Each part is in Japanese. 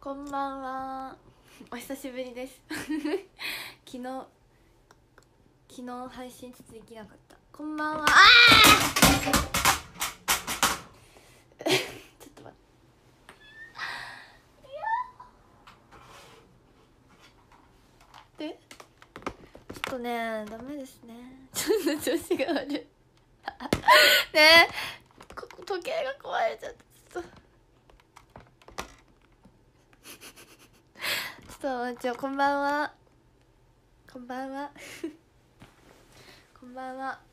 こんばんは。お久しぶりです昨日配信ちょっとできなかった。こんばんは。ちょっと待って。ちょっとね、ダメですね。ちょっと調子が悪いねえ、時計が壊れちゃった。ちょっと待ってよ。こんばんは。こんばんはこんばんは。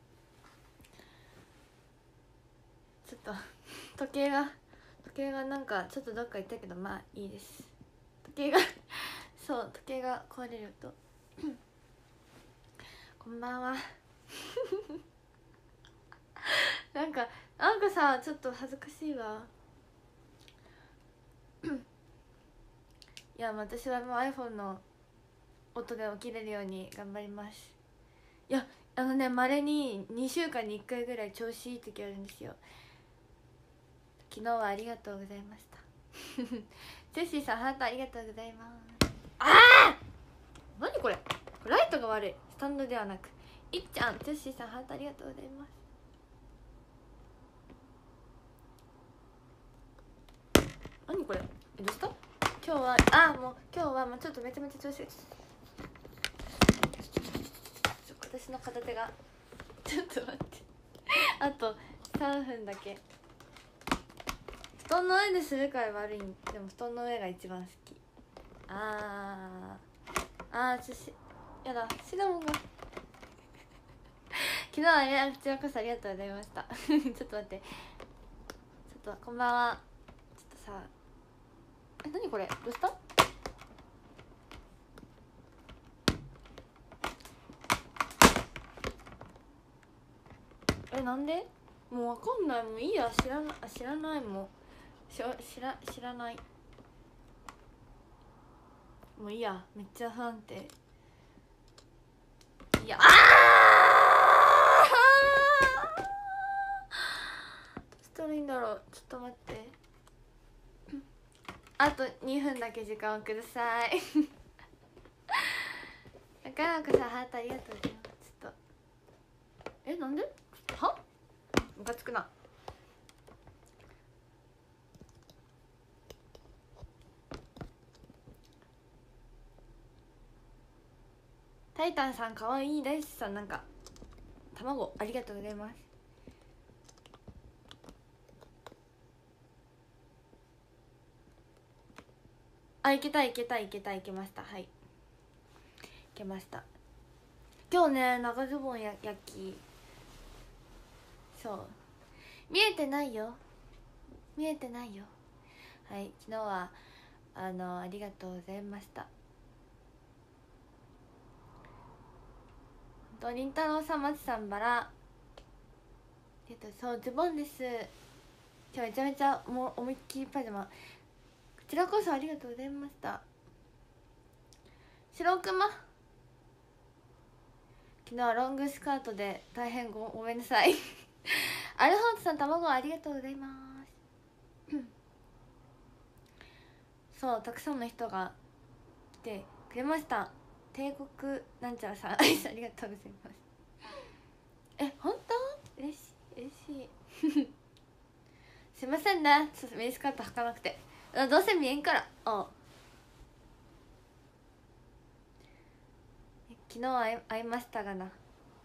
ちょっと時計がなんかちょっとどっか行ったけど、まあいいです。時計がそう時計が壊れるとこんばんはなんかさ、ちょっと恥ずかしいわいや、私はもう iPhone の音で起きれるように頑張ります。いや、稀に2週間に1回ぐらい調子いい時あるんですよ。昨日はありがとうございましたジェシーさん、ハートありがとうございます。ああ、何これ、ライトが悪い。スタンドではなく。いっちゃん、ジェシーさん、ハートありがとうございます。何これ、どうした。今日はもうちょっとめちゃめちゃ調子が私の片手がちょっと待ってあと3分だけ。布団の上でするから悪いんでも布団の上が一番好き。やだ、シナモンが昨日はこちらこそありがとうございましたちょっと待って、ちょっとこんばんは。ちょっとさ、何これ、どうした。なんで、もうわかんない。もういいや、知らないもん。知らない。もういいや、めっちゃ不安定。いや、どうしたらいいんだろう。ちょっと待って、あと2分だけ時間をください中中さん、ハートありがとうございます。ちょっとなんではムカつくな。タイタンさん、かわいいですさん、なんか卵ありがとうございます。いけました。はい、いけました。今日ね、長ズボン焼き、そう見えてないよ。はい、昨日はありがとうございました。りんたろうさん、まちさん、バラ、そうズボンです。今日めちゃめちゃもう思いっきりパジャマ。こちらこそありがとうございました。白くま、昨日はロングスカートで大変ごめんなさいアルフォントさん、卵ありがとうございますそう、たくさんの人が来てくれました。帝国なんちゃらさんありがとうございます。本当嬉しいすいませんね、ミニスカート履かなくて。どうせ見えんから。昨日は会いましたがな。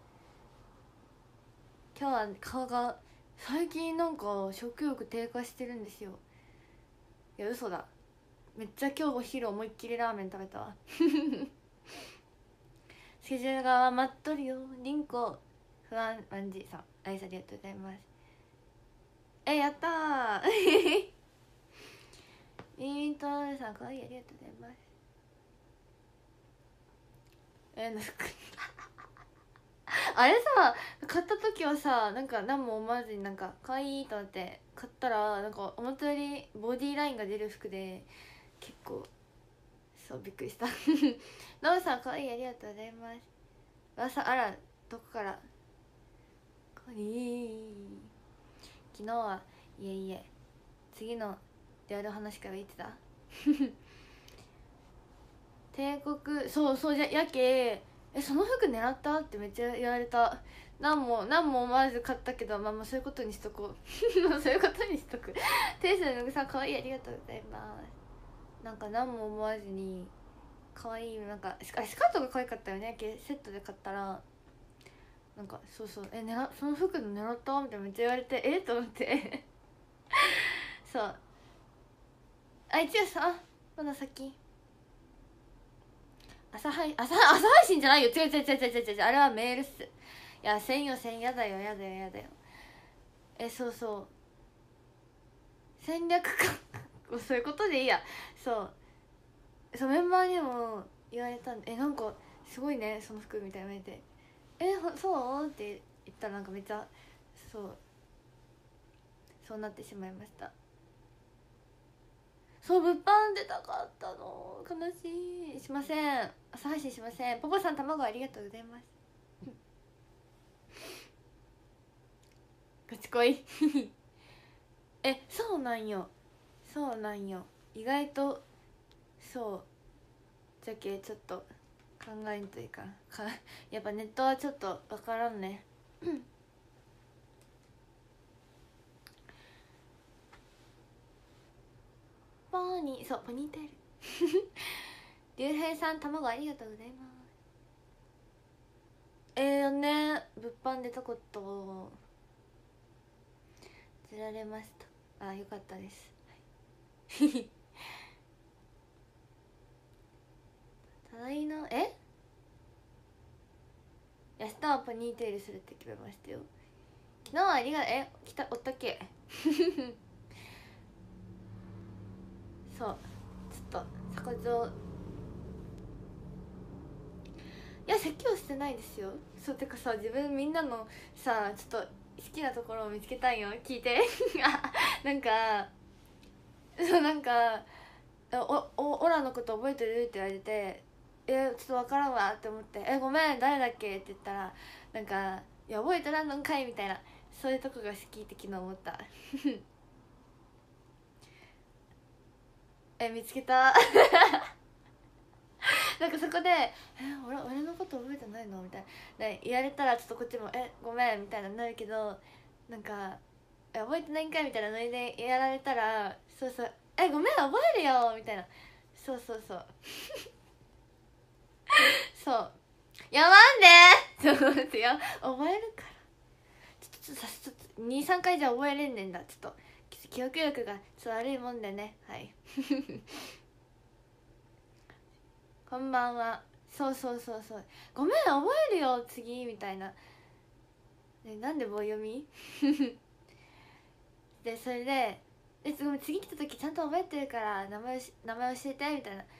今日は顔が最近なんか食欲低下してるんですよ。いや、嘘だ。めっちゃ今日お昼思いっきりラーメン食べたわスケジュールが待っとるよ。リンコ不安ワンジさん、ありがとうございます。やったーミントさん、かわいい、ありがとうございます。あれさ、買った時はさ、なんか何も思わずになんかかわいいと思って買ったら、なんか思ったよりボディラインが出る服で結構びっくりしたノブさん、かわいい、ありがとうございます。あら、どこから。かわいい。昨日はいえ次の出会う話から言ってた帝国そうそうじゃやけその服狙ったってめっちゃ言われた。何も思わず買ったけど、まあそういうことにしとこうそういうことにしとくテイスのぐさんかわいい、ありがとうございます。なんか何も思わずにかわいい、なんかスカートが可愛かったよね。セットで買ったらなんかそうその服の狙ったみたいなめっちゃ言われてと思ってそう一応さまだ先朝配信じゃないよ。違うあれはメールっす。いやせんやだよそうそう戦略かそういうことでいいや。そうメンバーにも言われたんでなんかすごいねその服みたいな言われてそうって言ったらなんかめっちゃそうなってしまいました。物販出たかったの悲しい。しません、朝配信しません。ポポさん卵ありがとうございますガチ恋そうなんよ意外とじゃけちょっと考えんといかんやっぱネットはちょっと分からんねポニーテール竜兵さん卵ありがとうございます。物販出たこと釣られました。よかったですただいな明日はポニーテールするって決めましたよ。昨日はありがおったっけちょっと鎖骨を説教してないですよ。てかさ自分みんなのさちょっと好きなところを見つけたいよ。聞いてなんかオラのこと覚えてるって言われてちょっと分からんわって思ってごめん誰だっけって言ったらなんかいや覚えてらんのんかいみたいな、そういうとこが好きって昨日思った見つけたなんかそこで俺のこと覚えてないのみたいな言われたらちょっとこっちもごめんみたいななるけど、なんか覚えてないんかいみたいなノリでやられたらごめん覚えるよみたいなそうやまんでそうですよ覚えるからちょっと23回じゃ覚えれんねんだ。ちょっと記憶力がちょっと悪いもんでね。はいこんばんは。そうごめん覚えるよ次みたいな、なんで棒読みでそれで次来た時ちゃんと覚えてるから名前教えてみたいな。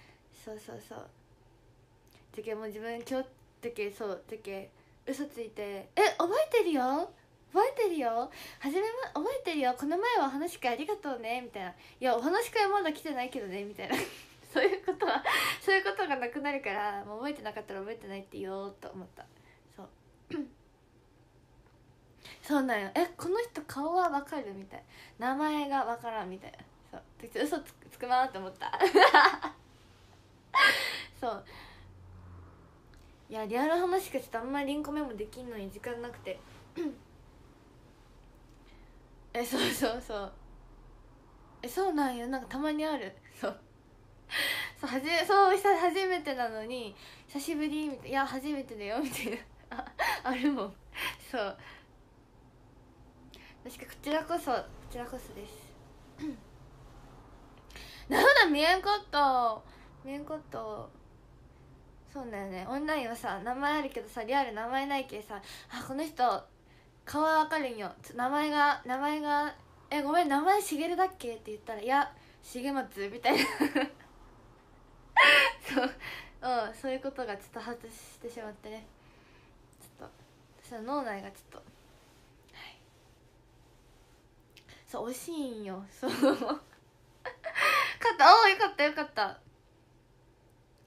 じゃけもう自分今日じゃけ嘘ついて覚えてるよ覚えてるよ覚えてるよこの前はお話し会ありがとうねみたいな。いやお話し会まだ来てないけどねみたいなそういうことがなくなるから、もう覚えてなかったら覚えてないって言おうと思った。そうなんよ。この人顔は分かるみたいな、名前が分からんみたいな。嘘つくなって思ったいやリアル話しかちょっとあんまりリンコメモできんのに時間なくてそうなんよ。なんかたまにある。初めてなのに久しぶりみたいな。いや初めてだよみたいなあるもん。確かこちらこそですなんだ見えんかったそうだよね。オンラインはさ名前あるけどさリアル名前ないけさこの人顔はわかるんよ。名前がごめん名前しげるだっけって言ったらいや重松みたいなそういうことがちょっと発してしまってね。ちょっと私の脳内がちょっと惜しいんよ。よかった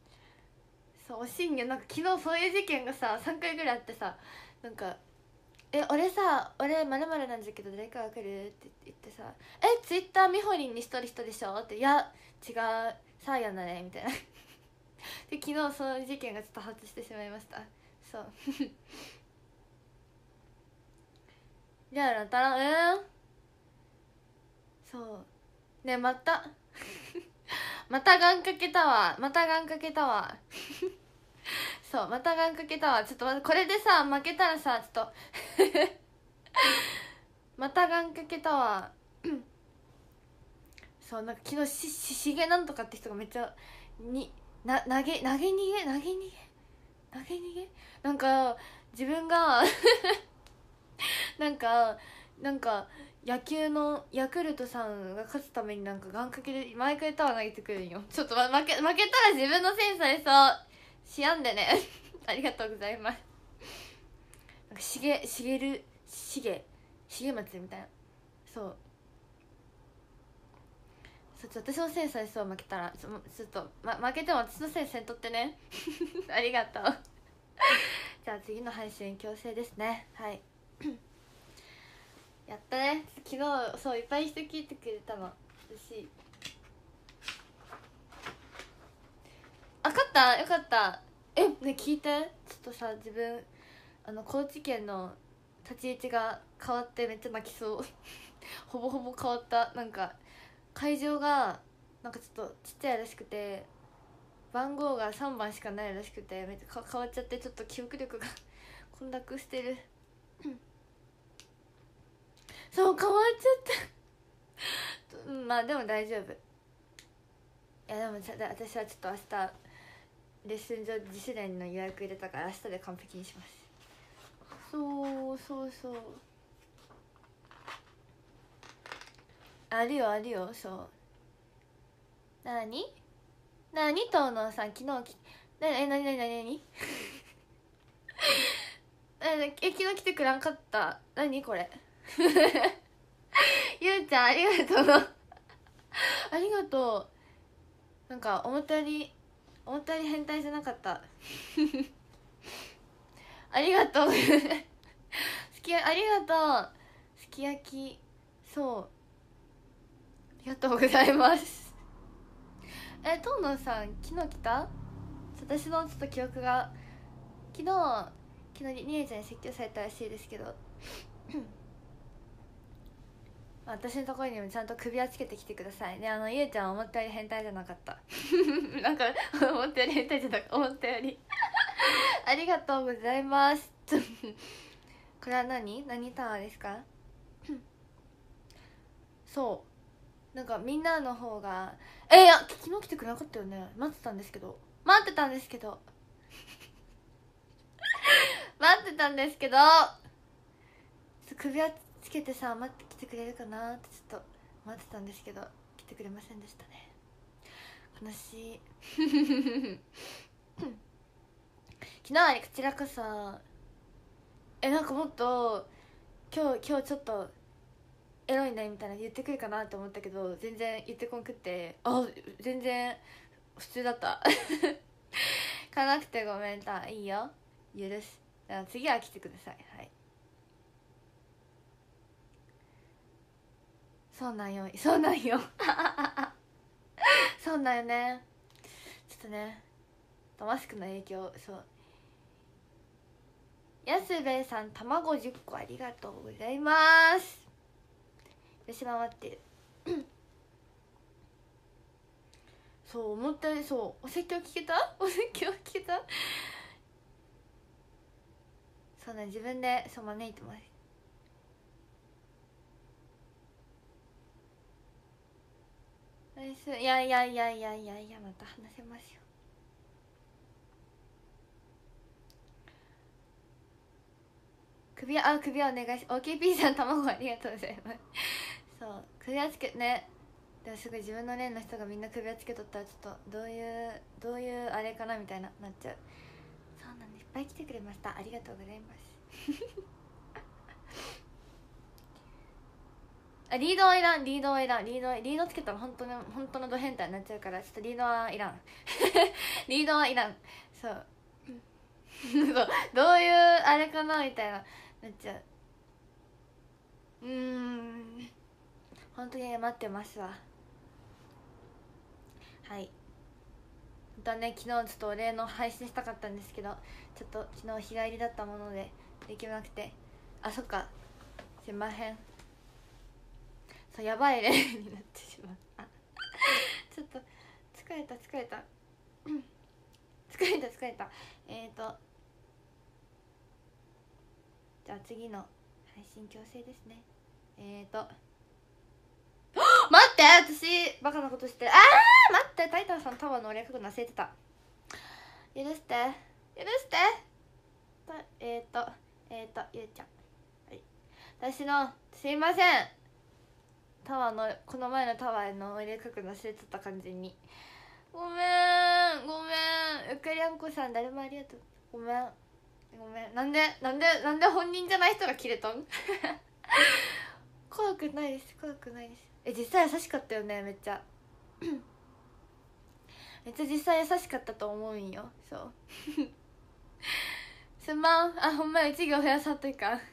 惜しいんよ。なんか昨日そういう事件がさ3回ぐらいあってさ、なんか俺まるなんだけど誰かわかるって言ってさ、ツイッターみほりんにしとる人でしょって、いや違うサーヤンだねみたいなで昨日その事件がちょっと発生してしまいました。そうじゃあなたらそうね、またまた願かけたわそうまた願かけたわ。ちょっと待って、これでさ負けたらさちょっとまた願かけたわそうなんか昨日しげなんとかって人がめっちゃに投げ逃げなんか自分がなんか野球のヤクルトさんが勝つためになんか願掛けで毎回タワー投げてくるんよ。ちょっと、負けたら自分のせいにされそうしやんでねありがとうございます。なんかしげ松みたいな、そうちょっと私のせいにされそう、負けたらちょっと、負けても私のせいにせんとってねありがとうじゃあ次の配信強制ですね。はいやったね。昨日そういっぱい人聞いてくれたの嬉しい。勝った、よかった。ね聞いて、ちょっとさ自分高知県の立ち位置が変わってめっちゃ泣きそうほぼ変わった。なんか会場がなんかちょっとちっちゃいらしくて、番号が3番しかないらしくて、めっちゃ変わっちゃって、ちょっと記憶力が混濁してるそう変わっちゃったまあでも大丈夫。いやでも私はちょっと明日レッスン上自主練の予約入れたから明日で完璧にします。そうあるよ。そうなに東野さん昨日なに昨日来てくらんかった。何これゆうちゃんありがとうありがとう。なんか思ったより変態じゃなかったありがとうありがとうすき焼き、そうありがとうございます東野さん昨日来た？私のちょっと記憶が昨日りえちゃんに説教されたらしいですけど私のところにもちゃんと首輪つけてきてくださいね。ゆえちゃんは思ったより変態じゃなかったなんか思ったより変態じゃなかった、思ったよりありがとうございますこれは何タワーですかそうなんかみんなの方がいや昨日来てくれなかったよね。待ってたんですけど待ってたんですけど首輪つけてさ待ってきてくれるかなってちょっと待ってたんですけど来てくれませんでしたね。悲しい昨日はこちらこそなんかもっと今日ちょっとエロいねみたいな言ってくるかなと思ったけど全然言ってこんくって、全然普通だったかなくてごめんた、いいよ許す。だから次は来てください。はいそうなんよそうなんよね。ちょっとねマスクの影響。そう安部さん卵10個ありがとうございます。私は待ってるそう思ったよりそうお説教聞けたそうね自分でそう招いてます。いやまた話せますよ。首輪お願いし OKP さん卵ありがとうございますそう首輪つけね。でもすごい自分の連の人がみんな首輪つけとったらちょっとどういうあれかなみたいななっちゃう。そうなんです。いっぱい来てくれました、ありがとうございますリードつけたら本当のド変態になっちゃうからちょっとリードはいらんリードはいらん。そうそうどういうあれかなみたいななっちゃう。 本当に待ってますわ。はい。本当はね、昨日ちょっとお礼の配信したかったんですけど、ちょっと昨日日帰りだったものでできなくて、あ、そっか、すいません。そう、やばい例になってしまう。あちょっと疲れた疲れたじゃあ次の配信強制ですね。待って、私バカなことして、待って、タイタンさんタワーの俺書くの忘れてた。許してゆうちゃん、はい、私のすいません、タワーのこの前のタワーの俺書くの忘れてた、完全に。ごめんうかりゃんこさん、誰もありがとう。ごめんなんで本人じゃない人が切れたん怖くないです。実際優しかったよね、めっちゃめっちゃ実際優しかったと思うんよ。そうすまん、ほんま1行増やさんといかん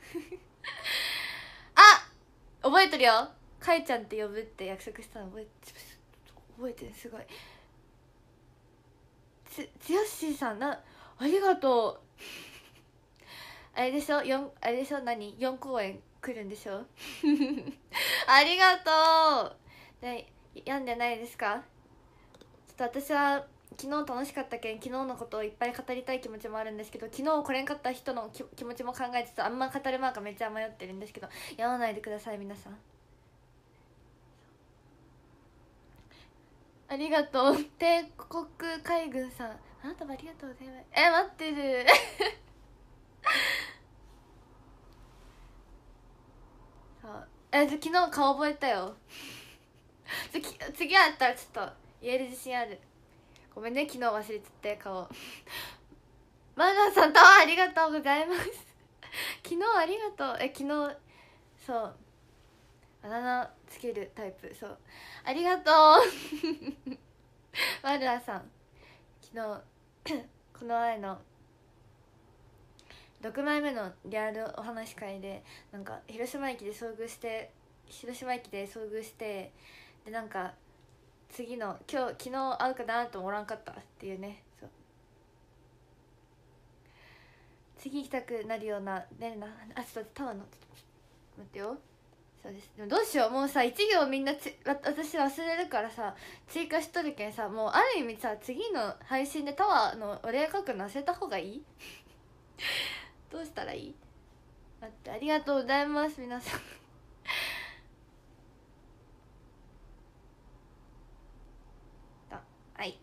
覚えてるよ、かいちゃんって呼ぶって約束したの覚えてる。すごい。つよしーさん、ありがとうあれでしょ、何、4公演来るんでしょありがとう。ね、病んでないですか？ちょっと私は昨日楽しかったけん、昨日のことをいっぱい語りたい気持ちもあるんですけど、昨日来れんかった人の気持ちも考えつつ、あんま語るまーかめっちゃ迷ってるんですけど、やらないでください皆さん。ありがとう。帝国海軍さん、あなたもありがとうございます。待ってるそう昨日顔覚えたよ次会ったらちょっと言える自信ある。ごめんね、昨日忘れてて顔マナさん、タワーありがとうございます昨日ありがとう。昨日そうあだ名つけるタイプ、そうありがとうマルアさん、昨日この前の6枚目のリアルお話会でなんか広島駅で遭遇してで、なんか昨日会うかなともおらんかったっていうね。そう、次行きたくなるようなね。ちょっとタワーの待ってよ。そうです。でもどうしよう、もうさ1行みんな私忘れるからさ、追加しとるけんさ、もうある意味さ、次の配信でタワーのお礼書くの忘れた方がいいどうしたらいい？待って、ありがとうございます皆さんはい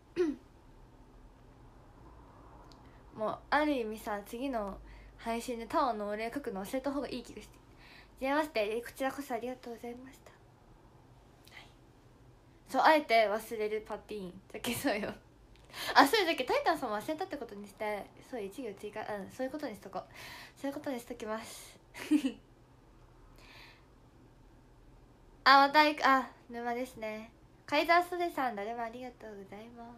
もうある意味さ、次の配信でタワーのお礼書くの忘れた方がいい気がして。じゃまして、こちらこそありがとうございました、はい、そう、あえて忘れるパティーンだけ。そうよそうだけタイタンさんも忘れたってことにして、そう1行追加、そういうことにしとこう。そういうことにしときますまた沼ですね。カイザーソデさん、誰もありがとうございます。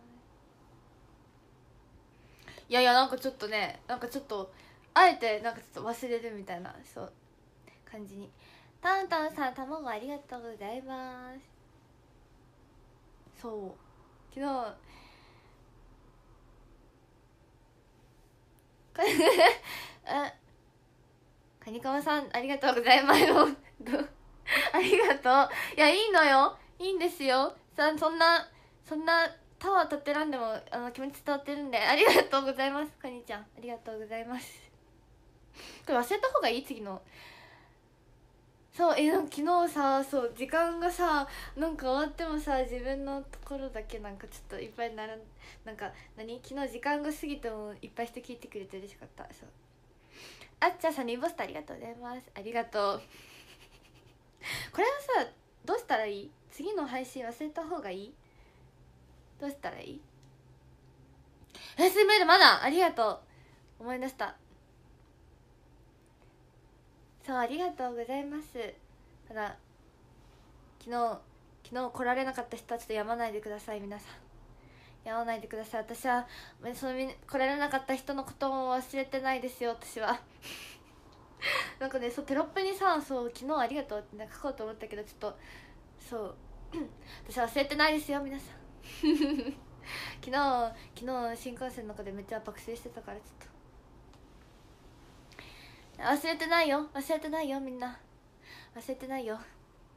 いやなんかちょっとね、あえてちょっと忘れるみたいな、そう感じに。タンタンさん、卵ありがとうございます。そう昨日カニカマさん、ありがとうございますありがとう。いや、いいのよ、いいんですよ。そんなタワー立ってらんでも気持ち伝わってるんで、ありがとうございます。カニちゃん、ありがとうございます。これ忘れた方がいい、次の。そうなんか昨日さ、そう時間がさ、なんか終わってもさ、自分のところだけなんかちょっといっぱいなんか昨日時間が過ぎてもいっぱい人聞いてくれて嬉しかった。そう、あっちゃんさん、リンボスターありがとうございます。ありがとうこれはさ、どうしたらいい？次の配信忘れた方がいい？どうしたらいい？すメールまだありがとう、思い出した。そう、ありがとうございます。ただ昨日来られなかった人はちょっとやまないでください、皆さん。やまないでください。私は来られなかった人のことも忘れてないですよ、私はなんかね、そうテロップにさ、そう昨日ありがとうって書こうと思ったけど、ちょっとそう私忘れてないですよ皆さん昨日新幹線の中でめっちゃ爆睡してたから、ちょっと忘れてないよみんな忘れてないよ。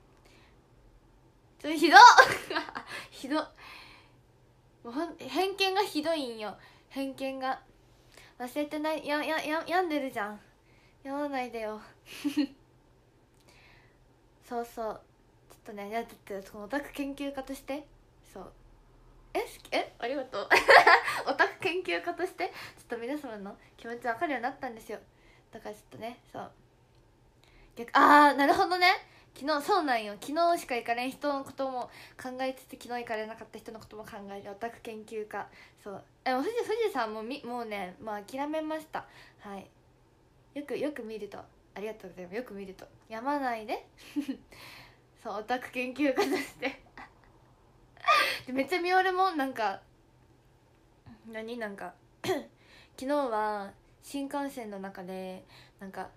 ひどっひどっ、もう偏見がひどいんよ、偏見が。忘れてない、病んでるじゃん、病まないでよそうそう、ちょっとね、だってこのオタク研究家として、そうありがとうオタク研究家としてちょっと皆様の気持ち分かるようになったんですよ。だからちょっとね、そうなるほどね。昨日そうなんよ、昨日しか行かれん人のことも考えつつ、昨日行かれなかった人のことも考えるオタク研究家。そう富士山ももうね、まあ諦めました。はい、よく見ると、ありがとうございます、よく見るとやまないでそうオタク研究家としてでめっちゃ見おるもん、なんかなんか昨日は新幹線の中でなんか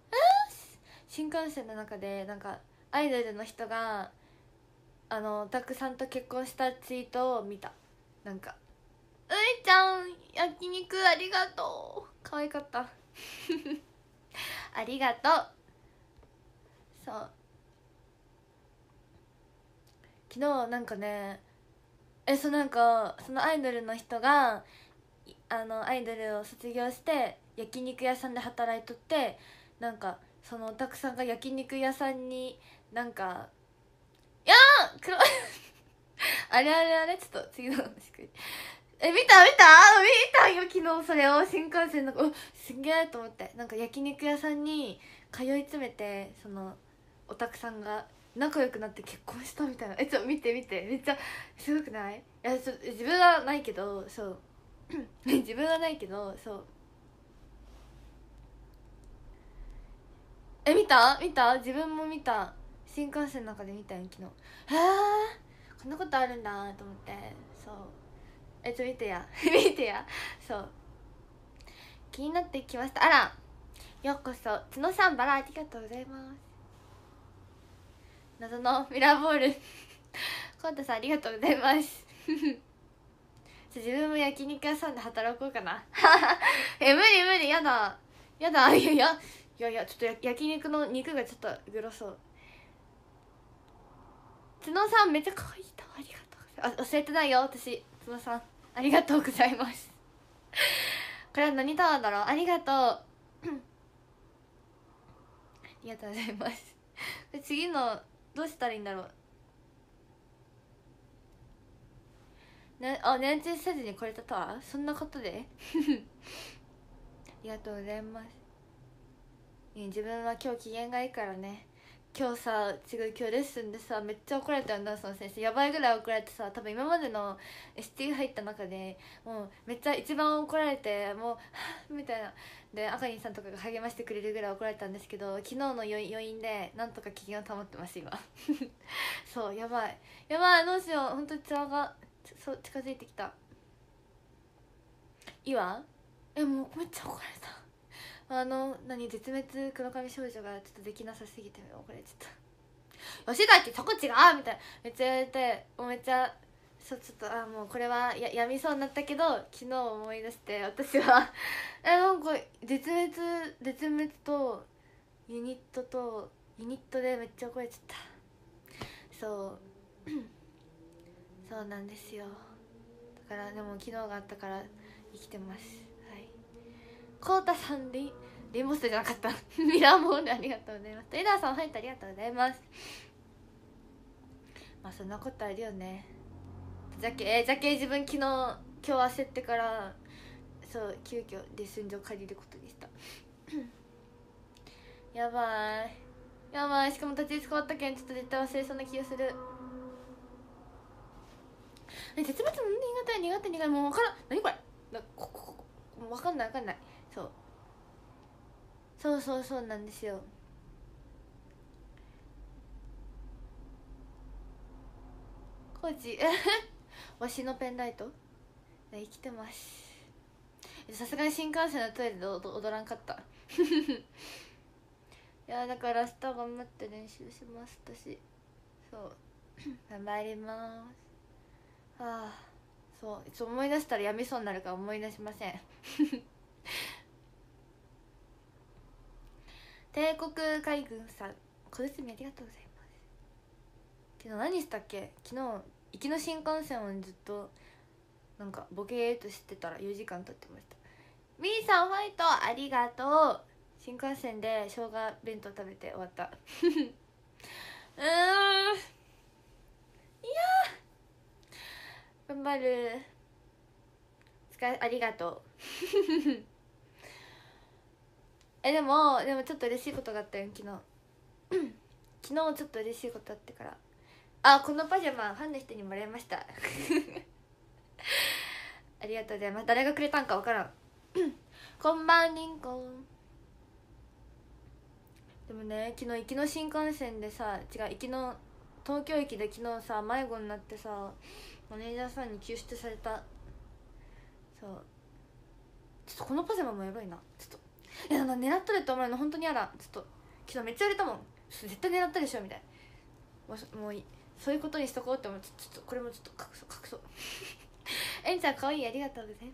アイドルの人がオタクさんと結婚したツイートを見た。なんかういちゃん焼肉ありがとう、可愛かったありがとう。そう昨日なんかね、なんかそのアイドルの人がアイドルを卒業して焼肉屋さんで働いとって、なんかそのオタクさんが焼肉屋さんになんか黒あれちょっと次の話見たよ昨日それを新幹線のすげえと思って、なんか焼肉屋さんに通い詰めて、そのオタクさんが仲良くなって結婚したみたいな。ちょっと見てめっちゃすごくない？いや自分はないけど、そう自分はないけど、そう見た自分も見た、新幹線の中で見たよ昨日。こんなことあるんだと思って、そう見てやそう気になってきました。あら、ようこそ角さんバラ、ありがとうございます。謎のミラーボールコンタさんありがとうございます自分も焼肉屋さんで働こうかな無理やだいやちょっと焼肉の肉がちょっとグロそう。角さんめっちゃ可愛い人、ありがとう。忘れてないよ私、角さんありがとうございますこれは何タワーだろう、ありがとうありがとうございます次のどうしたらいいんだろうね。年中せずにこれたとはそんなことでありがとうございます。自分は今日機嫌がいいからね。今日さ、今日レッスンでさ、めっちゃ怒られたよ、ダンスの先生。やばいぐらい怒られてさ、多分今までの ST 入った中でもうめっちゃ一番怒られて、もうはぁみたいなで、あかりんさんとかが励ましてくれるぐらい怒られたんですけど、昨日の余韻でなんとか機嫌を保ってます今そうやばいどうしよう、本当にツアーが近づいてきた。いいわ。もうめっちゃ怒られた。絶滅黒髪少女がちょっとできなさすぎて怒られちゃった。吉崎そこ違うみたいなめっちゃ言われて、もうめっちゃちょっともうこれはやみそうになったけど、昨日思い出して私はなんか絶滅とユニットでめっちゃ怒られちゃった。そうなんですよ。だからでも昨日があったから生きてます。はい、コウタさんでレインボースターじゃなかったミラーモールありがとうございます。エダーさん入ってありがとうございます。まあそんなことあるよね。じゃけ自分今日焦ってから急遽レッスン場借りることにしたやばいしかも立ち位置変わったけんちょっと絶対忘れそうな気がする。絶滅の苦手もう分からん、何これ分かんないそうなんですよ。コーチわしのペンライト生きてます。さすがに新幹線のトイレで踊らんかったやだから明日頑張って練習します。私そう頑張ります。そういつ思い出したらやみそうになるから思い出しません帝国海軍さん、小包ありがとうございます。昨日何したっけ。昨日行きの新幹線をずっとなんかボケーっとしてたら4時間経ってました。みーさんファイトありがとう。新幹線で生姜弁当食べて終わったいや頑張る。ありがとうでもちょっと嬉しいことがあったよ昨日昨日ちょっと嬉しいことあってから、このパジャマファンの人にもらいましたありがとうございます。誰がくれたんか分からんこんばんりんこん。でもね、昨日行きの新幹線でさ、違う、行きの東京駅で昨日さ迷子になってさ、マネージャーさんに救出された。そう、ちょっとこのパジャマもやばいな。ちょっといや狙っとるって思うの本当に嫌だ。ちょっと昨日めっちゃ売れたもん。絶対狙ったでしょみたいな。もうそういうことにしとこうって思って、ちょっとこれもちょっと隠そうえんちゃんかわいい、ありがとうございます。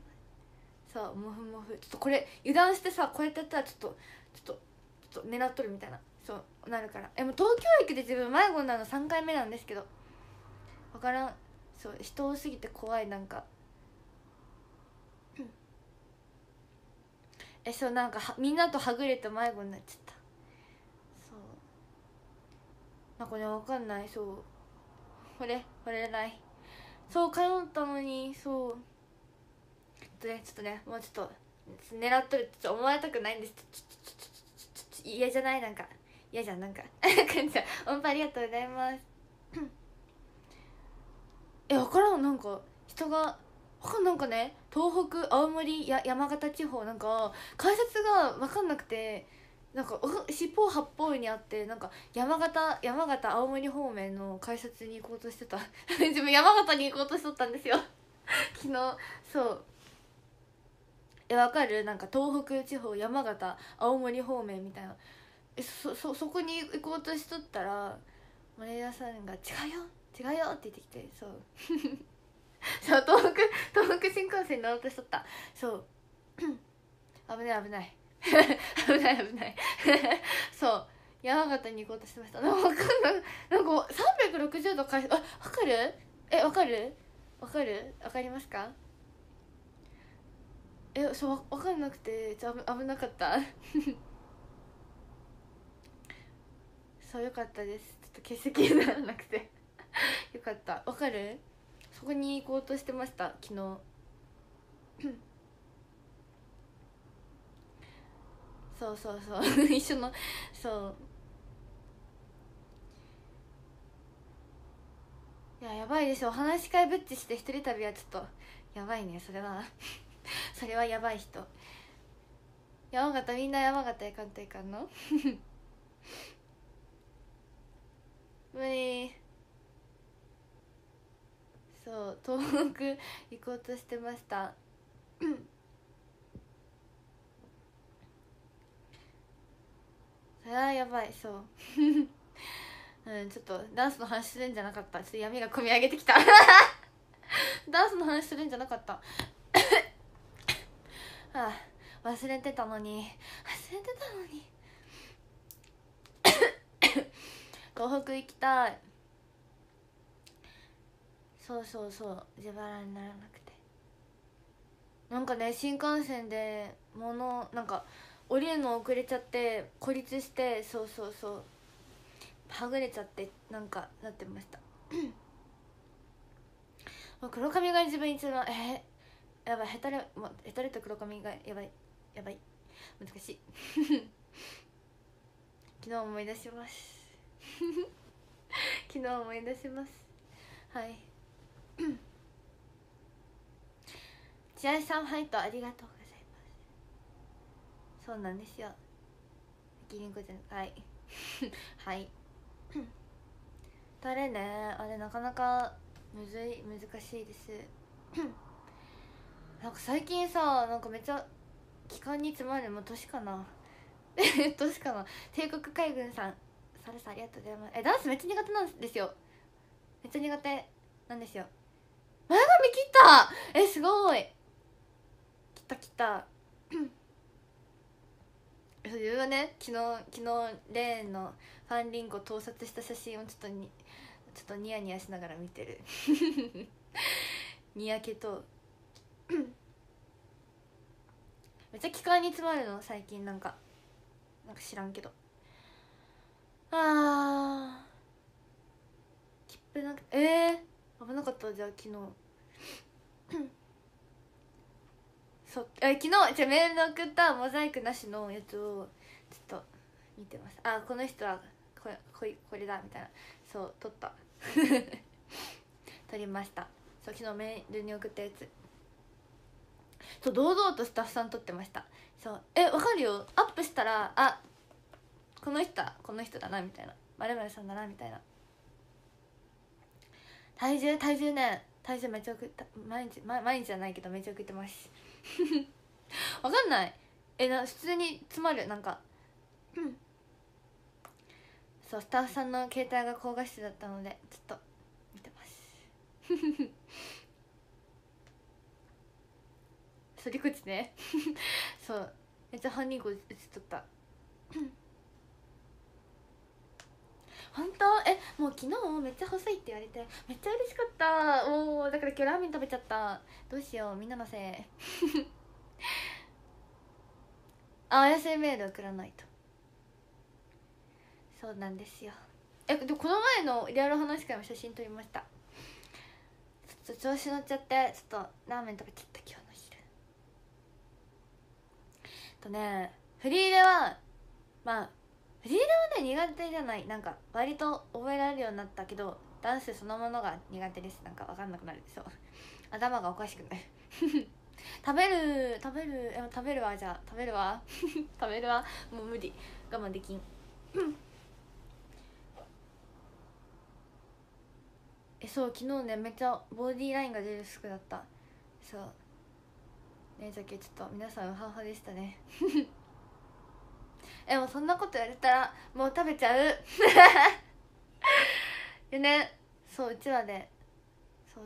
そう、もふもふ。ちょっとこれ油断してさ、こうやってやったらちょっと狙っとるみたいな、そうなるから。もう東京駅で自分迷子になるの3回目なんですけど、分からん。そう、人多すぎて怖い。なんかそう、なんかみんなとはぐれて迷子になっちゃった。そうなんかね、分かんない。そうこれないそう通ったのに。そうちょっとね、もうちょっと狙っとるって思われたくないんです。嫌じゃない？なんか嫌じゃん。なんかくんちゃん音符ありがとうございます分からん。なんか人がなんかね、東北、青森、山形地方、なんか改札が分かんなくて、なんか四方八方にあって、なんか山形青森方面の改札に行こうとしてた自分山形に行こうとしとったんですよ昨日。そう分かる？なんか東北地方、山形、青森方面みたいな。そこに行こうとしとったらマネージャーさんが「違うよ」って言ってきて。そうそう、東北新幹線乗ろうとしとった。そう危ない危ないそう山形に行こうとしてました。なんか分かんない。なんか360度返す。分かる？分かりますか？そう分かんなくて危なかったそうよかったです。ちょっと欠席にならなくてよかった。分かる？そこに行こうとしてました昨日そう一緒の。やばいでしょ。お話し会ぶっちして一人旅はちょっとやばいね。それはそれはやばい人。山形、みんな山形行かんといかんの無理。そう東北行こうとしてましたそれはやばい。そうちょっとダンスの話するんじゃなかった。ちょっと闇が込み上げてきたダンスの話するんじゃなかった忘れてたのに東北行きたい。そう自腹にならなくて。なんかね、新幹線でなんか降りるの遅れちゃって孤立して、そうはぐれちゃって、なんかなってました黒髪が自分一番やばい。ヘタレと黒髪がやばい難しい昨日思い出します昨日思い出します。はい千愛さんファイトありがとうございます。そうなんですよ。キリンコちゃんはいはいタレね、あれなかなか難しいですなんか最近さ、なんかめっちゃ期間に詰まる。もう年かな。 トシカの帝国海軍さん、サルさんありがとうございます。ダンスめっちゃ苦手なんですよ。めっちゃ苦手なんですよ。前髪切った。すごい。切った自分はね、昨日レーンのファンリンゴ盗撮した写真をちょっとニヤニヤしながら見てるにやけとめっちゃ気管に詰まるの最近、なんか知らんけど。切符なくて危なかった。じゃあ昨日昨日メールで送ったモザイクなしのやつをちょっと見てます。この人はこれだみたいな。そう撮った撮りました。そう昨日メールに送ったやつ、そう堂々とスタッフさん撮ってました。そうわかるよ。アップしたらこの人だなみたいな、〇〇さんだなみたいな。体重めっちゃ送った。毎日じゃないけどめっちゃ送ってますわかんない。普通に詰まる。なんかそうスタッフさんの携帯が高画質だったのでちょっと見てます反り口ねそうめっちゃ犯人号映っとった本当もう昨日めっちゃ細いって言われてめっちゃ嬉しかった。だから今日ラーメン食べちゃった。どうしよう、みんなのせい怪しいメール送らないと。そうなんですよ。でこの前のリアル話会も写真撮りました。ちょっと調子乗っちゃってちょっとラーメン食べちゃった今日の昼フリーレはフリーレはね苦手じゃない。なんか割と覚えられるようになったけど、ダンスそのものが苦手です。なんか分かんなくなる。そう頭がおかしくない食べるわ。じゃあ食べるわ食べるわ。もう無理、我慢できんそう昨日ねめっちゃボディラインが出る服だった。そうね、じゃけちょっと皆さんウハウハでしたねもうそんなこと言われたらもう食べちゃうでね、そううちわでそう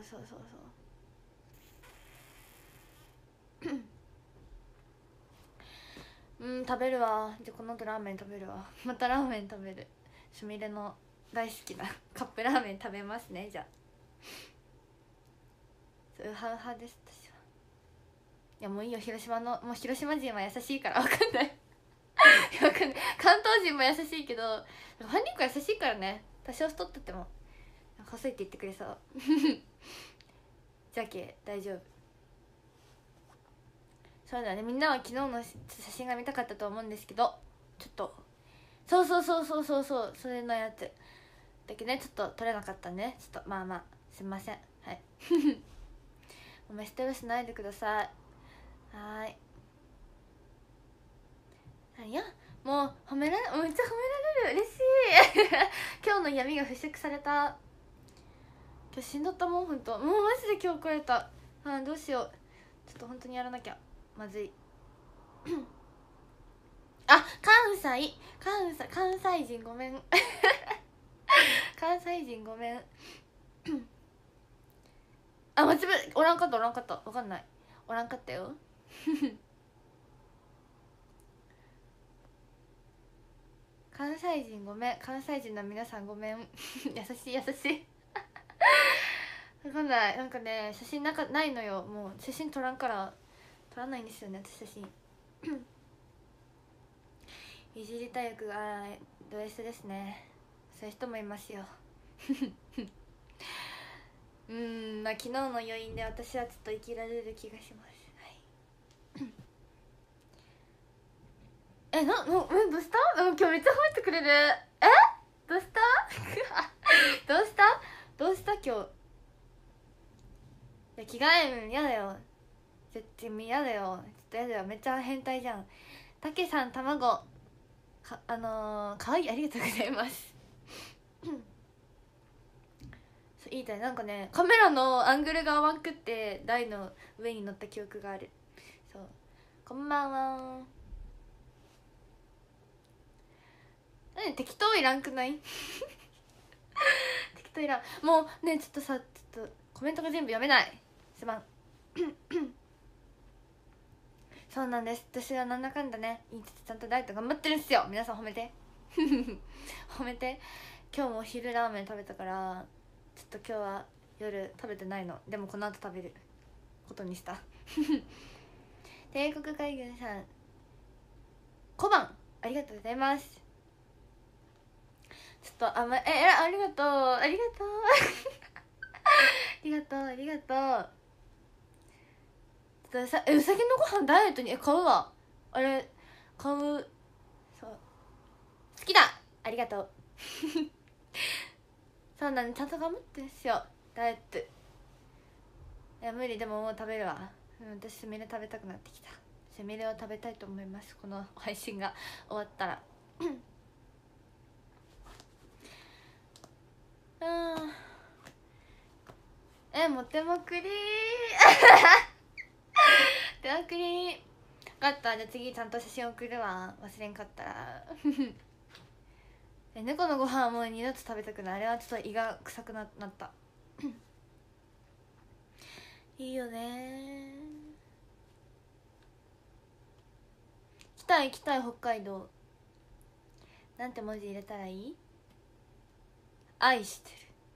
食べるわ。じゃあこの後ラーメン食べるわ。またラーメン食べる。すみれの大好きなカップラーメン食べますね。じゃあウハウハです私は。いやもういいよ、もう広島人は優しいから分かんない分かんない。関東人も優しいけどファンリンク優しいからね。多少太ってても細いって言ってくれそうじゃけ大丈夫。そうだね、みんなは昨日の写真が見たかったと思うんですけど、ちょっとそうそれのやつだけねちょっと撮れなかったね。ちょっとまあすいません。はいお前ステルしないでください。はーい。いやもうめっちゃ褒められる。嬉しい今日の闇が払拭された。今日しんどったもん。ほんともうマジで今日来れた。どうしよう。ちょっと本当にやらなきゃまずい関西人ごめん関西人ごめん間違えおらんかったわかんない。おらんかったよ関西人ごめん。関西人の皆さんごめん優しいわかんない。なんかね写真ないのよ。もう写真撮らないんですよね私写真いじりたい欲がド S ですね。そういう人もいますよ昨日の余韻で私はちょっと生きられる気がします。はいどうした？今日めっちゃ褒めてくれる。どうしたどうした今日。いや着替えるやだよ。絶対嫌だよ。ちょっとやだよ。めっちゃ変態じゃん。たけさん卵かわいい、ありがとうございますそう言いたい。なんかねカメラのアングルが合わんくって台の上に乗った記憶がある。そうこんばんは。 適当いらんくない適当いらん。もうねちょっとさ、ちょっとコメントが全部読めない、すまんそうなんです、私はなんだかんだね言いつつちゃんとダイエット頑張ってるんすよ。皆さん褒めて褒めて。今日もお昼ラーメン食べたから、ちょっと今日は夜食べてないの。でもこの後食べることにした帝国海軍さん小判ありがとうございます。ちょっとありがとうありがとうありがとうありがとう。ちょっとさうさぎのご飯ダイエットに買うわ。あれ買う。そう好きだ、ありがとうそうなんでちゃんと頑張ってんすよダイエット。いや無理、でももう食べるわ。私すみれ食べたくなってきた。すみれを食べたいと思います、この配信が終わったらモテまくり手まくり。分かった、じゃあ次ちゃんと写真送るわ、忘れんかったら猫のご飯はもう二度と食べたくない。あれはちょっと胃が臭くなったいいよね。行きたい行きたい、北海道。なんて文字入れたらいい？愛して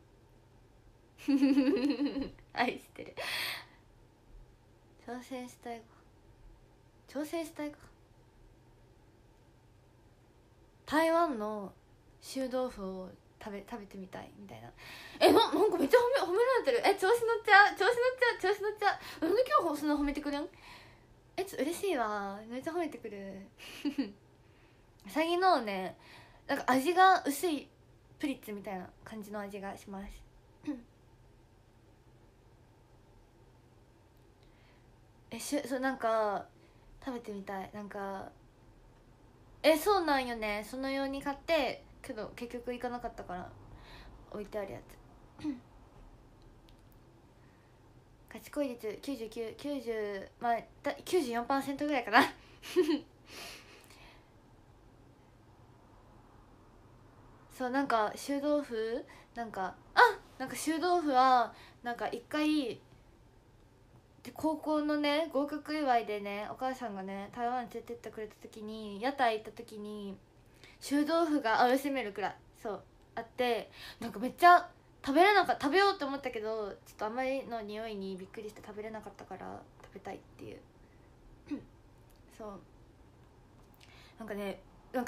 る愛してる。挑戦したいか。台湾の臭豆腐を食べてみたいみたいな。なんかめっちゃ褒められてる。調子乗っちゃう。なんで今日そんな褒めてくれん？ちょっと嬉しいわ、めっちゃ褒めてくるうさぎのね、なんか味が薄いプリッツみたいな感じの味がしますそうなんか食べてみたい。なんかそうなんよね。そのように買ってけど結局行かなかったから置いてあるやつ賢い率9990、まあ94% ぐらいかなそうなんか臭豆腐なんか臭豆腐はなんか一回で高校のね合格祝いでね、お母さんがね台湾に連れてってくれた時に、屋台行った時に臭豆腐が美味しめるくらいそうあって、なんかめっちゃ食べようと思ったけど、ちょっとあまりの匂いにびっくりして食べれなかったから食べたいっていうそうなんかね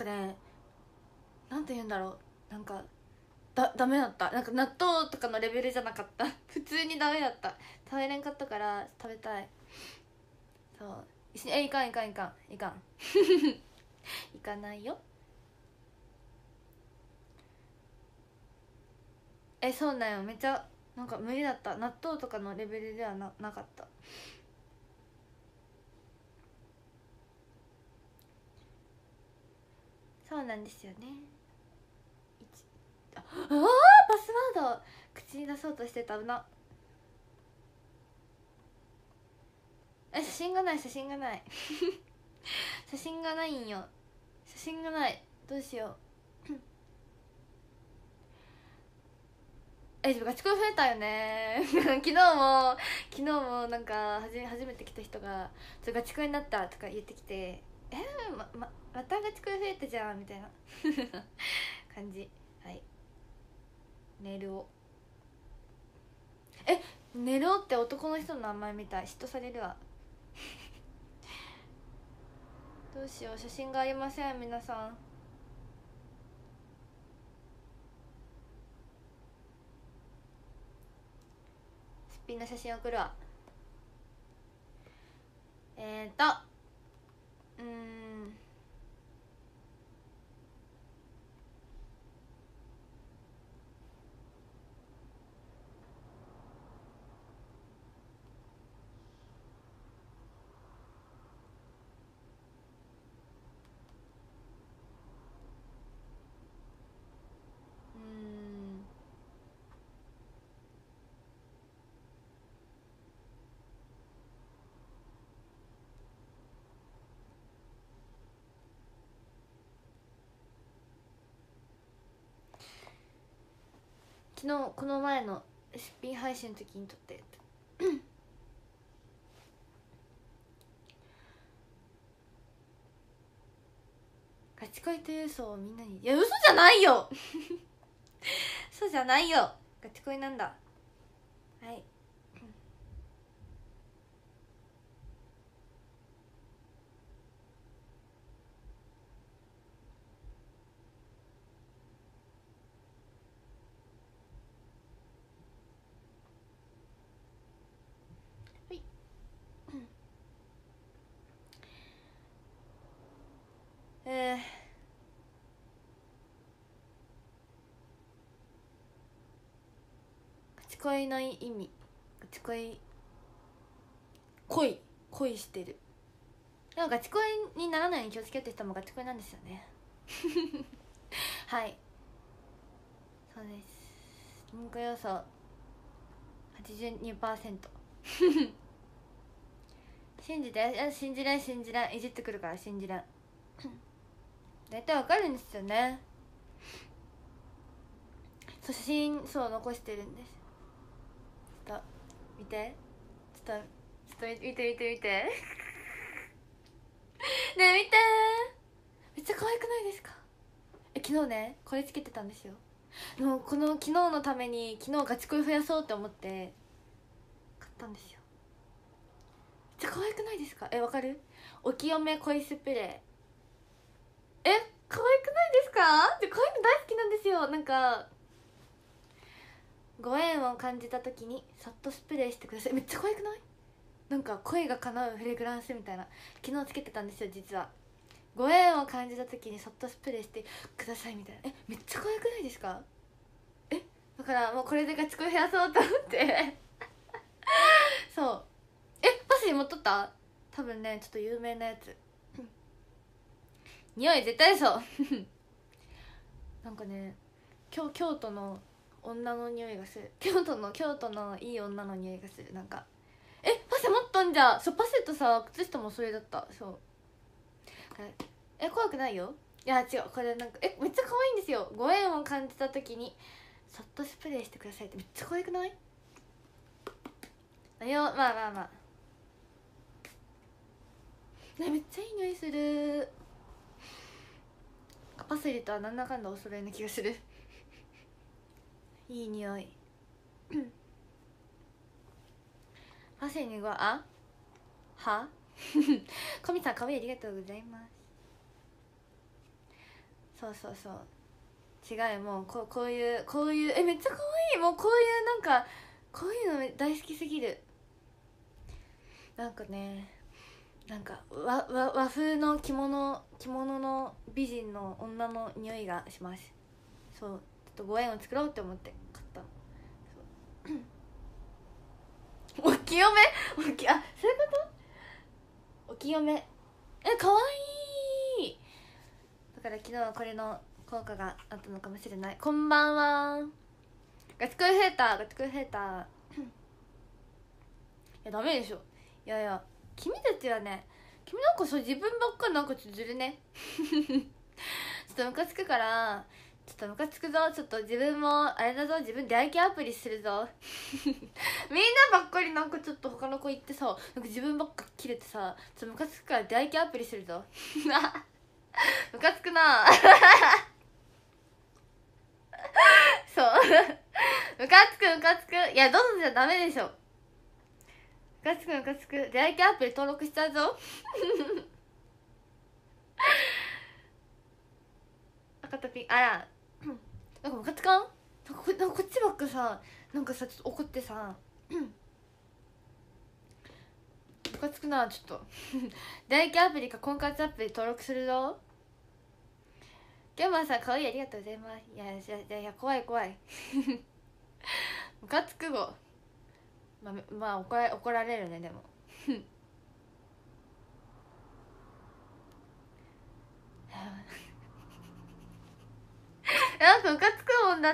なんて言うんだろう、なんかダメだった。なんか納豆とかのレベルじゃなかった普通にダメだった。食べれんかったから食べたい。そう一緒にいかん行かないよ。そうなんよ、めっちゃなんか無理だった。納豆とかのレベルではなかった。そうなんですよね。パスワード口に出そうとしてた。危な。写真がない写真がないんよ。写真がない。どうしようガチ恋増えたよね昨日もなんか初めて来た人がガチ恋になったとか言ってきて、またガチ恋増えたじゃんみたいな感じ。はい、ネルオネルオって男の人の名前みたい。嫉妬されるわどうしよう、写真がありません皆さん。すっぴんの写真送るわ。 昨日この前の出品配信の時に撮ったやつガチ恋という嘘をみんなに。いや嘘じゃないよ嘘じゃないよ、ガチ恋なんだ。はい。ガチ恋の意味。ガチ恋、恋してる。でもガチ恋にならないように気をつけてる人もガチ恋なんですよねはい、そうです。人気要素 82% 信じて。いや信じらんいじってくるから信じらん大体わかるんですよね。そう写真そう残してるんです。ちょっと見て、ちょっと見てねえ見てめっちゃ可愛くないですか。昨日ねこれつけてたんですよ。でもこの昨日のために昨日ガチ恋増やそうって思って買ったんですよ。めっちゃ可愛くないですか。わかる。お清め恋スプレー。可愛くないですか。でこういうの大好きなんですよ。なんかご縁を感じた時にそっとスプレーしてください。めっちゃ可愛くない。なんか恋が叶うフレグランスみたいな。昨日つけてたんですよ実は。ご縁を感じた時にそっとスプレーしてくださいみたいな。めっちゃ可愛くないですか。だからもうこれでガチ恋増やそうと思ってそう。パスに持っとった。多分ねちょっと有名なやつ匂い絶対そうなんかね京都の女の匂いがする。京都のいい女の匂いがする。なんかパセ持っとんじゃ。そうパセとさ靴下もそれだった。そう怖くないよ。いや違う、これなんかめっちゃ可愛いんですよ。ご縁を感じた時にそっとスプレーしてくださいってめっちゃ可愛くない。まあね、めっちゃいい匂いする。パセリとはなんだかんだお揃いな気がするいい匂いパセリにはコミさんかわいい、ありがとうございます。そう違う。もうこういうめっちゃかわいい。もうこういうなんかこういうの大好きすぎる。なんかね、なんか和風の着物の美人の女の匂いがします。そうちょっとご縁を作ろうって思って買ったの。そうお清めそういうことお清めかわいい。だから昨日はこれの効果があったのかもしれない。こんばんは。ガチ恋増えたいやダメでしょ。いや君たちはね、君なんかそう自分ばっかりなんかちょっとずるねちょっとムカつくから、ちょっとムカつくぞ。ちょっと自分もあれだぞ、自分出会い系アプリするぞみんなばっかりなんかちょっと他の子行ってさ、なんか自分ばっか切れてさ、ちょっとムカつくから出会い系アプリするぞムカつくなそうムカつく。いやどうぞじゃダメでしょ。ムカつく。出会い系アプリ登録しちゃうぞ赤とピンなんかムカつかん。なんかこっちばっかさ、なんかさちょっと怒ってさムカつくな。ちょっと出会い系アプリか婚活アプリ登録するぞ。ゲンマンさんかわいい、ありがとうございます。いや怖いムカつくご。まあ怒られるね。でもなんかムカつくもんだって。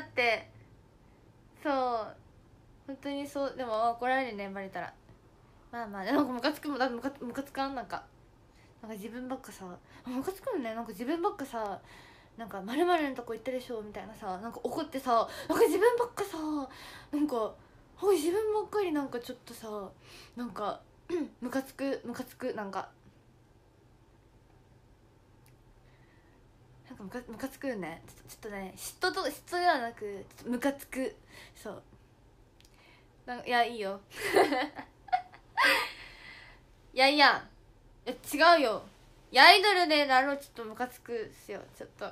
そう本当にそう。でも怒られるねバレたら。まあでもムカつくもんだって。ムカつかん。なんか自分ばっかさムカつくもんね。なんか自分ばっかさなんか〇〇のとこ行ったでしょみたいなさ、なんか怒ってさ、なんか自分ばっかさ、なんか自分ばっかりなんかちょっとさ、なんかムカつくなんかムカつくよね。ちょっとね、嫉妬ではなくちょっとムカつく。そういやいいよいや違うよ。いやアイドルでなろう、ちょっとムカつくっすよちょっと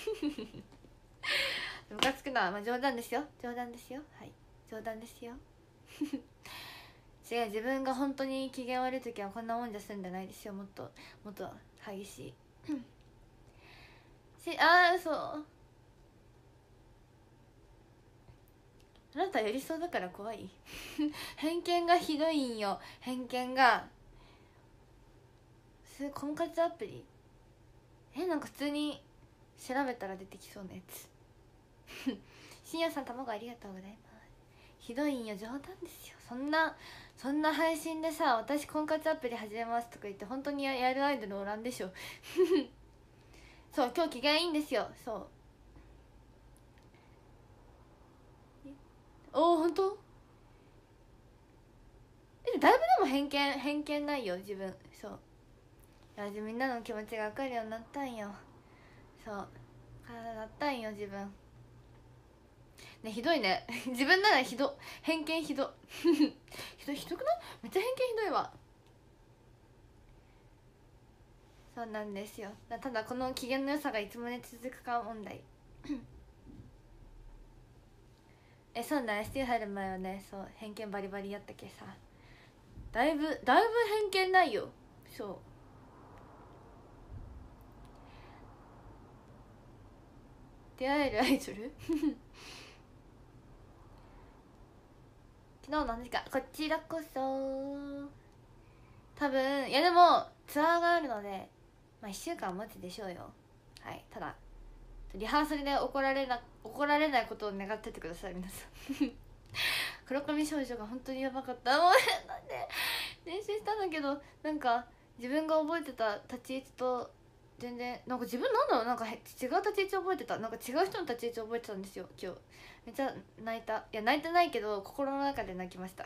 ムカつくのはまあ冗談ですよ、はい冗談ですよ違う、自分が本当に機嫌悪い時はこんなもんじゃ済んでないですよ。もっと激しいそうあなたやりそうだから怖い偏見がひどいんよ。偏見が婚活アプリなんか普通に調べたら出てきそうなやつ深夜さん卵ありがとうございます。ひどいんよ、冗談ですよ。そんな配信でさ、私婚活アプリ始めますとか言って本当にやるアイドルおらんでしょそう今日機嫌いいんですよ。そう本当だいぶでも偏見ないよ自分。そういやみんなの気持ちが分かるようになったんよ。そう体だったんよ自分ね。ひどいね自分なら偏見ひどくない？めっちゃ偏見ひどいわ。そうなんですよ。ただこの機嫌の良さがいつまで続くか問題そうだね。ST 入る前はね、そう偏見バリバリやったけさ、だいぶ偏見ないよ。そう出会えるアイドル昨日の話か。こちらこそ多分。いやでもツアーがあるのでまあ1週間待つでしょうよ。はい。ただリハーサルで怒られないことを願っててください皆さん黒髪少女が本当にやばかった。もうなんで練習したんだけど、なんか自分が覚えてた立ち位置と全然なんか自分なんだろう、なんか違う立ち位置覚えてた。なんか違う人の立ち位置覚えてたんですよ今日。めっちゃ泣いた。いや泣いてないけど心の中で泣きました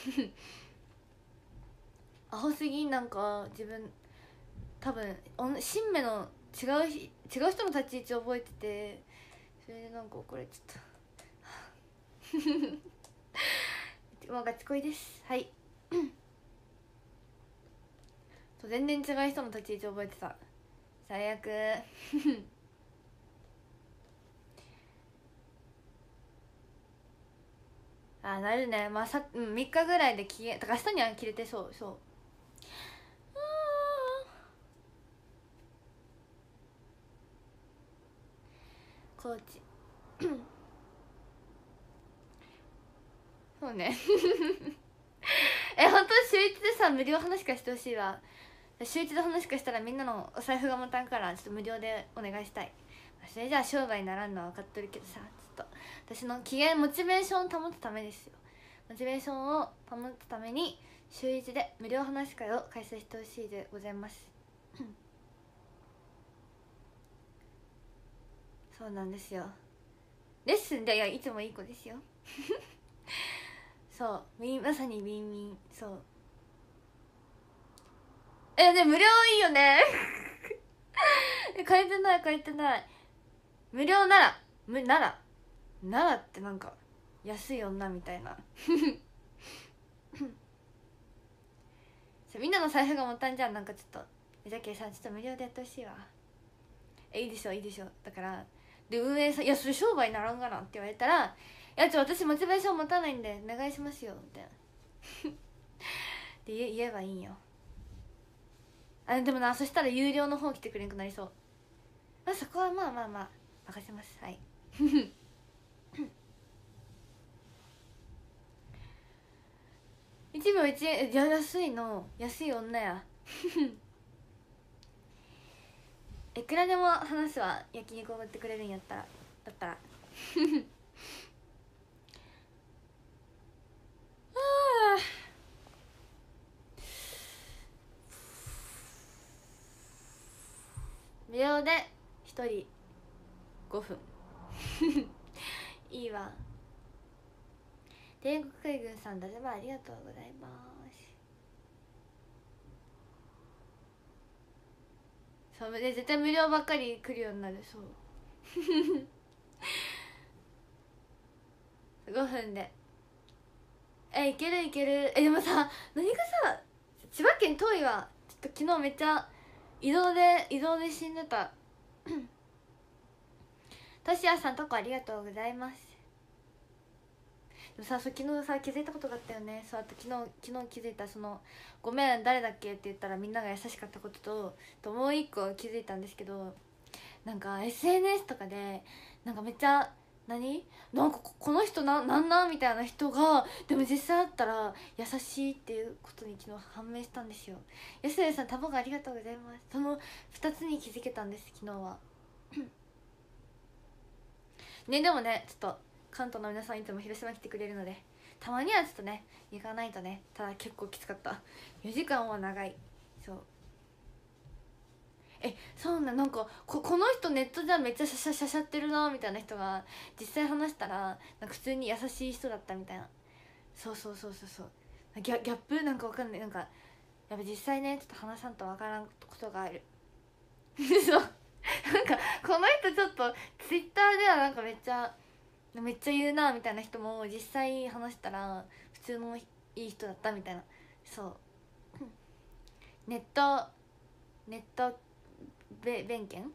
アホすぎん。なんか自分多分新芽の違う人の立ち位置覚えてて、それでなんか怒られちゃったもうガチ恋です。はい全然違う人の立ち位置覚えてた。最悪なるね。まあ3日ぐらいで消えだから明日には切れてそう。コーチそうね本当週一でさ無料話しかしてほしいわ。週一で話しかしたらみんなのお財布が持たんから、ちょっと無料でお願いしたい。それじゃあ商売にならんのは分かっとるけどさ、ちょっと私の機嫌モチベーションを保つためですよ。モチベーションを保つために週一で無料話し会を開催してほしいでございますそうなんですよ。レッスンでいつもいい子ですよそうまさにウィンウィン。そうで無料いいよね変えてない無料ならならってなんか安い女みたいなみんなの財布が持たんじゃん。なんかちょっとじゃけさちょっと無料でやってほしいわ。いいでしょだからで運営さん「いやそれ商売にならんがな」って言われたら「いや私モチベーション持たないんでお願いしますよ」みたいなで言えばいいんよ。でもな、そしたら有料の方来てくれんくなりそう。そこはまあ任せます。はい1秒1円。いや安い女やいくらでも話すわ。焼肉おごってくれるんやったら。だったら無料で1人 5分いいわ。天国海軍さんだぜばありがとうございます。そうで絶対無料ばっかり来るようになる。そう5分でいけるいける。でもさ、何かさ、千葉県遠いわ。ちょっと昨日めっちゃ移動で死んでたとしやさんとこありがとうございます。でもさ、昨日さ気づいたことがあったよね。そう、あと昨日気づいた、そのごめん誰だっけって言ったらみんなが優しかったことともう一個気づいたんですけど、なんか SNS とかでなんかめっちゃなんかこの人なんみたいな人がでも実際会ったら優しいっていうことに昨日判明したんですよ。安江さん卵ありがとうございます。その2つに気づけたんです昨日はね。でもね、ちょっと関東の皆さんいつも広島来てくれるのでたまにはちょっとね行かないとね。ただ結構きつかった。4時間は長い。そうそうなんかこの人ネットじゃめっちゃシャシャってるなみたいな人が実際話したらなんか普通に優しい人だったみたいな。そうギャップなんかわかんない。なんかやっぱ実際ねちょっと話さんとわからんことがあるそうなんかこの人ちょっとツイッターではなんかめっちゃ言うなみたいな人も実際話したら普通のいい人だったみたいな。そうネット弁慶。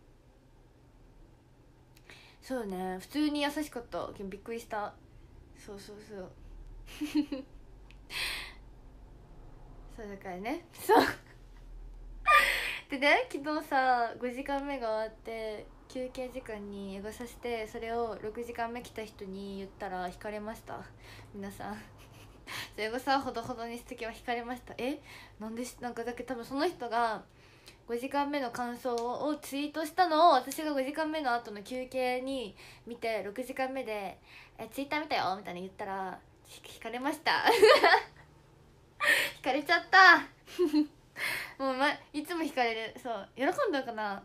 そうね、普通に優しかった。びっくりした。そうそうだからね。そうでね、昨日さ5時間目が終わって休憩時間にエゴさせて、それを6時間目来た人に言ったら引かれました。皆さんエゴさほどほどにしときは引かれました。なんでなんかだけ多分その人が5時間目の感想をツイートしたのを私が5時間目の後の休憩に見て6時間目でツイッター見たよみたいに言ったら引かれました引かれちゃったもう、いつも引かれる。そう喜んだかな。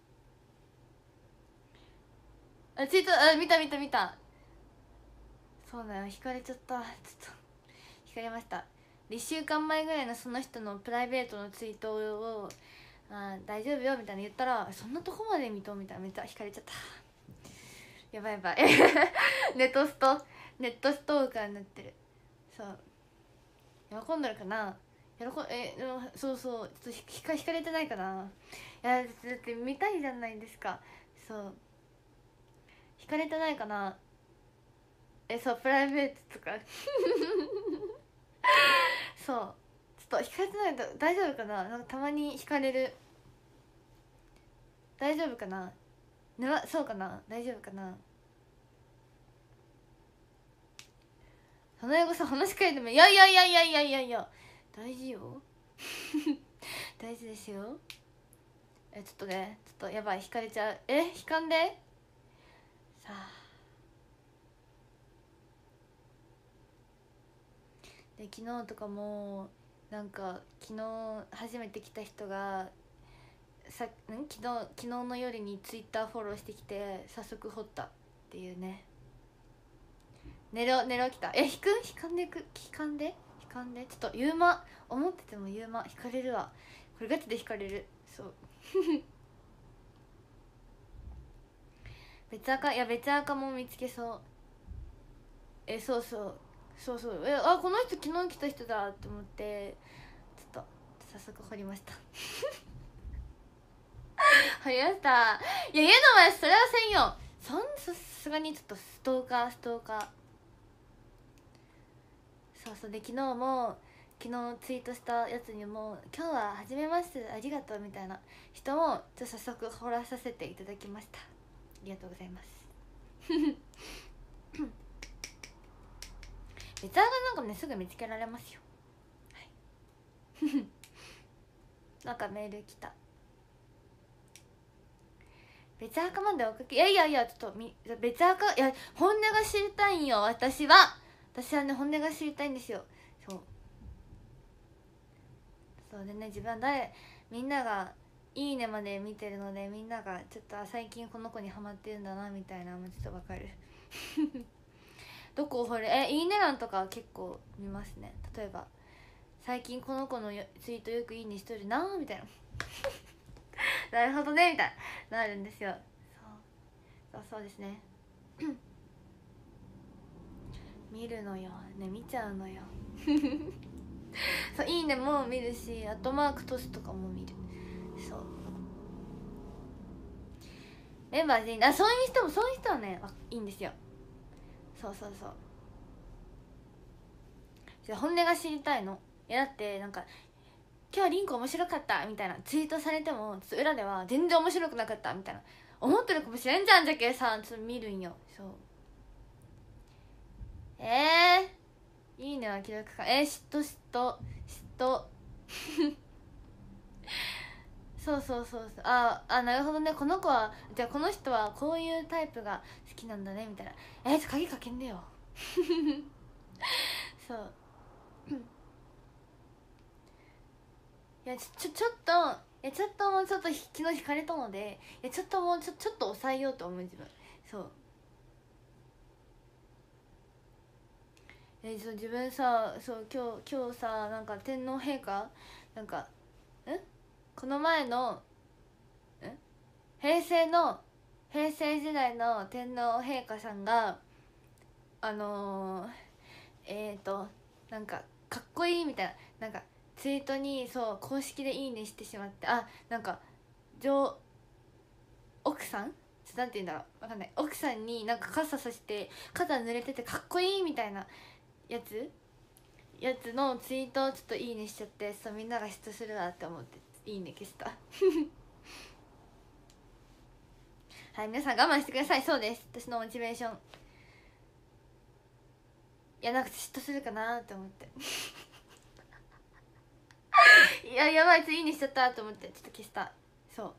ツイート見た。そうだよ、引かれちゃった。ちょっと引かれました。1週間前ぐらいのその人のプライベートのツイートを大丈夫よみたいな言ったらそんなとこまで見とみたいな。めっちゃ引かれちゃった。やばいネットストーカーになってる。そう喜んでるかな。そうちょっと引かれてないかな。いやだって見たいじゃないですか。そう引かれてないかな。そうプライベートとかそうちょっと引かれてないと大丈夫かな。なんかたまに引かれる。大丈夫かな。そうかな。大丈夫かな。花江さん話しかけてもいや大事よ大事ですよ。ちょっとねちょっとやばい引かれちゃう。引かんでさあ。で昨日とかもなんか昨日初めて来た人が昨日の夜にツイッターフォローしてきて早速掘ったっていうね。寝ろ来た。引かんでちょっとユーマ思っててもユーマ引かれるわ。これガチで引かれる。そう別赤も見つけそう。そうこの人昨日来た人だって思ってちょっと早速掘りました掘りました。いや言うのはそれはせんよ。さすがにちょっとストーカーそうで昨日ツイートしたやつにも今日は初めましてありがとうみたいな人も早速掘らさせていただきました。ありがとうございます別アガなんかねすぐ見つけられますよ。はいなんかメール来た。別アカまでおかけ。いやちょっと別アカ本音が知りたいんよ。私はね本音が知りたいんですよ。そうでね、自分はみんながいいねまで見てるので、みんながちょっと最近この子にハマってるんだなみたいなのもちょっとわかるどこを掘るいいね欄とか結構見ますね。例えば最近この子のツイートよくいいねしとるなみたいななるほどねみたいななるんですよ。そうですね見るのよね、見ちゃうのよそう、いいねも見るし、アットマークトスとかも見る。そう、メンバー全員そういう人はねいいんですよ。そうじゃ本音が知りたいの。いやだってなんか今日リンク面白かったみたいなツイートされても、ちょっと裏では全然面白くなかったみたいな思ってるかもしれんじゃん。じゃけさちょっと見るんよ。そういいねは記録か。嫉妬そうなるほどね。この子はじゃあこの人はこういうタイプが好きなんだねみたいな。鍵かけんでよそういやちょっともうちょっと昨日惹かれたので、ちょっともうちょっと抑えようと思う自分。そうそう自分さ、そう今日さ、なんか天皇陛下なんかこの前の平成時代の天皇陛下さんがなんかかっこいいみたいな、なんかツイートにそう公式でいいねしてしまって、なんか奥さんなんて言うんだろう、わかんない、奥さんになんか傘さして肩濡れててかっこいいみたいなやつのツイートをちょっといいねしちゃって、そうみんなが嫉妬するわって思っていいね消したはい、皆さん我慢してください。そうです、私のモチベーション。いやなんか嫉妬するかなって思っていややばい、ついいねしちゃったと思ってちょっと消した。そう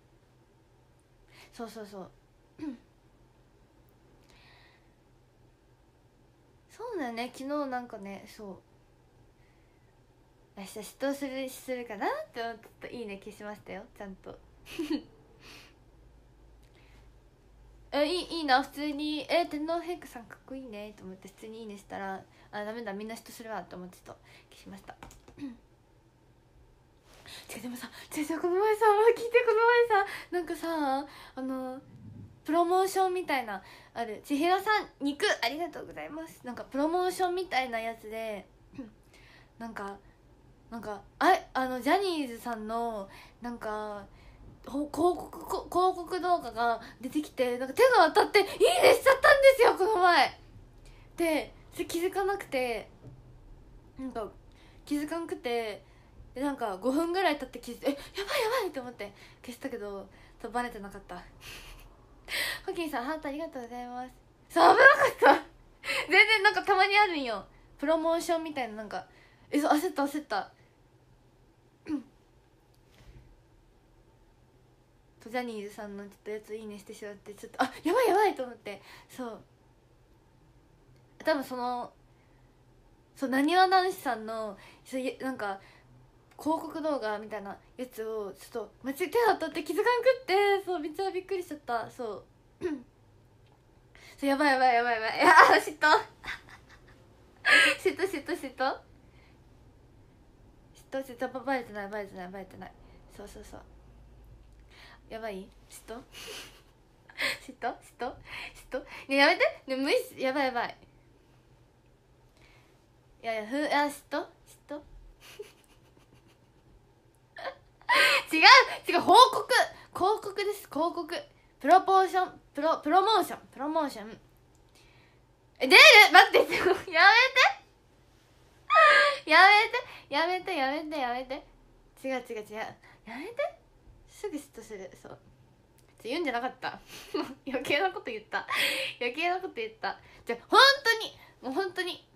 そうだよね。昨日なんかね、明日嫉妬するかなって思ってちょっといいね消しましたよ、ちゃんといいな普通に。天皇陛下さんかっこいいねと思って普通にいいねしたら、ダメだみんな嫉妬するわと思ってちょっと消しましたでもさ、この前さ聞いて、この前さなんかさプロモーションみたいなある。千尋さん肉ありがとうございます。なんかプロモーションみたいなやつでなんかジャニーズさんのなんか広告動画が出てきて、なんか手が当たっていいねしちゃったんですよこの前で。それ気づかなくてでなんか5分ぐらい経って気づいてやばいって思って消したけどバレてなかったホキンさんハートありがとうございます。そう危なかった全然なんかたまにあるんよプロモーションみたいな、なんか焦ったジャニーズさんのちょっとやついいねしてしまって、ちょっとやばいと思って。そう多分なにわ男子さんのなんか広告動画みたいなやつをちょっと間違えて当たって気づかんくって、そうめっちゃびっくりしちゃった。そうやばい嫉妬バレてないそうやばい嫉妬ねやめてね、無理やばいいや嫉妬違う広告です。広告プロモーション出る待ってやめて違うやめてすぐ嫉妬する。そう言うんじゃなかった余計なこと言ったじゃ本当に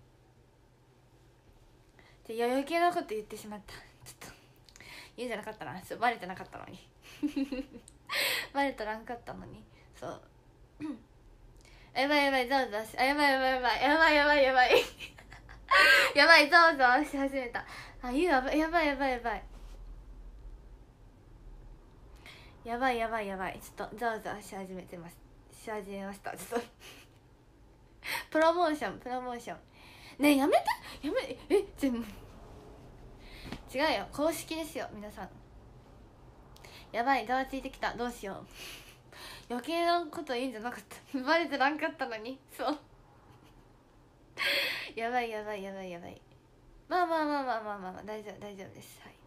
余計なこと言ってしまった。ちょっと言うんじゃなかったな。バレてなかったのにバレたらんかったのに。そうやばいざわざわしやばいやばいざわざわし始めた。やばいやばいやばいやばい、ちょっとざわざわし始めましたちょっとプロモーションねえ、やめて全部違うよ、公式ですよ皆さん。やばい、ざわついてきた、どうしよう余計なこと言うんじゃなかったバレてなかったのに、そうやばいまあ大丈夫です。はい、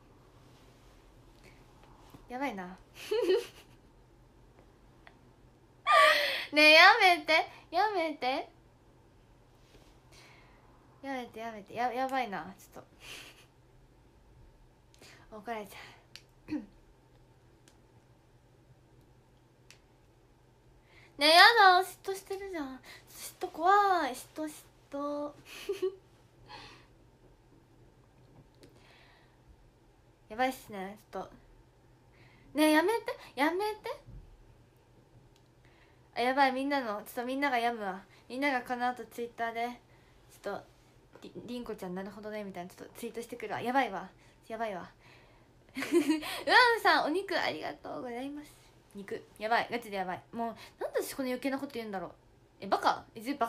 やばいなねえ、やめてやばいな、ちょっと怒られちゃうねえ、やだ、嫉妬してるじゃん、嫉妬怖い、嫉妬やばいっすね、ちょっとねえ、やめてあ、やばい、みんなが病むわ。みんながこの後ツイッターでちょっとりんこちゃんなるほどねみたいなちょっとツイートしてくるわ。やばいわうわんさん、お肉ありがとうございます。肉やばい、ガチでやばい。もうなんで私この余計なこと言うんだろう。バカ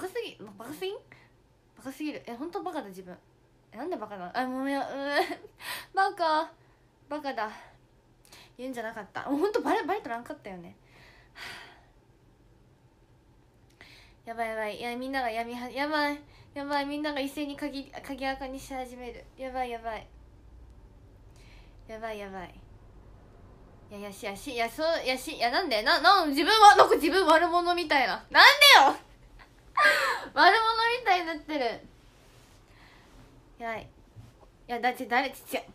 すぎる。本当バカだ自分。なんでバカなの。もうバカだ。言うんじゃなかった。もう本当バレとらんかったよね。やばい、いや、みんながやばい、みんなが一斉に鍵垢にし始める。やばい、いやなんで自分はなんか自分悪者みたいな、なんでよ悪者みたいになってる。やばい、いやだって誰ちっちゃい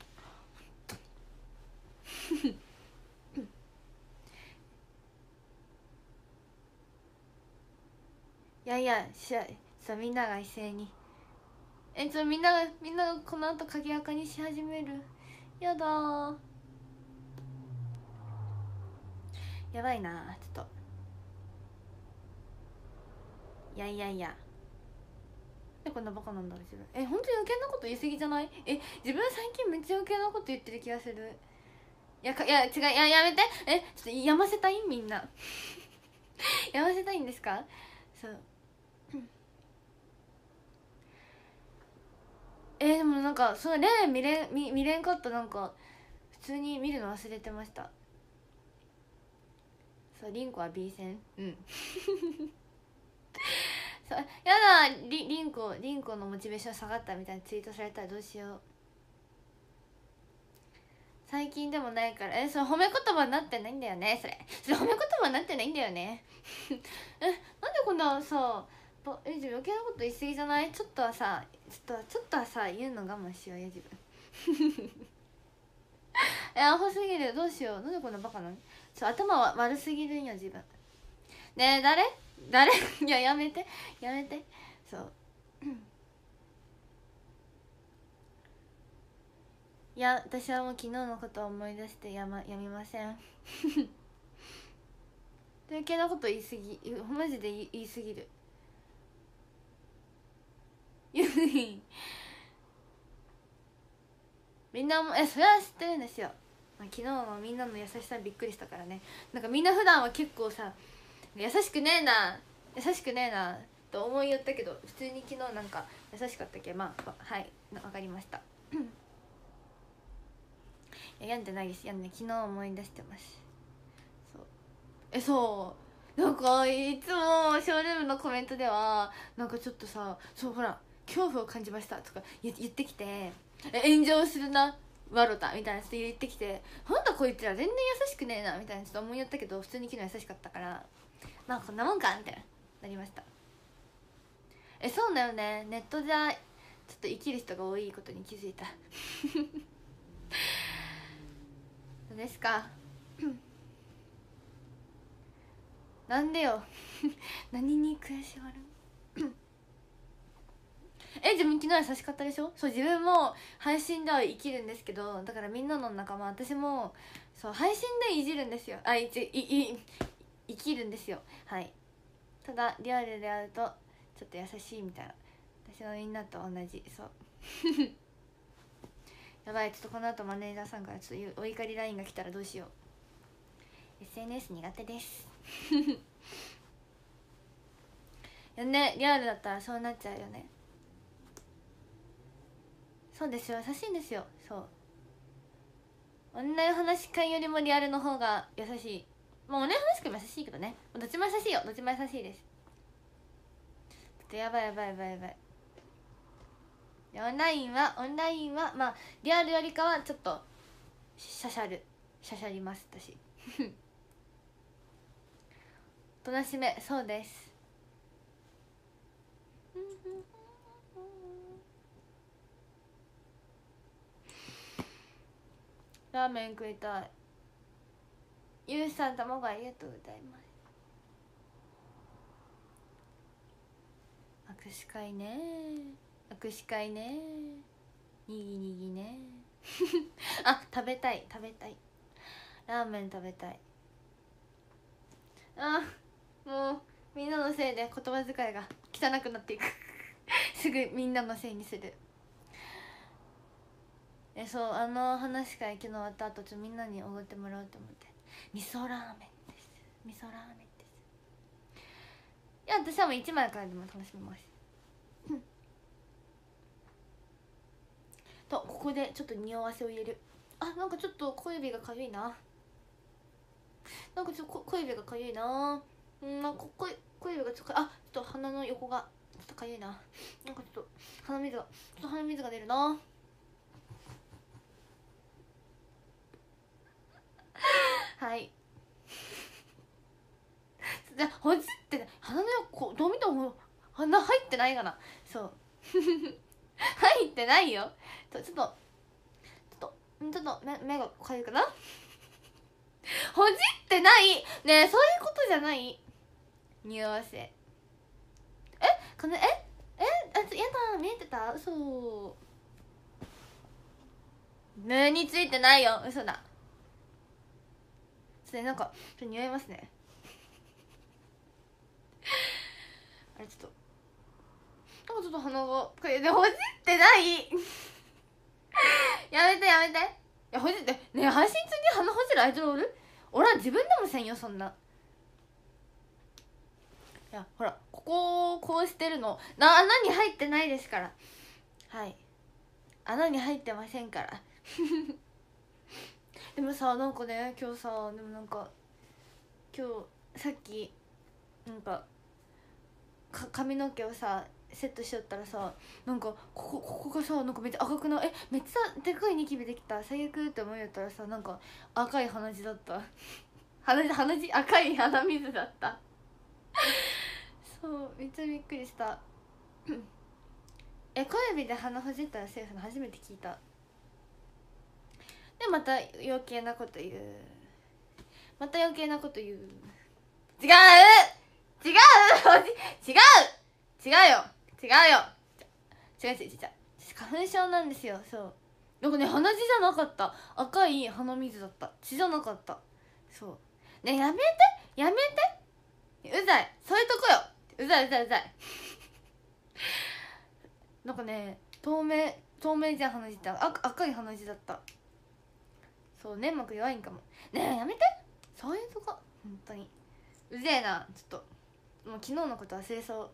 みんなが一斉にみんながこの後鍵垢にし始める。やだー、やばいな、ちょっとこんなバカなんだろ自分。本当に余計なこと言い過ぎじゃない？自分最近めっちゃ余計なこと言ってる気がする。違う、やめて。ちょっとやませたいみんなやませたいんですか？そうでもなんかその例見れんかった。なんか普通に見るの忘れてました。そう、リンコは B 線そう、やだ、リンコのモチベーション下がったみたいなツイートされたらどうしよう。最近でもないから。それ褒め言葉になってないんだよね。それ褒め言葉になってないんだよねなんでこんなさ余計なこと言い過ぎじゃない？ちょっとはさ言うの我慢しようよ自分アホすぎる、どうしよう。なんでこんなバカなの？頭は悪すぎるんよ自分。ねえ、誰いや、やめてそういや、私はもう昨日のことを思い出してやみません余計なこと言い過ぎ、マジで言い過ぎるみんなもそれは知ってるんですよ。昨日のみんなの優しさにびっくりしたからね。なんかみんな普段は結構さ優しくねえなと思いよったけど、普通に昨日なんか優しかったっけ。はいわかりました病んでないです。昨日思い出してます。そうなんかいつもショールームのコメントではなんかちょっとさ、ほら恐怖を感じましたとか言ってきて、炎上するなワロタみたいな人言ってきて、なんだこいつら全然優しくねえなみたいなちょっと思いやったけど、普通に昨日優しかったからこんなもんかみたいなりました。そうだよね、ネットじゃちょっと生きる人が多いことに気づいたどうですかなんでよ何に悔しがる自分昨日優しかったでしょ。そう、自分も配信では生きるんですけど、だからみんなの仲間、私もそう配信でいじるんですよ。生きるんですよ。はい。ただリアルで会うとちょっと優しいみたいな、私のみんなと同じ。そうやばい、ちょっとこの後マネージャーさんからちょっとお怒り LINE が来たらどうしよう。 SNS 苦手ですね、リアルだったらそうなっちゃうよね。そうですよ、優しいんですよ。そう、オンライン話し会よりもリアルの方が優しい。まあオンライン話し会も優しいけどね、どっちも優しいよ、どっちも優しいです。やばいやばいやばいやばい。オンラインはまあリアルよりかはちょっとシャシャります私おとなしめ、そうですラーメン食いたい。ゆうさん、卵ありがとうございます。握手会ね、握手会ね、にぎにぎねあ、食べたいラーメン食べたい。あ、もうみんなのせいで言葉遣いが汚くなっていくすぐみんなのせいにする。そう、話し会昨日終わった後みんなにおごってもらおうと思って、味噌ラーメンです。いや、私はもう1枚からでも楽しめますと、ここでちょっと匂わせを入れる。あ、なんかちょっと小指がかゆいな。なんかちょっと小指がかゆいな。なんか小指がちょっと鼻の横がちょっとかゆいな。なんかちょっと鼻水が出るなはいじゃほじってね、鼻の横どう見ても鼻入ってないかな。そう入ってないよ。ちょっと目がかゆいかなほじってないねえ、そういうことじゃない。匂わせやだ、見えてた。嘘、目についてないよ、嘘だ。それなんかちょっと匂いますねあれ、ちょっと鼻がこれでほじってないやめていや、ほじってねえ、配信中に鼻ほじるアイドルおる？俺は自分でもせんよ、そんな。いや、ほら、こここうしてるの穴に入ってないですから。はい、穴に入ってませんからでもさ、なんかね、今日さ、でもなんか今日さっきなんか髪の毛をさセットしよったらさ、なんかここがさ、なんかめっちゃ赤くない？めっちゃでかいニキビできた、最悪って思いよったらさ、なんか赤い鼻血だった鼻血赤い鼻水だったそう、めっちゃびっくりした小指で鼻ほじったらセーフの初めて聞いた。でまた余計なこと言う。違う違う花粉症なんですよ。そう、なんかね、鼻血じゃなかった、赤い鼻水だった、血じゃなかった。そうね、やめてうざい、そういうとこよ、うざいなんかね、透明じゃん鼻血って、赤い鼻血だった。そう、粘膜弱いんかも。ねえ、やめて、そういうとこ本当にうぜえな。ちょっともう昨日のこと忘れそう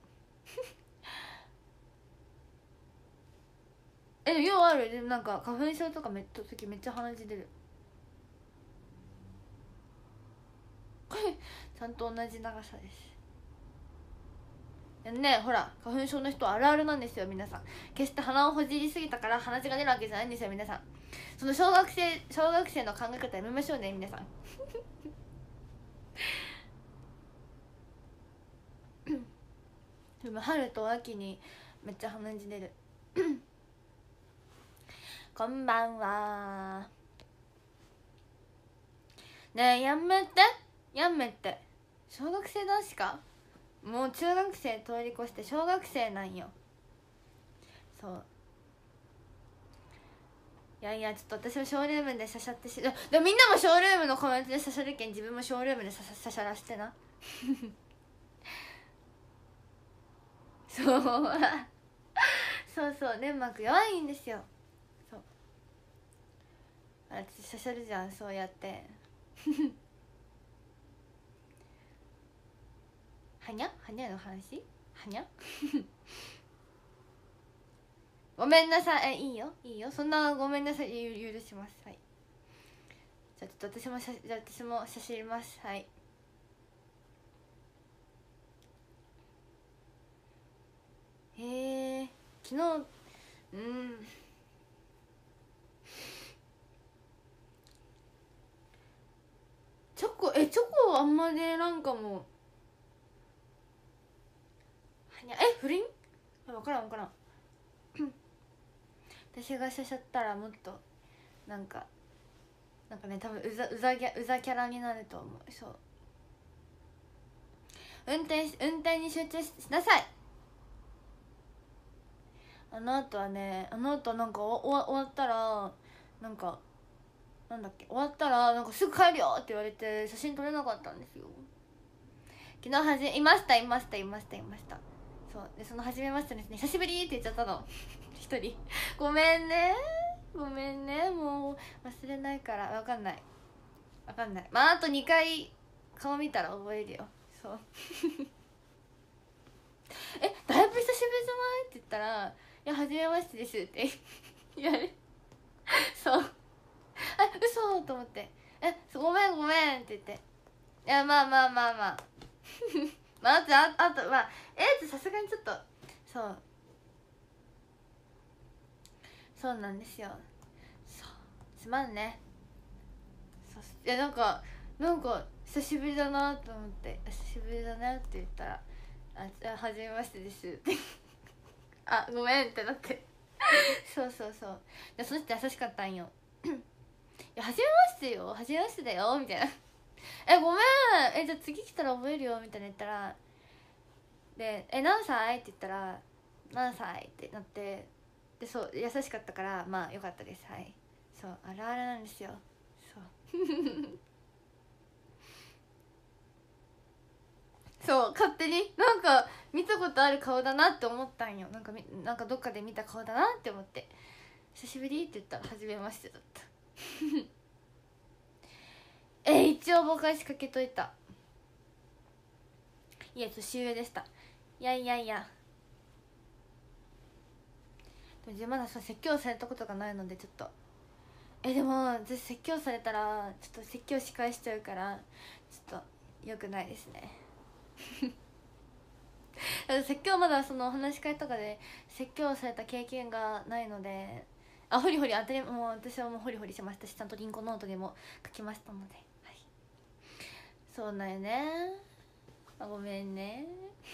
でもようある。でもなんか花粉症とか時めっちゃ鼻血出る。これちゃんと同じ長さです。ね、ほら、花粉症の人あるあるなんですよ皆さん。決して鼻をほじりすぎたから鼻血が出るわけじゃないんですよ皆さん。その小学生の考え方やめましょうね皆さんでも春と秋にめっちゃ鼻血出るこんばんは。ねえ、やめて小学生男子か。もう中学生通り越して小学生なんよ。そう、いやちょっと私もショールームでシャシャってでもみんなもショールームのコメントでシャシャるけん、自分もショールームでシャシャらしてなそうそう粘膜弱いんですよ。そう、あれシャシャるじゃん、そうやってはにゃはにゃの話はにゃごめんなさい。いいよいいよ、そんなごめんなさい許します。はい、じゃあちょっと私も写真入れます。はい、へえ、昨日チョコあんまね、なんかもう不倫分からん私がしゃしゃったらもっとなんかね、多分うざキャラになると思う。そう、運転に集中しなさい。あの後はなんか終わったらなんかなんだっけ、終わったらなんかすぐ帰るよって言われて写真撮れなかったんですよ。昨日いました。そうで、その初めましてですね、久しぶりって言っちゃったの一人ごめんねもう忘れないから。分かんないまああと2回顔見たら覚えるよ。そうだいぶ久しぶりじゃないって言ったら、いや初めましてですって言われそう嘘と思って、ごめんって言って、いやまあまあまああとさすがにちょっとそうなんですよ。そうすまんね。いやなんか久しぶりだなと思って、久しぶりだねって言ったら、初めましてですってごめんってなってそうで、その人優しかったんよいや初めましてだよみたいなごめんじゃあ次来たら覚えるよみたいな言ったら、で何歳って言ったら何歳ってなって、でそう優しかったから、まあよかったです。はい、そうあるあるなんですよ。そうそう勝手になんか見たことある顔だなって思ったんよ。なんかどっかで見た顔だなって思って、久しぶりって言ったら初めましてだった一応僕は仕掛けといた。いや年上でした。いやでもまだ説教されたことがないので、ちょっとでも私説教されたらちょっと説教し返しちゃうから、ちょっと良くないですね説教まだその話し会とかで説教された経験がないので、ホリホリもう私はもうホリホリしましたし、ちゃんとリンゴノートでも書きましたので、はい、そうなんよね。ごめんね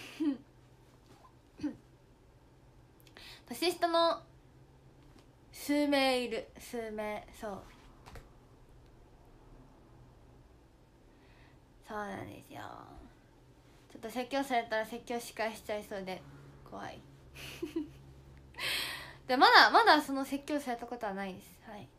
年下の数名いる。そうなんですよ。ちょっと説教されたら説教し返しちゃいそうで怖いでまだその説教されたことはないです。はい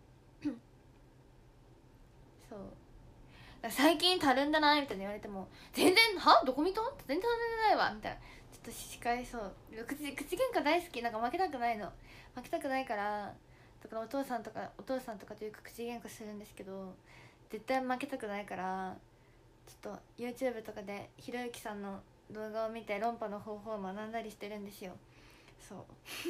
そう最近たるんだなみたいな言われても、全然どこ見とん全然たるんでないわみたいな、ちょっとし返そう。口喧嘩大好き。なんか負けたくないからだからお父さんとかとよく口喧嘩するんですけど、絶対負けたくないからちょっと YouTube とかでひろゆきさんの動画を見て論破の方法を学んだりしてるんですよ。そう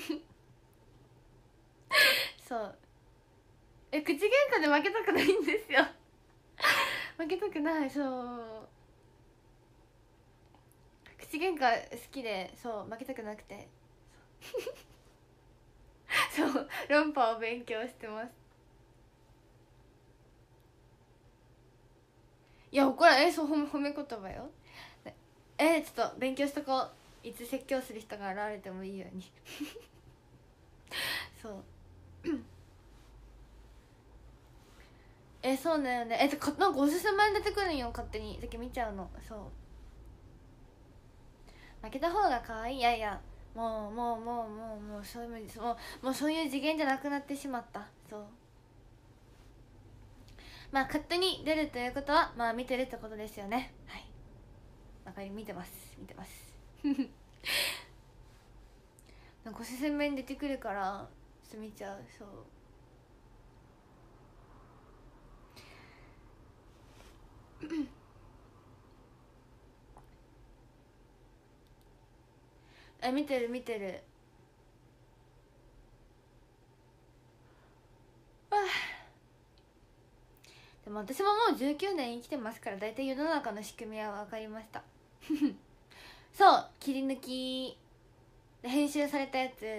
そう口喧嘩で負けたくないんですよ負けたくない。そう口喧嘩好きで、そう負けたくなくてそう論破を勉強してます。いや怒らそう褒め言葉よ。ちょっと勉強しとこう。いつ説教する人が現れてもいいようにそうそうだよね。なんかおすすめに出てくるんよ、勝手にだけ見ちゃうの。そう負けた方が可愛い。いやいや、もうそういうもうそういう次元じゃなくなってしまった。そうまあ勝手に出るということはまあ見てるってことですよね。はい、見てますなんかおすすめに出てくるからちょっと見ちゃう。そう見てる見てる。でも私ももう19年生きてますから、大体世の中の仕組みは分かりましたそう、切り抜きで編集されたやつ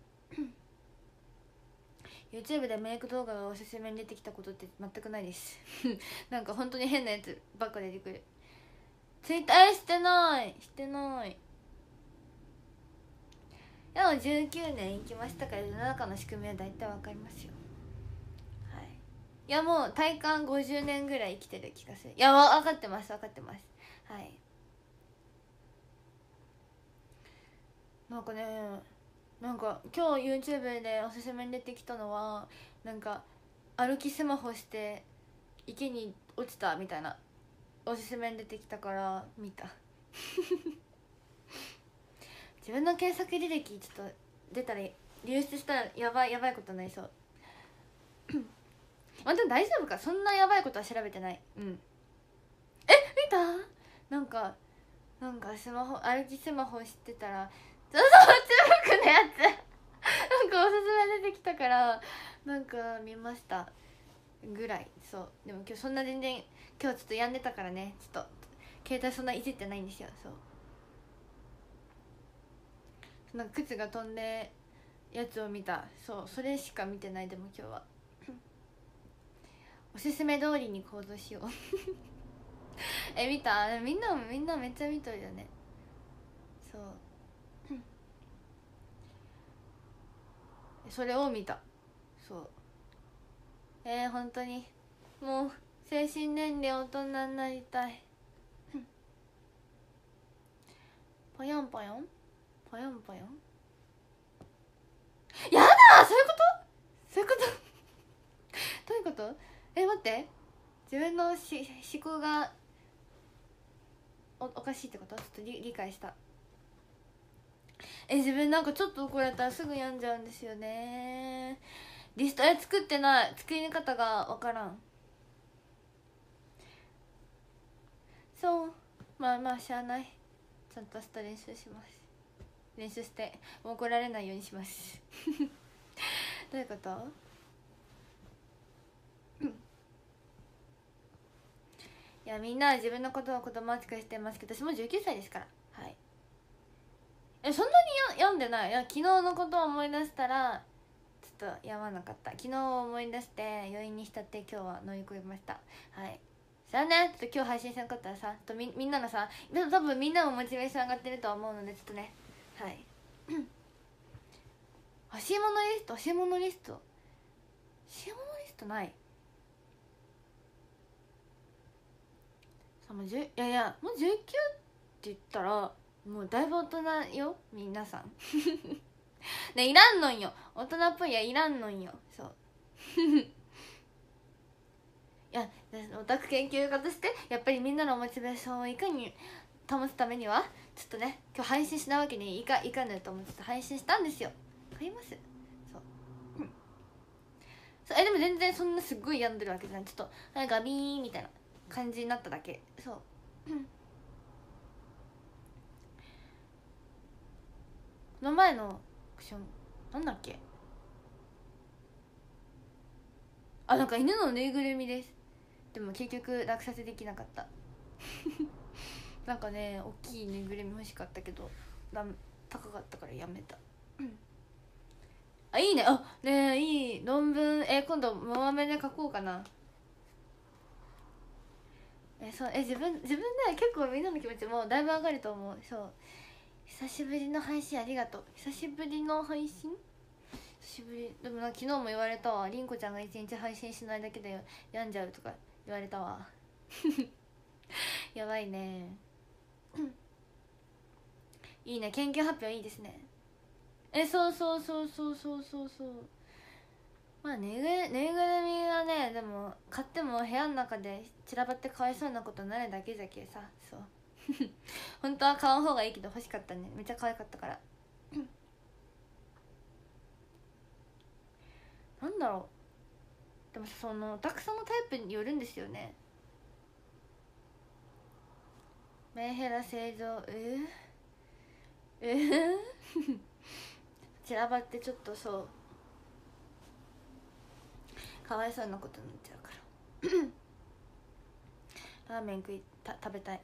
YouTube でメイク動画がおすすめに出てきたことって全くないですなんか本当に変なやつばっか出てくる。Twitter してないしてない。でも19年生きましたから世の中の仕組みは大体わかりますよ。はい。いやもう体感50年ぐらい生きてる気がする。いや分かってます分かってます。はい。なんかね、なんか今日 YouTube でおすすめに出てきたのは、なんか歩きスマホして池に落ちたみたいなおすすめに出てきたから見た自分の検索履歴ちょっと出たら流出したらやばいことになりそうまあでも大丈夫か、そんなやばいことは調べてない。うん。見た？なんかスマホ歩きスマホしてたらそう中国のやつなんかおすすめ出てきたからなんか見ましたぐらい。そう、でも今日そんな全然今日ちょっと病んでたからね、ちょっと携帯そんないじってないんですよ。そうなんか靴が飛んでやつを見た。そう、それしか見てない。でも今日はおすすめ通りに行動しよう見た？みんなめっちゃ見とるよね。そうそれを見た。そう本当にもう精神年齢大人になりたいぽよんぽよんぽよんぽよん。やだー、そういうことどういうこと？待って、自分の思考がおかしいってこと？ちょっと理解した。自分なんかちょっと怒られたらすぐ病んじゃうんですよね。リスト作ってない、作り方がわからん。そう、まあしゃあない。ちゃんとした練習します。練習して怒られないようにしますどういうこと？いやみんな自分のことを子供扱いしてますけど、私も19歳ですから。はい。そんなに病んでない。いや昨日のことを思い出したらちょっとやまなかった。昨日思い出して余韻に浸って今日は乗り越えました。はい。さあね、ちょっと今日配信せなかったらさ、ちょっとみんなのさ、でも多分みんなもモチベーション上がってるとは思うので、ちょっとね、はい欲しいものリストないさ。もういやもう19って言ったらもうだいぶ大人よ皆さんね、いらんのんよ、大人っぽい。いらんのんよ。そういやオタク研究家としてやっぱりみんなのモチベーションをいかに保つためにはちょっとね、今日配信しないわけにいかぬと思って配信したんですよ。わかります？そうでも全然そんなすっごい病んでるわけじゃない。ちょっとガビーンみたいな感じになっただけ。そうこの前のクションなんだっけ、なんか犬のぬいぐるみです。でも結局落札できなかったなんかね大きいぬいぐるみ欲しかったけど高かったからやめたいいね。ねえいい論文。今度モアメで書こうかな。そう自分で結構みんなの気持ちもだいぶ上がると思う。そう久しぶりの配信ありがとう。久しぶりの配信久しぶり。でも昨日も言われたわ。りんこちゃんが一日配信しないだけで病んじゃうとか言われたわやばいねいいね、研究発表いいですね。そうまあぬいぐるみはね、でも買っても部屋の中で散らばってかわいそうなことになるだけじゃけさ。そう本当は買う方がいいけど欲しかったね。めっちゃ可愛かったからなんだろう、でもそのオタクさんのタイプによるんですよね。メンヘラ製造散らばってちょっとそうかわいそうなことになっちゃうからラーメン食べたい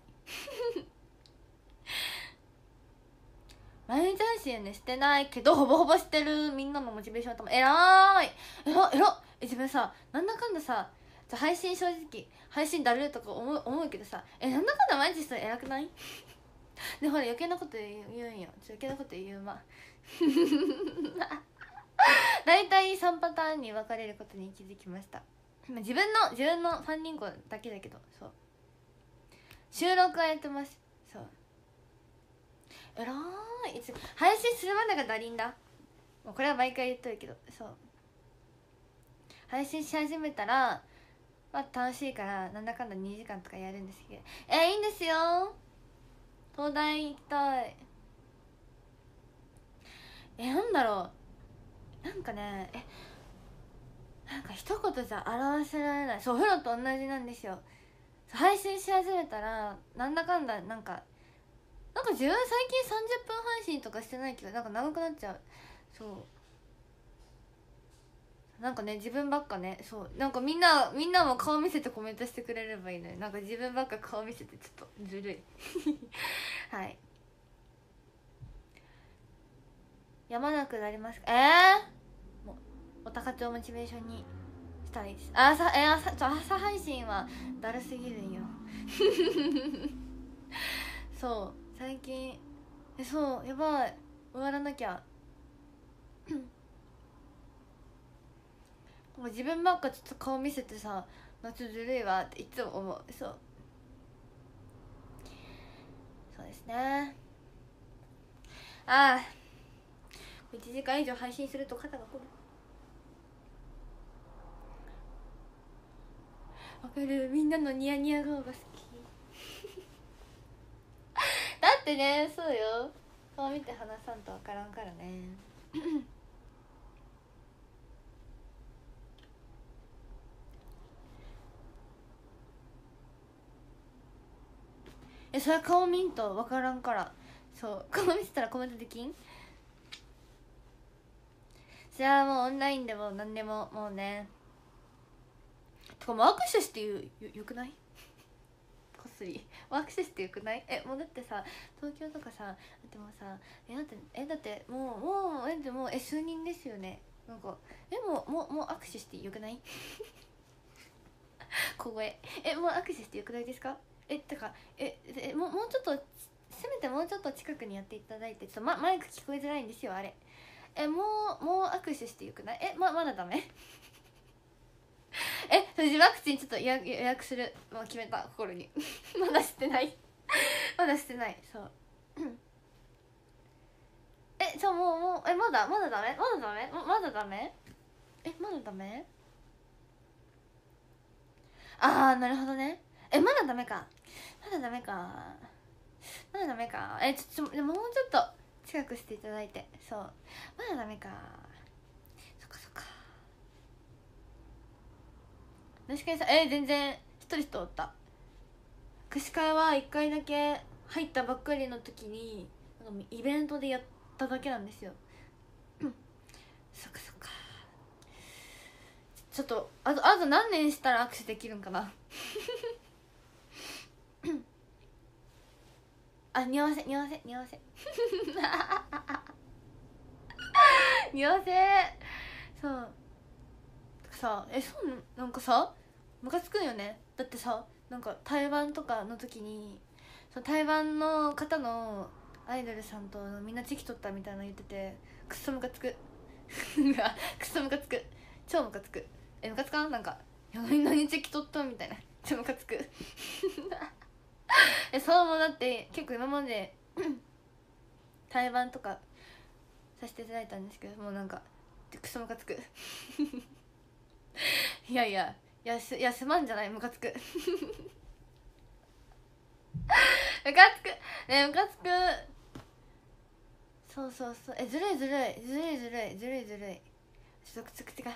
毎日配信ねしてないけどほぼほぼしてる。みんなのモチベーション頭えらーいえら自分さなんだかんださ配信正直配信だるとか思うけどさなんだかんだ毎日したら偉くないでほら余計なこと言うんよ余計なこと言うまだいたい3パターンに分かれることに気づきました。自分のファンリンコだけだけどそう収録はやってます。そうえらーい配信するまでがだりんだ。もうこれは毎回言っとるけどそう配信し始めたらまあ楽しいからなんだかんだ2時間とかやるんですけどいいんですよ。東大行きたい。なんだろうなんかねなんか一言じゃ表せられない。そうお風呂と同じなんですよ。配信し始めたらなんだかんだなんか自分最近30分配信とかしてないけどなんか長くなっちゃう。そうなんかね自分ばっかねそうなんかみんなも顔見せてコメントしてくれればいいのになんか自分ばっか顔見せてちょっとずるいはいやまなくなりますかもうおたかちをモチベーションにしたらいいです。朝配信はだるすぎるんよそう最近そうやばい終わらなきゃもう自分ばっかちょっと顔見せてさ夏ずるいわっていつも思う。そうですね。1時間以上配信すると肩が凝る。わかるみんなのニヤニヤ顔が好きだってねそうよ顔見て話さんとわからんからねそれは顔見んとわからんからそう顔見せたらコメントできん。それはもうオンラインでも何でももうねとかもう握手してよくないこっそり握手してよくないもうだってさ東京とかさでもさだってもう数人ですよねなんかもう握手してよくない小声もう握手してよくないですかてかもうちょっとせめてもうちょっと近くにやっていただいてちょっと、マイク聞こえづらいんですよあれもう握手してよくないまだダメワクチンちょっと予約するもう決めた心にまだしてないまだしてないそうもうまだダメまだダメまだダメなるほどねまだダメかちょっとでももうちょっと近くしていただいてそうまだダメかそっか確かにさ全然一人おった握手会は1回だけ入ったばっかりの時になんかイベントでやっただけなんですよそっかちょっとあと何年したら握手できるんかな匂わせ匂わせそうそうなんかさムカつくんよね。だってさなんか台湾とかの時に台湾の方のアイドルさんとみんなチェキ取ったみたいなの言っててくっそムカつくくっそムカつく超ムカつくムカつかんなんか何チェキ取ったみたいな超ムカつくそうもだって結構今まで台湾とかさせていただいたんですけどもうなんかクソムカつくいやすまんじゃないムカつくムカつくそうずるいちょっと口が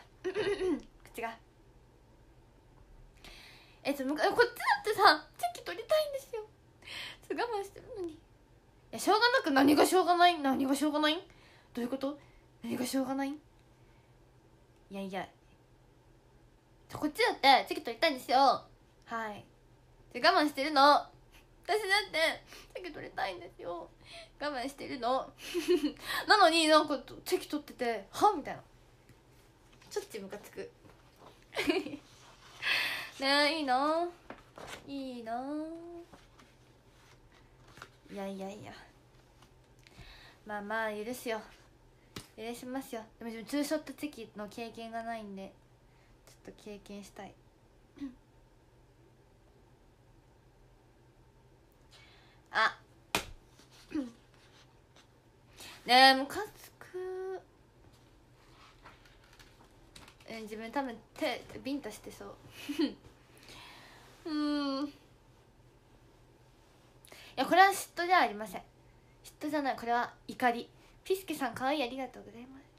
こっちだってさチェキ取りたいんですよ。ちょっと我慢してるのにしょうがなく何がしょうがない、何がしょうがない、どういうこと、何がしょうがない、いやいや、こっちだってチェキ取りたいんですよ。はい、で我慢してるの、私だってチェキ取りたいんですよ、我慢してるのなのになんかチェキ取っててはみたいな、ちょっとムカつくねえ、いいないいな、いやいやいや、まあまあ許すよ、許しますよ。でもツーショットチェキの経験がないんでちょっと経験したいあねえ、ムカつく。自分多分手ビンタしてそういや、これは嫉妬じゃありません、嫉妬じゃない、これは怒り。ピスケさんかわいい、ありがとうございます。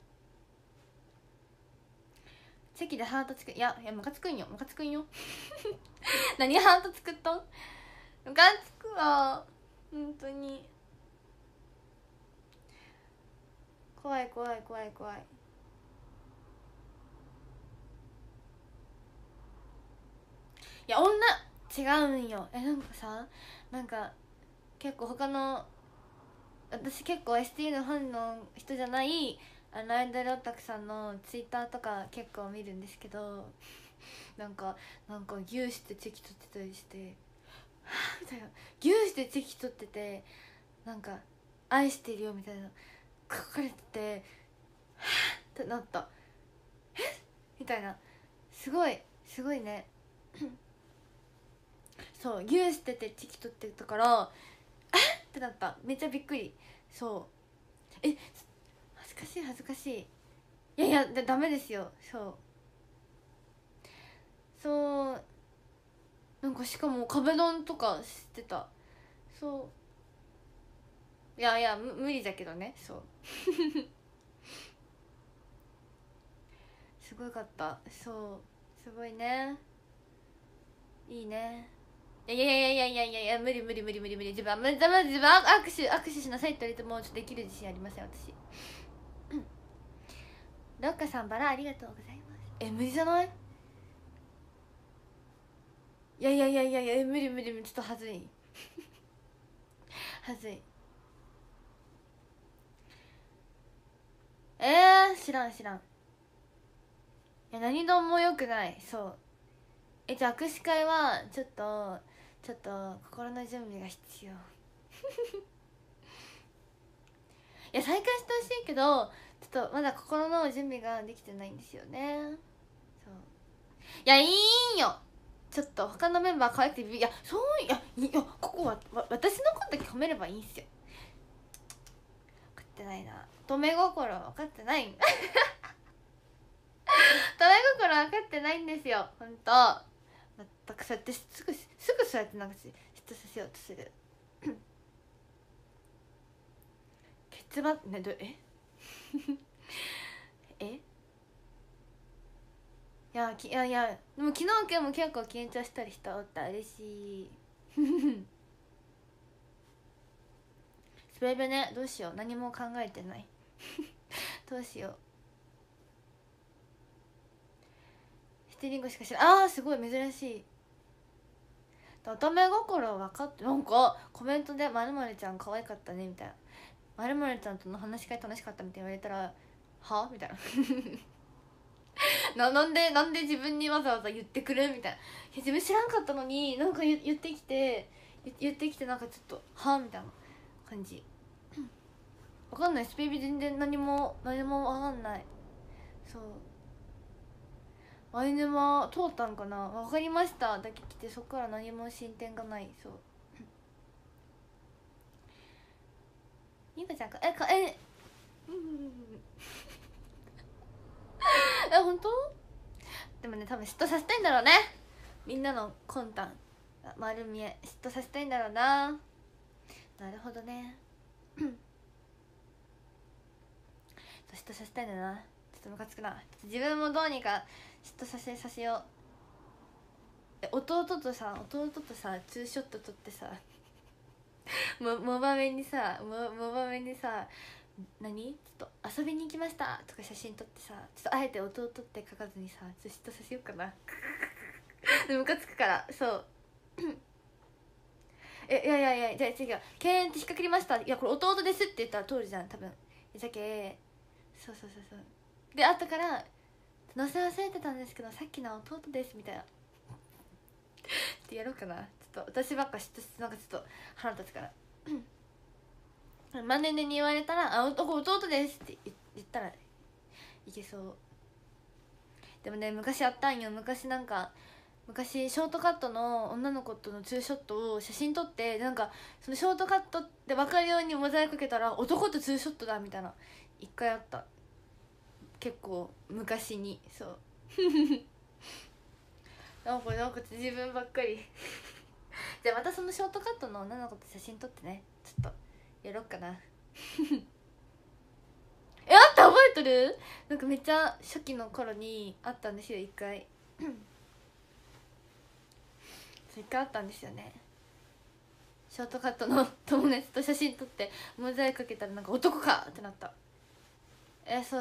チェキでハート作る、いやムカつくんよ、ムカつくんよ何ハート作ったん、ムカつくわ本当に、怖い怖い怖い怖い。いや、女違うんよ。なんかさ、なんか結構他の、私結構 ST のファンの人じゃないアイドルオタクさんのツイッターとか結構見るんですけど、なんか牛してチェキ取ってたりしてはぁみたいな、牛してチェキ取っててなんか愛してるよみたいな書かれててはぁってなった、みたいな、すごいすごいねそう、牛しててチェキ取ってたからってなった、めっちゃびっくり。そう恥ずかしい恥ずかしい、いやいやダメですよ。そうなんかしかも壁ドンとかしてた。いやいや無理だけどね。すごかった。すごいね、いいね。いやいやいやいやいやいや無理無理無理無理無理、自分握手しなさいって言われてもちょっとできる自信ありません私。ロッカさんバラありがとうございます。無理じゃない、いやいやいやいやいや無理無理無理、ちょっとはずいはずい。知らん知らん。いや何度もよくない。じゃあ握手会はちょっと心の準備が必要いや再開してほしいけどちょっとまだ心の準備ができてないんですよね。いやいいんよ、ちょっと他のメンバー可愛くていやここは私のことだけ褒めればいいんすよ。分かってないな、止め心分かってない止め心分かってないんですよほんと。全くそうやってすぐそうやってなんか嫉妬させようとする結末ね、えいやいやでも昨日今日も結構緊張したりしたおった嬉しいスペベね、どうしよう、何も考えてないどうしよう、シテリンゴしか知らん。すごい珍しい。乙女心分かって、なんかコメントで「まるまるちゃん可愛かったね」みたいな「まるまるちゃんとの話し会楽しかった」みたいな言われたらはみたいななんで自分にわざわざ言ってくるみたいな、自分知らんかったのになんか言ってきてなんかちょっとはみたいな感じ。わかんない、SPB 全然何もわかんない。アイヌマ通ったんかな、わかりましただけ来てそっから何も進展がない。ゆかちゃんか本当。でもね多分嫉妬させたいんだろうね、みんなの魂胆丸見え嫉妬させたいんだろうな。なるほどね嫉妬させたいんだな。ちょっとムカつくな。自分もどうにか嫉妬させよう。弟とさツーショット撮ってさモバメにさ何ちょっと遊びに行きましたとか写真撮ってさ、ちょっとあえて弟って書かずにさ、ちょっと嫉妬させようかなムカつくから。そういやじゃあ違う、敬遠って引っかかりました、いやこれ弟ですって言ったら通るじゃん多分。じゃけそうで後から載せ忘れてたんですけどさっきの弟ですみたいなってやろうかな。ちょっと私ばっか嫉妬してなんかちょっと腹立つからマネネに言われたら「あ、弟です」って言ったらいけそう。でもね昔あったんよ。昔ショートカットの女の子とのツーショットを写真撮って、なんかそのショートカットで分かるようにモザイクかけたら男とツーショットだみたいな一回あった。結構昔に。そうなんか自分ばっかりじゃあまたそのショートカットの女の子と写真撮ってね、ちょっとやろっかなあった覚えとる？なんかめっちゃ初期の頃にあったんですよ一回一回あったんですよね。ショートカットの友達と写真撮ってモザイクかけたらなんか男かってなった。そう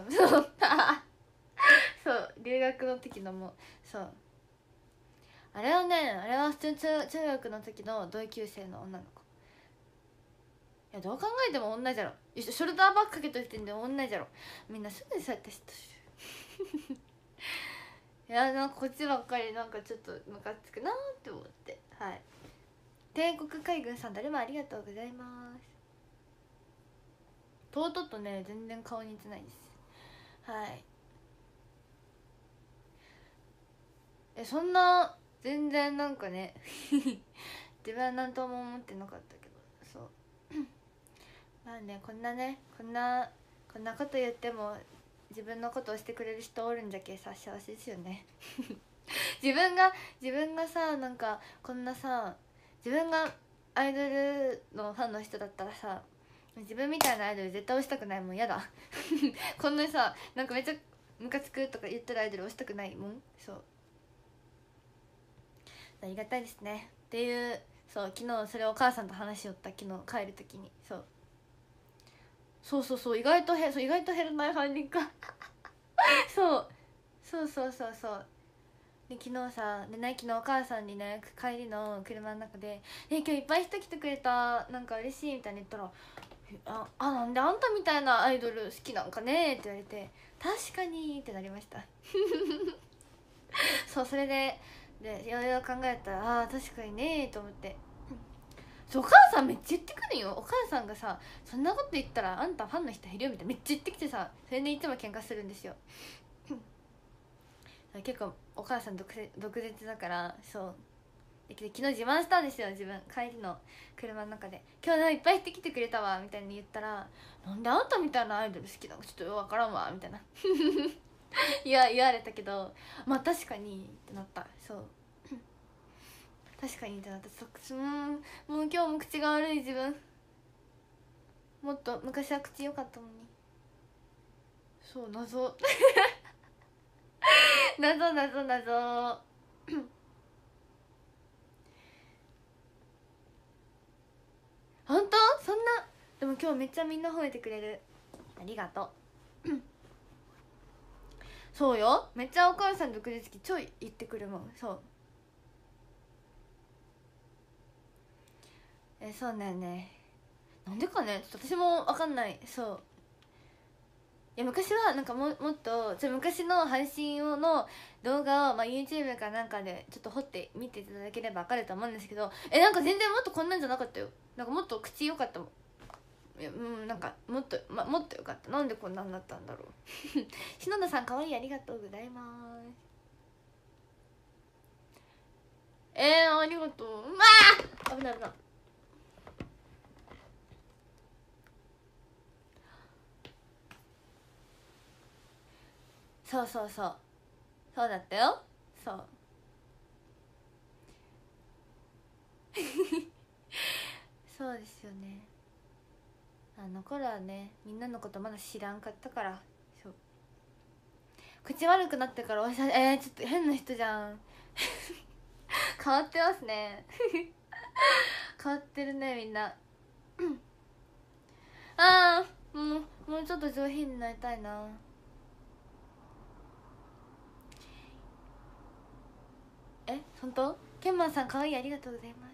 そう留学の時のもそうあれは普通に中学の時の同級生の女の子。いやどう考えても女じゃろ。ショルダーバッグかけといてんで女じゃろ。みんなすぐにそうやって嫉妬するいやなんかこっちばっかりなんかちょっとムカつくなーって思って。はい、帝国海軍さん誰もありがとうございます。弟とね全然顔似てないです。はい、そんな全然なんかね自分は何とも思ってなかったけど、そうまあね、こんなこと言っても自分のことをしてくれる人おるんじゃけさ幸せですよね自分がさなんかこんなさ自分がアイドルのファンの人だったらさ自分みたいなアイドル絶対推したくないもん。やだこんなさなんかめっちゃムカつくとか言ってるアイドル推したくないもん。そうありがたいですねっていう。そう昨日それをお母さんと話しよった。昨日帰る時にそう意外と減らない犯人かそうで昨日さでね、昨日お母さんにね帰りの車の中で「今日いっぱい人来てくれたなんか嬉しい」みたいに言ったらなんであんたみたいなアイドル好きなんかねって言われて確かにってなりましたそうそれでようよう考えたら確かにねと思って。そうお母さんめっちゃ言ってくるよ。お母さんがさそんなこと言ったらあんたファンの人減るよみたいなめっちゃ言ってきてさ、それでいつも喧嘩するんですよ結構お母さん毒舌だから。そうで昨日自慢したんですよ。自分帰りの車の中で「今日いっぱい人来てくれたわ」みたいに言ったら「なんであんたみたいなアイドル好きなのちょっとよく分からんわ」みたいな言われたけどまあ確かにってなった。そう確かにってなった。もう今日も口が悪い自分。もっと昔は口良かったのに。そう謎謎本当そんな。でも今日めっちゃみんな褒めてくれる。ありがとうそうよめっちゃお母さん独自好きちょい言ってくるもん。そうそうだよね。なんでかねちょっと私も分かんない。そういや昔はなんかもっと昔の配信の動画を、YouTube かなんかでちょっと掘って見ていただければ分かると思うんですけどなんか全然もっとこんなんじゃなかったよ。なんかもっと口良かったもん。いやなんかもっと良かった。なんでこんなんなったんだろう篠田さんかわいいありがとうございます。ありがとう。危ないそうだったよ。そうそうですよね。あの頃はねみんなのことまだ知らんかったから。そう口悪くなってからちょっと変な人じゃん変わってますね変わってるねみんな。ああ、もうちょっと上品になりたいな。本当？ケンマンさん可愛い、ありがとうございます。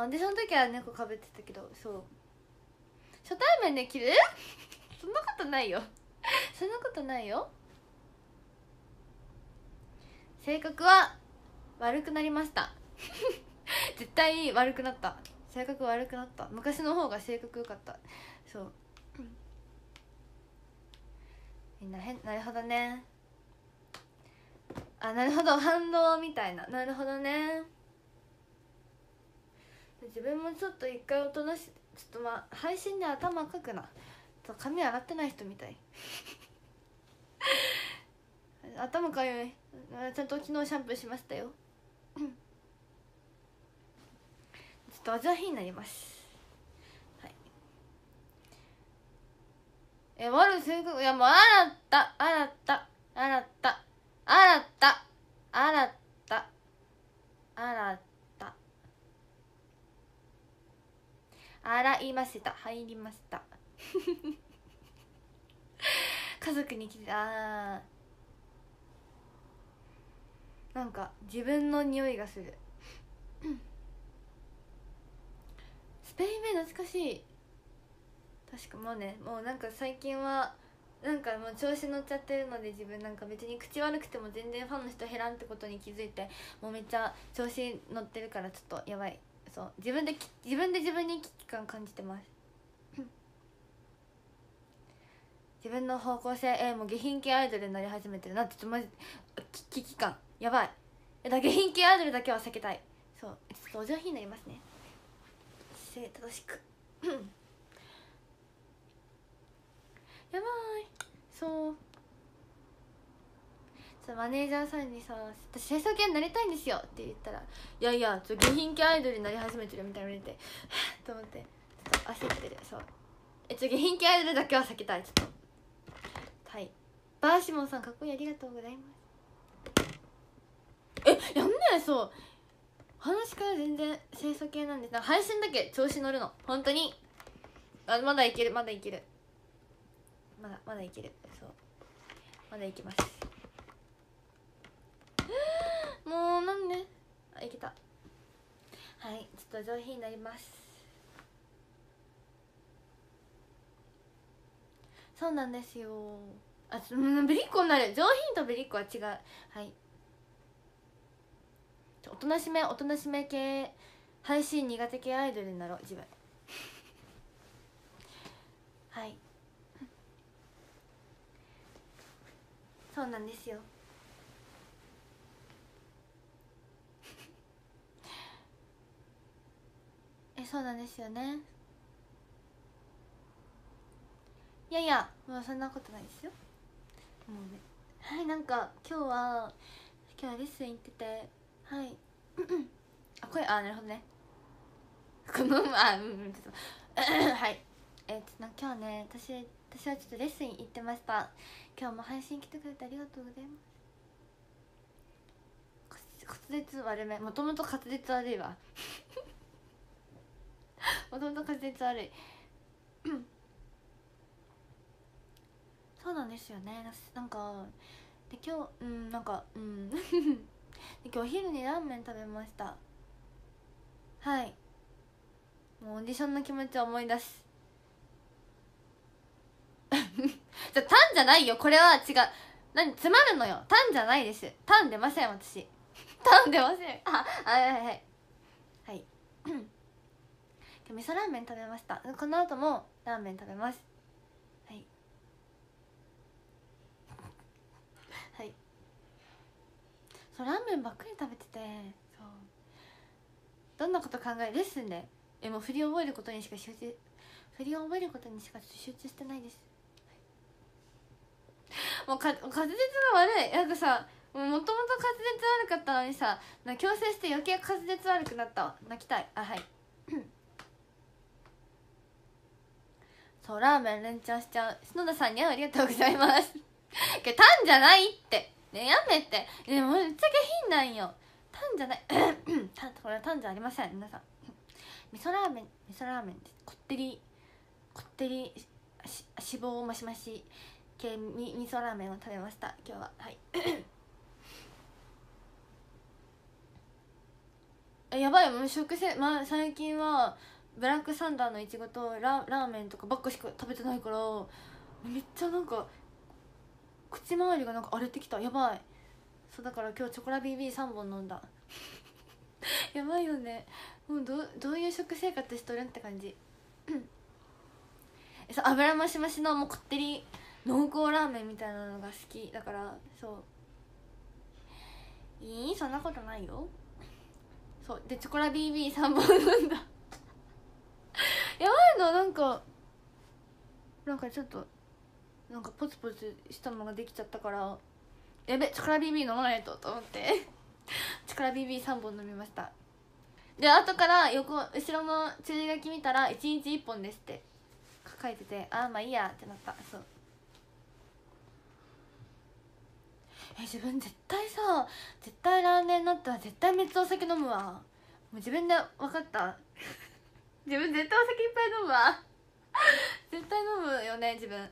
でその時は猫かぶってたけど、そう初対面で着るそんなことないよそんなことないよ。性格は悪くなりました絶対悪くなった。性格悪くなった。昔の方が性格良かった。そうみんな変。なるほどね。なるほど、反応みたいな。なるほどね。自分もちょっと一回おとなし、ちょっと配信で頭かくな。髪洗ってない人みたい頭かゆい。ちゃんと昨日シャンプーしましたよちょっとお上品になります。はい。悪性格、いやもう洗った洗った洗った洗った洗った洗った洗いました。入りました家族に来て、なんか自分の匂いがするスペイン名懐かしい。確かもうね、もうなんか最近はなんかもう調子乗っちゃってるので、自分なんか別に口悪くても全然ファンの人減らんってことに気づいて、もうめっちゃ調子乗ってるからちょっとやばい。そう自分で自分に危機感感じてます自分の方向性、もう下品系アイドルになり始めてるなって、ちょっとマジ危機感やばい。下品系アイドルだけは避けたい。そうちょっとお上品になりますね、姿勢正しくやばい。そうマネージャーさんにさ「私清楚系になりたいんですよ」って言ったら「いやいや下品系アイドルになり始めてる」みたいな言われてと思って、ちょっと焦ってる。そう下品系アイドルだけは避けたい。ちょっとはい。バーシモンさんかっこいい、ありがとうございます。やんねえ。そう話から全然清楚系なんです。なんか配信だけ調子乗るの本当に。まだいけるまだいけるまだいける。そうまだいけますもうなんでいけた。はいちょっと上品になります。そうなんですよ。ぶりっ子になる。上品とぶりっ子は違う。はい。おとなしめ系配信苦手系アイドルになろう自分はいそうなんですよそうなんですよね。いやいやもうそんなことないですよ。もうね、はい。なんか今日はレッスン行ってて、はいなるほどね。このちょっとはい今日ね私はちょっとレッスン行ってました。今日も配信来てくれてありがとうございます。滑舌悪め、もともと滑舌悪いわもともと滑舌悪いそうなんですよね。なんかで今日なんかで今日お昼にラーメン食べました。はい。もうオーディションの気持ちを思い出すじゃタンじゃないよ、これは違う。詰まるのよ。タンじゃないです。タン出ません私タン出ません。はいはい今日味噌ラーメン食べました。この後もラーメン食べます。はいはいそうラーメンばっかり食べてて、そうどんなこと考えレッスンでもう振り覚えることにしか集中してないです。もう滑舌が悪い。なんかさもともと滑舌悪かったのにさ矯正して余計滑舌悪くなったわ。泣きたい。はいそうラーメン連チャンしちゃう。篠田さんにはありがとうございますタンじゃないってね、やめて。でもめっちゃ下品なんよ。タンじゃないこれはタンじゃありません皆さん味噌ラーメンです。こってり脂肪マシマシ系味噌ラーメンを食べました今日は。はいやばい、もう最近はブラックサンダーのいちごとラーメンとかばっかしか食べてないから、めっちゃなんか口周りがなんか荒れてきた。やばい。そうだから今日チョコラ BB3 本飲んだやばいよね。もうどういう食生活しとるんって感じそう、油増し増しのもうこってり濃厚ラーメンみたいなのが好きだから。そうそんなことないよ。そうでチョコラ BB3 本飲んだやばいの、なんかちょっとなんかポツポツしたのができちゃったから、やべチョコラ BB 飲まないと思ってチョコラ BB3 本飲みました。で後から後ろの注意書き見たら1日1本ですって書いてて、ああまあいいやってなった。そう自分絶対来年になったら絶対めっちゃお酒飲むわ。もう自分で分かった自分絶対お酒いっぱい飲むわ絶対飲むよね自分。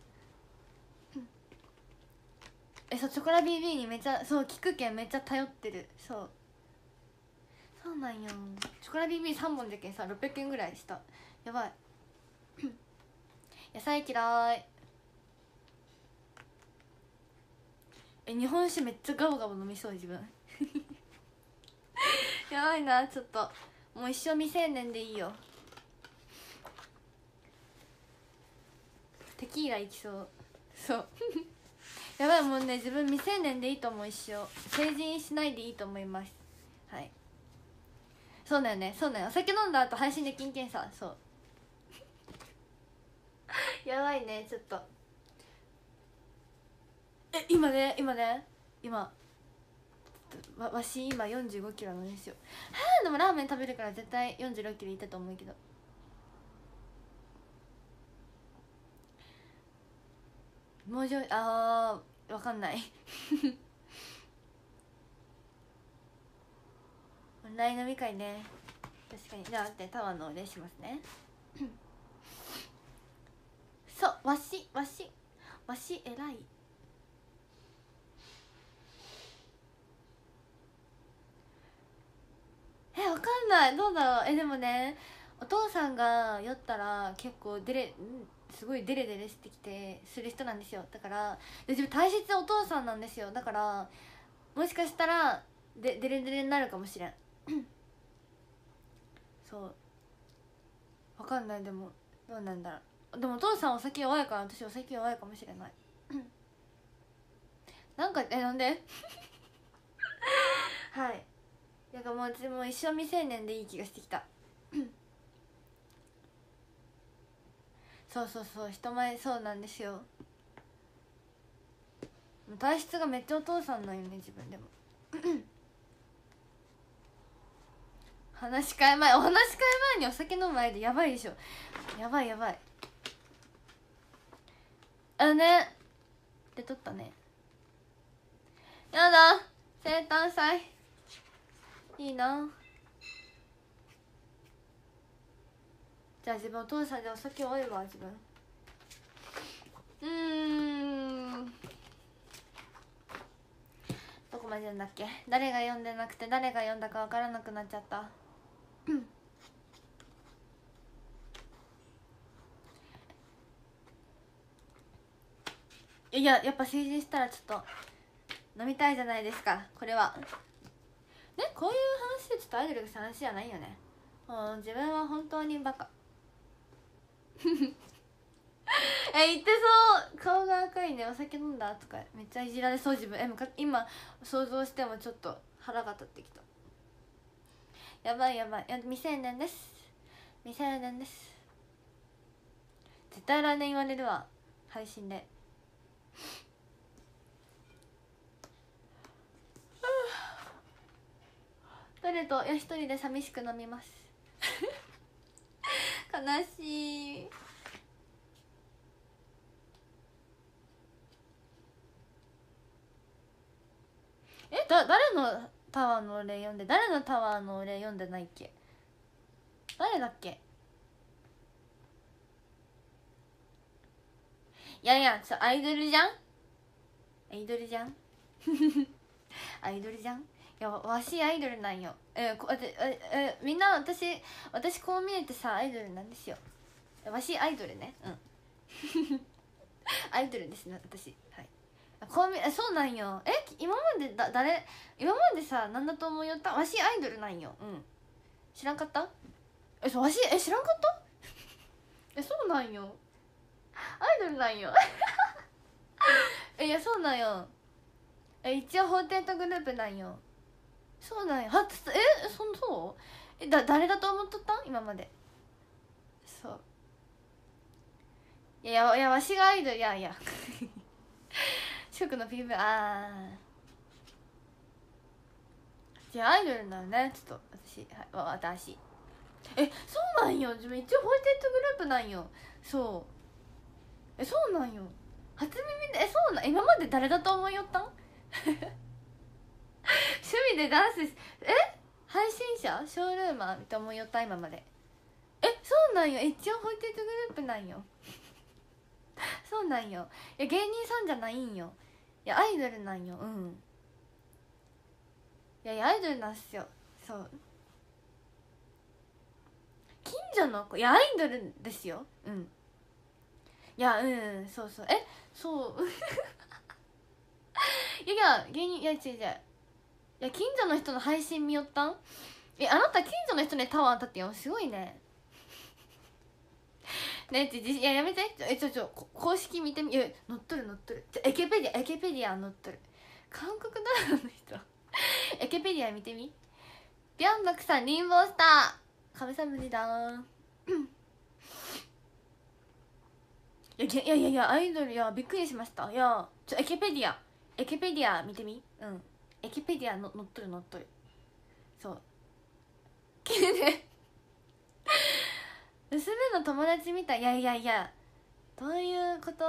そうチョコラ BB にめっちゃそう聞くけんめっちゃ頼ってる。そうなんよ。チョコラ BB3 本でけんさ600円ぐらいした。やばい野菜嫌い。日本酒めっちゃガブガブ飲みそう自分やばいな。ちょっともう一生未成年でいいよ。テキーラいきそうやばい、もうね自分未成年でいいと思う。一生成人しないでいいと思います。はい、そうだよね。お酒飲んだ後配信できんけんさ。そうやばいねちょっと。今わし今45キロなんですよ。でもラーメン食べるから絶対46キロいったと思うけど。もうちょいわかんないオンライン飲み会ね。確かに。じゃあってタワーのお礼しますねそうわし偉い。わかんない。どうだろう。でもねお父さんが酔ったら結構すごいデレデレしてきてする人なんですよ。だから自分体質お父さんなんですよ。だからもしかしたらデレデレになるかもしれんそうわかんない。でもどうなんだろう。でもお父さんお酒弱いから私お酒弱いかもしれないなんかなんではいなんかもう私も一生未成年でいい気がしてきたそう人前そうなんですよ。体質がめっちゃお父さんなんよね自分でもお話し会前にお酒飲む前でやばいでしょ。やばいねで撮ったね。やだ生誕祭いいな。じゃあ自分お父さんでお酒多いわ自分。どこまで読んだっけ。誰が読んでなくて誰が読んだか分からなくなっちゃったやっぱ成人したらちょっと飲みたいじゃないですか。これはねこういう話でちょっとアイドルがした話じゃないよね。自分は本当にバカ言ってそう。顔が赤いね。お酒飲んだとかめっちゃいじられそう自分。今想像してもちょっと腹が立ってきた。やばい未成年です。絶対来年言われるわ配信で誰と一人で寂しく飲みます悲しい。誰のタワーのお礼読んで誰のタワーのお礼読んでないっけ。 誰だっけ。いやいや、アイドルじゃん、アイドルじゃんアイドルじゃん。いや、わしアイドルなんよ。みんな、私こう見えてさアイドルなんですよ。わしアイドルね。うんアイドルですね私。はい、こうそうなんよ。今まで今までさ何だと思うよった。わしアイドルなんよ。うん、知らんかった。そう、わし知らんかったそうなんよ、アイドルなんよいや、そうなんよ。一応フォーテントグループなんよ。そうなんよ。そう誰だと思っとったん今まで。そう、いやわしがアイドル。いやいや四国の PV。 じゃあアイドルなのね。ちょっと私そうなんよ。自分一応フォーテントグループなんよ。そうそうなんよ。初耳で。そうなん。今まで誰だと思いよったん趣味でダンス配信者ショールーマーって思いよった今まで。そうなんよ。一応フォーテントグループなんよそうなんよ。いや芸人さんじゃないんよ。いやアイドルなんよ。うん、いやアイドルなんすよ。そう、近所の子。いやアイドルですよ。うん、いやそうそうそういや芸人。いや違う違う。いや近所の人の配信見よったん。あなた近所の人にタワー当たってよ。すごいね。ねえ、いややめて。公式見てみ。いや載っとるエケペディア載っとる。韓国ドラマの人エケペディア見てみ。ビャンバクさんリンボースターカムサムニだーいやアイドル。いやびっくりしました。いやエケペディア見てみ。うん、エケペディアの載っとる。そうね娘の友達みたい。いやどういうこと。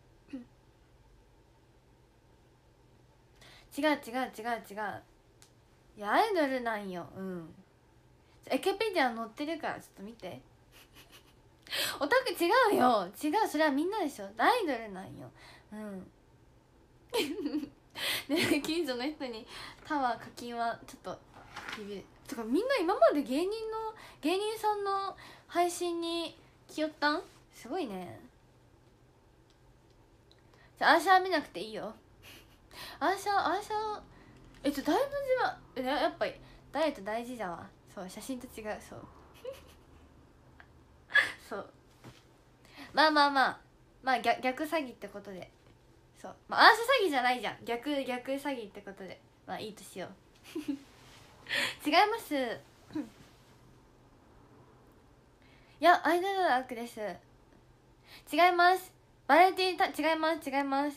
違う。いやアイドルなんよ。うん、エケペディア載ってるからちょっと見てオタク違うよ。それはみんなでしょ。アイドルなんよ。うんで近所の人にタワー課金はちょっとビビる。とかみんな今まで芸人さんの配信に来よったん。すごいね。アーシャー見なくていいよ。アーシャーだいぶ自分やっぱりダイエット大事だわ。そう写真と違う。そうまあ逆詐欺ってことで。そう、アーシャ詐欺じゃないじゃん。逆詐欺ってことでまあいいとしよう違いますいやアイドルラックです。違います。バラエティー違います。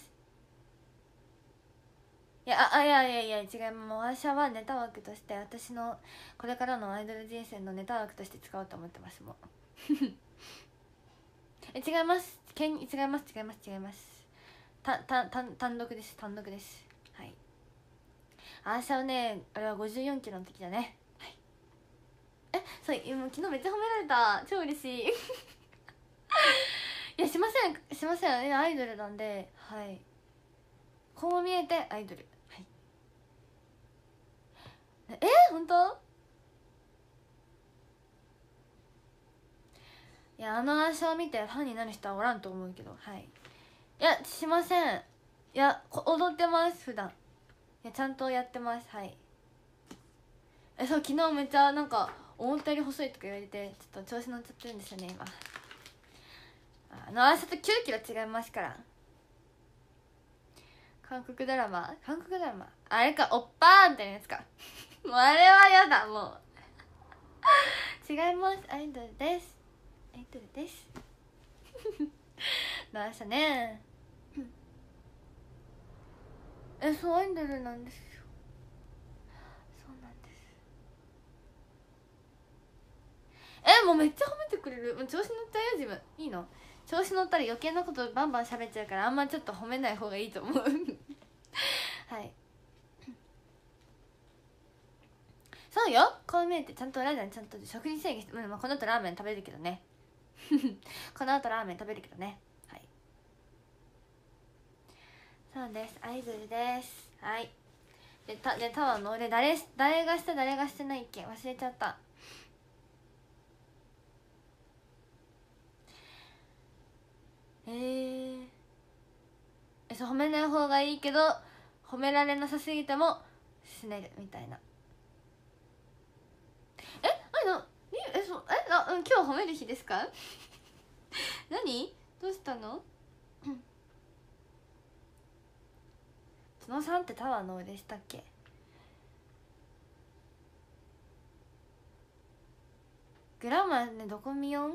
いや違います。私はネタ枠として私のこれからのアイドル人生のネタ枠として使おうと思ってます。もう違います。違います単独です。はい。アーシャはね、あれは54キロの時だね。はい。そう、今昨日めっちゃ褒められた。超嬉しいいやしませんアイドルなんで。はい、こう見えてアイドル。はい、本当。いやアーシャを見てファンになる人はおらんと思うけど。はい、いやしません。いや踊ってます普段。いやちゃんとやってます。はい。そう昨日めっちゃなんか思ったより細いとか言われてちょっと調子乗っちゃってるんですよね今。アーシャと9キロ違いますから。韓国ドラマあれか、おっぱーみたいなやつかもうあれはやだ。もう違います。アイドルですどうしたねそうアイドルなんですよ。そうなんです。もうめっちゃ褒めてくれる。もう調子乗っちゃうよ自分。いいの。調子乗ったら余計なことバンバン喋っちゃうからあんまちょっと褒めない方がいいと思うはい。 そうよ、こう見えてちゃんとラーメンちゃんと食事制限して、まあ、この後ラーメン食べるけどねこの後ラーメン食べるけどね。はい、そうです、アイドルです。はい。でタワーの俺誰がして誰がしてないっけ忘れちゃった。そう、褒めない方がいいけど褒められなさすぎてもすねるみたいな。今日褒める日ですか何どうしたの角さんってタワーの上でしたっけ。グラマーね、どこ見よん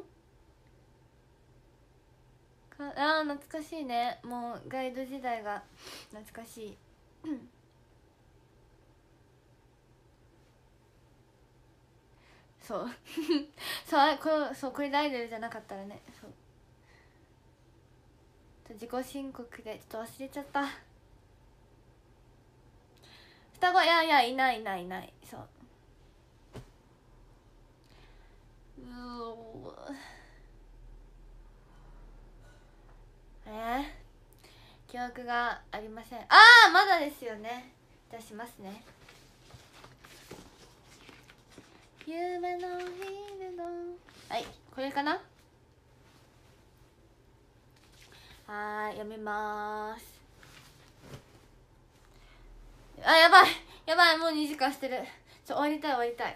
か。懐かしいね。もうガイド時代が懐かしいそうそうこれでアイドルじゃなかったらね。そう自己申告でちょっと忘れちゃった。双子、いない。そう記憶がありません。まだですよね。じゃあしますね。夢のフィールド、はい、これかな。読みまーす。やばい、もう2時間してる。終わりたい終わりたい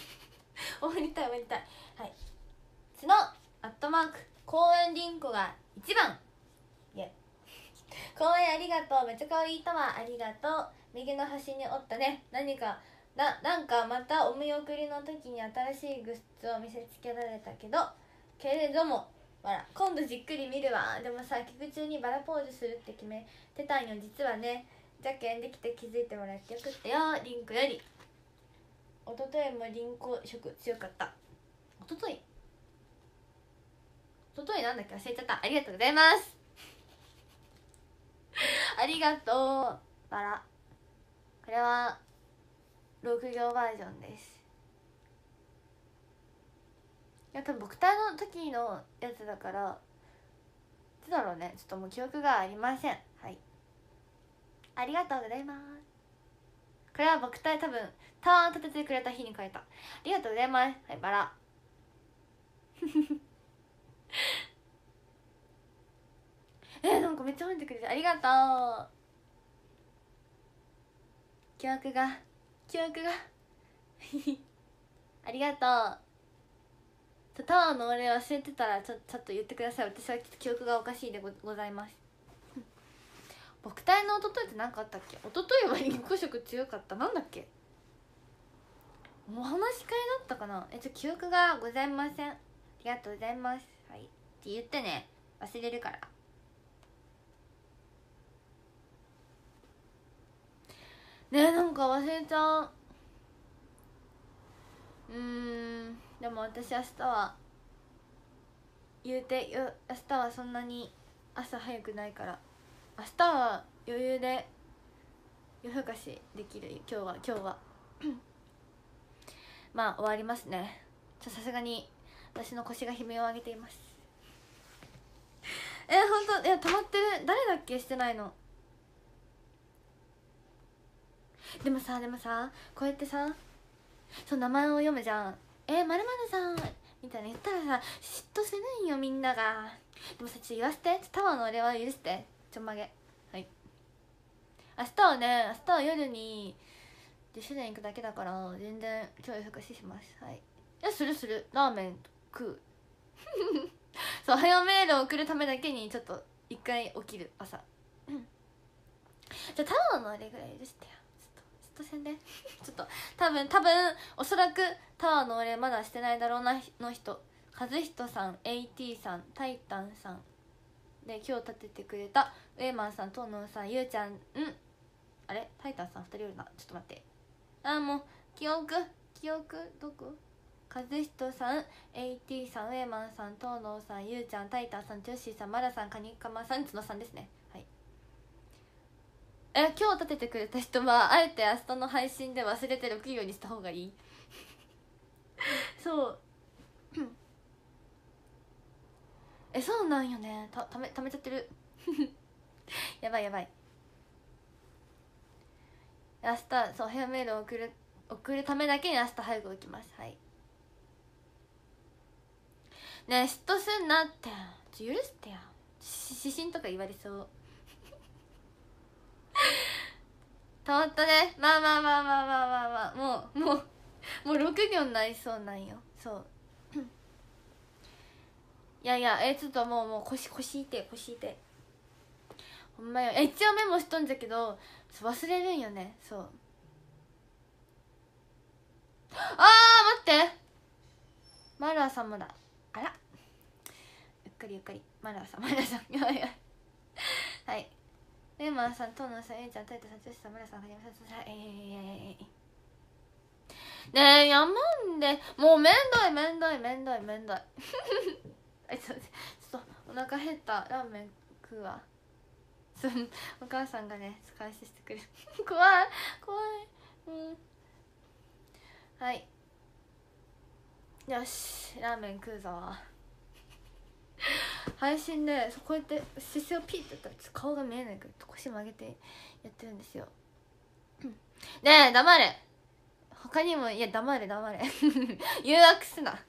はい。角アットマーク公園リンコが1番。イエ公園ありがとう、めっちゃ可愛いタワーありがとう。右の端におったね。なんかまたお見送りの時に新しいグッズを見せつけられたけれども今度じっくり見るわ。でもさ、曲中にバラポーズするって決めてたんよ実はね。じゃけんできて気づいてもらってよくってよ。リンクより。おとといもリンコ色強かった。おとといなんだっけ忘れちゃった。ありがとうございますありがとうバラ。これは6行バージョンです。いや多分僕体の時のやつだから、いつだろうね、ちょっともう記憶がありません。はい、ありがとうございます。これは僕体多分ターン立ててくれた日に書いた。ありがとうございます。はい、バラなんかめっちゃ褒めてくれてありがとう。記憶がありがとう。タワーのお礼忘れてたらちょっと言ってください。私は記憶がおかしいでございます僕体のおとといって何かあったっけ。おとといはリンコ色強かった。なんだっけ、お話し会だったかな。記憶がございません。ありがとうございます。はいって言ってね、忘れるから。なんか忘れちゃう。でも私明日は明日はそんなに朝早くないから、明日は余裕で夜更かしできる。今日はまあ終わりますね。さすがに私の腰が悲鳴を上げています本当止まってる。誰だっけしてないの。でもさこうやってさ、そう名前を読むじゃん。○○さんみたいな言ったらさ、嫉妬するんよみんなが。でもさ、ちょっと言わせて、タワーの俺は許して、ちょんまげ。はい、明日は夜にディッシュで行くだけだから全然今日夜更かしします。はい、いやするラーメン食うそう早メールを送るためだけにちょっと一回起きる朝じゃあタワーのあれぐらい許してよ。ちょっと宣伝ちょっと多分おそらくタワーの俺まだしてないだろうなの人、和人さん、AT さん、タイタンさんで、今日立ててくれたウェイマンさん、トーノンさん、ゆうちゃん、あれタイタンさん2人おるな。ちょっと待って、もう記憶どこ。和人さん、AT さん、ウェイマンさん、トーノンさん、ゆうちゃん、タイタンさん、ジョッシーさん、マラさん、カニカマさん、角さんですね。はい、今日立ててくれた人はあえて明日の配信で忘れて6行にした方がいいそうそうなんよね。ためちゃってるやばいやばい。明日そうヘアメールを送るためだけに明日早く起きます。はい。ねえ嫉妬すんなって、許してよ。指針とか言われそうたまったね。まあもう6行になりそうなんよ。そういやいやちょっともう腰痛いほんまよ。一応メモしとんじゃけど忘れるんよね。そう待ってマルアさんもだ。あらゆっくりマルアさんやばいはい。レーマンさん、トーノンさん、エイちゃん、タイトさん、ジョシさん、マルアさん、はじめさん、ねえやまんでもうめんどいちょっとお腹減った。ラーメン食うわお母さんがね開始してくれる怖いはいよしラーメン食うぞ配信でこうやって姿勢をピッてやったら顔が見えないから腰曲げてやってるんですよねえ黙れ。他にもいや黙れ誘惑すな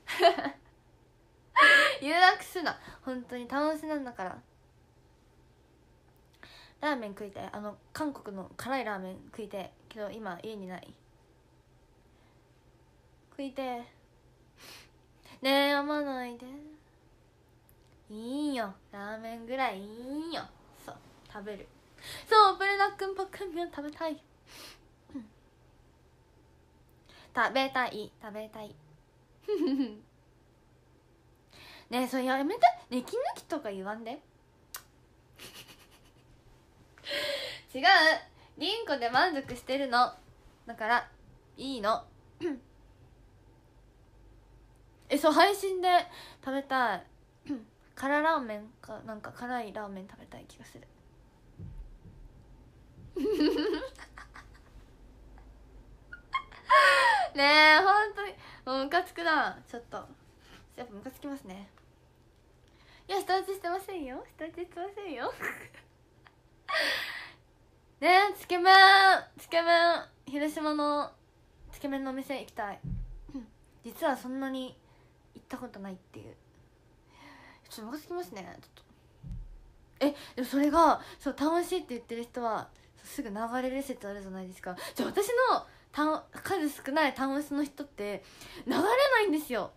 本当に楽しなんだから。ラーメン食いたい。韓国の辛いラーメン食いたいけど今家にない。食いてねえやまないでいいよ。ラーメンぐらいいいよ。そう食べる。そうブルダックンパックンミョン食べたい食べたいねえそれやめて。ねき抜きとか言わんで違うリンコで満足してるのだからいいのそう配信で食べたい辛ラーメンかなんか辛いラーメン食べたい気がするねえほんとにもうムカつくな。ちょっとやっぱムカつきますね。いや下打ちしてませんよねえつけ麺広島のつけ麺のお店行きたい実はそんなに行ったことないっていう。ちょっとムカつきますね。ちょっとでもそれがそう楽しいって言ってる人はすぐ流れる説あるじゃないですか。じゃあ私の数少ない楽しの人って流れないんですよ。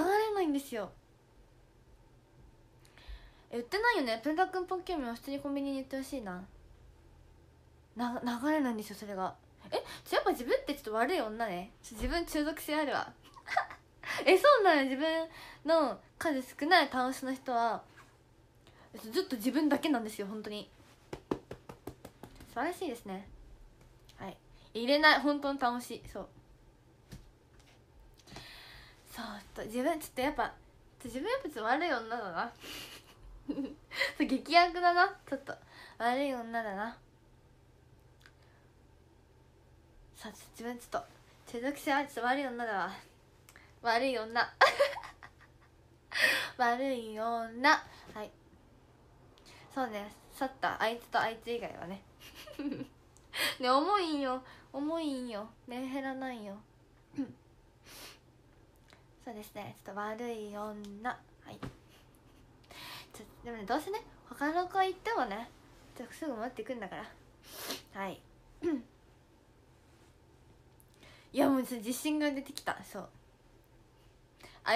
売ってないよね。ペンタ君ポッケモン普通にコンビニに売ってほしいな。流れないんですよそれが。やっぱ自分ってちょっと悪い女ね。自分中毒性あるわそうなの。自分の数少ない楽しの人はずっと自分だけなんですよ。本当に素晴らしいですね。はい入れない本当に楽しい。そう自分ちょっとやっぱちょっと悪い女だなそう劇薬だな。ちょっと悪い女だな。自分ちょっと中毒性はちょっと悪い女だわ。悪い女はいそうね。去ったあいつとあいつ以外はねね重いんよメンヘラなんよそうですね。ちょっと悪い女。はいでもねどうせね他の子行ってもねすぐ持ってくんだからはいいやもうちょっと自信が出てきた。そうはい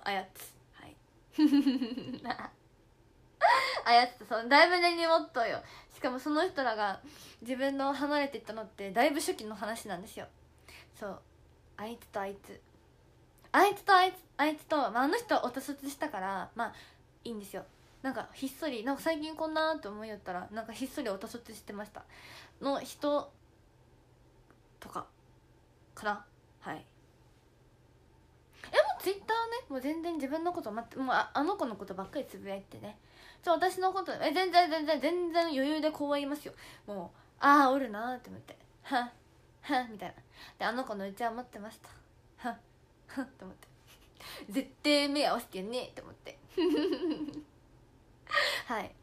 そうだいぶ根に持っとうよ。しかもその人らが自分の離れていったのってだいぶ初期の話なんですよ。そうあいつと、まあ、あの人はおたそつしたからまあいいんですよ。なんかひっそりなんか最近こんなって思いよったらなんかひっそりおたそつしてましたの人とかかな。はいもうツイッターねもう全然自分のこともうあの子のことばっかりつぶやいてね。私のこと全然余裕でこう言いますよ。もうおるなーって思ってはっみたいなであの子のうちは持ってましたはっって思って絶対目合わせてやんねえって思ってはい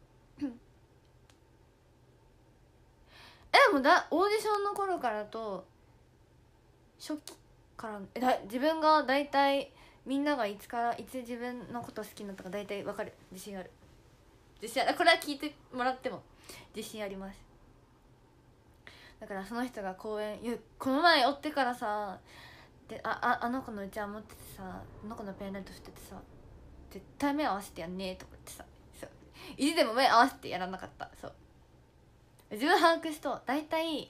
でもオーディションの頃からと初期から自分が大体みんながいつ自分のこと好きになったか大体分かる。自信ある。これは聞いてもらっても自信あります。だからその人が公演この前追ってからさであの子のうちわ持っててさ、あの子のペンライト振っててさ、絶対目合わせてやんねえとか言ってさ、そう意地でも目合わせてやらなかった。そう自分把握しと大体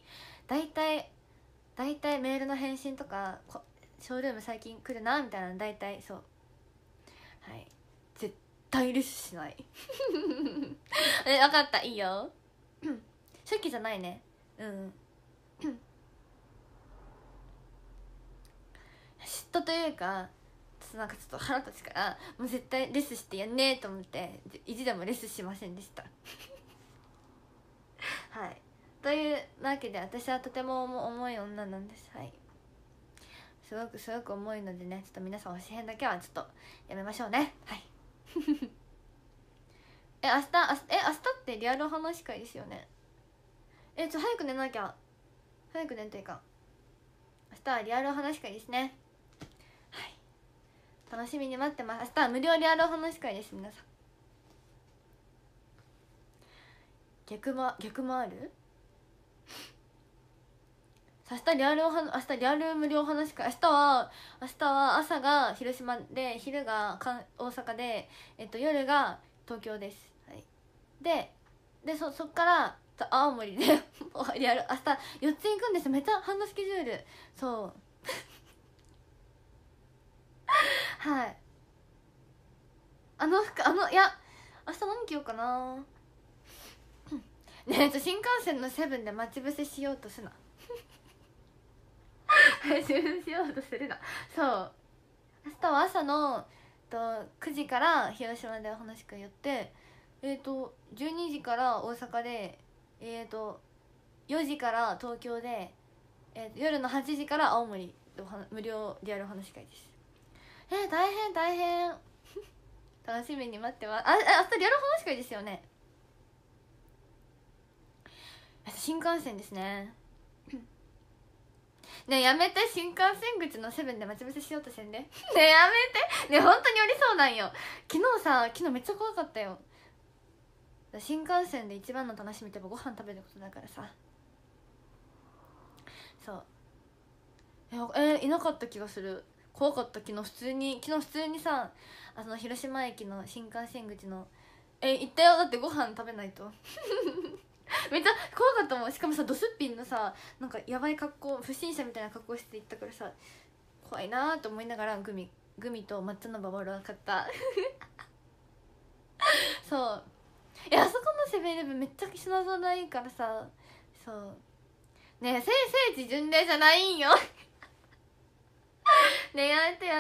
メールの返信とかショールーム最近来るなみたいなの大体そうはい絶対レスしない分かった、いいよ初期じゃないね。うん嫉妬というかなんかちょっと腹立つからもう絶対レスしてやんねえと思って意地でもレスしませんでしたはいというわけで私はとても重い女なんです。はいすごく重いのでね、ちょっと皆さん推し編だけはちょっとやめましょうね。はい明日ってリアル話し会ですよね。早く寝なきゃ。早く寝んといかん。明日はリアル話し会ですね。はい楽しみに待ってます。明日は無料リアル話し会です。皆さん逆もある明日リアル無料話し会。明日は朝が広島で昼が大阪で、夜が東京です。はい、でそっから青森でリアル明日4つ行くんです。めっちゃハンドスケジュール。そうはいいや明日何着ようかなねえ新幹線のセブンで待ち伏せしようとすなしようとするな。そう明日は朝の9時から広島でお話し会やって12時から大阪で4時から東京で、夜の8時から青森で無料リアルお話し会です。大変楽しみに待ってます。明日リアルお話し会ですよね。新幹線ですねねえやめて、新幹線口のセブンで待ち伏せしようとしてんでねえやめてねえ本当におりそうなんよ。昨日めっちゃ怖かったよ。新幹線で一番の楽しみってやっぱご飯食べることだからさ。そういなかった気がする。怖かった。昨日普通にさ広島駅の新幹線口の行ったよ。だってご飯食べないとめっちゃ怖かったもん。しかもさドスッピンのさなんかやばい格好、不審者みたいな格好して行ったからさ怖いなーと思いながらグミと抹茶のババロア買ったそうあそこのセブンイレブンめっちゃ品揃ないいからさ。そうねえ聖地巡礼じゃないんよねえやめて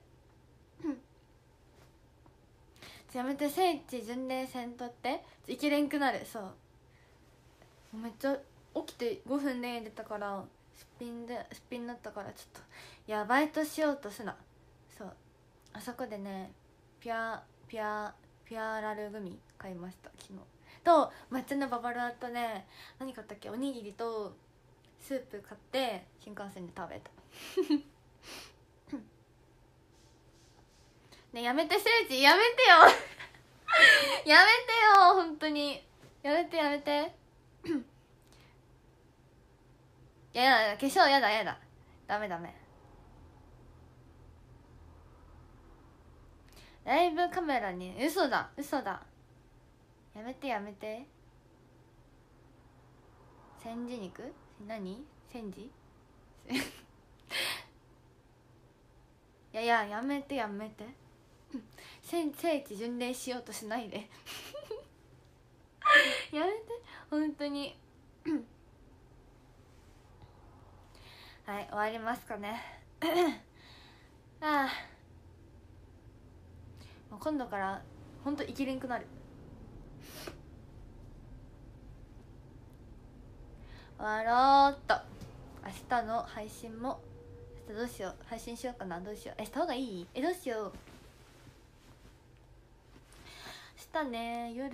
やめて。聖地巡礼せんとっていけれんくなる。そうめっちゃ起きて5分で出たからすっぴんになったからちょっとバイトしようとすな。そうあそこでねピュアラルグミ買いました昨日。と抹茶のババロアとね何買ったっけ、おにぎりとスープ買って新幹線で食べたねやめて聖地やめてよやめてよ本当にやめてやだ化粧やだダメライブカメラに嘘だやめて煎じ肉何煎じやめて聖地巡礼しようとしないでやめて本当にはい終わりますかねもう今度から本当生きれんくなる。終わろうっと。明日の配信もどうしよう、配信しようかな、どうしよう、した方がいい、どうしよう。明日ね、夜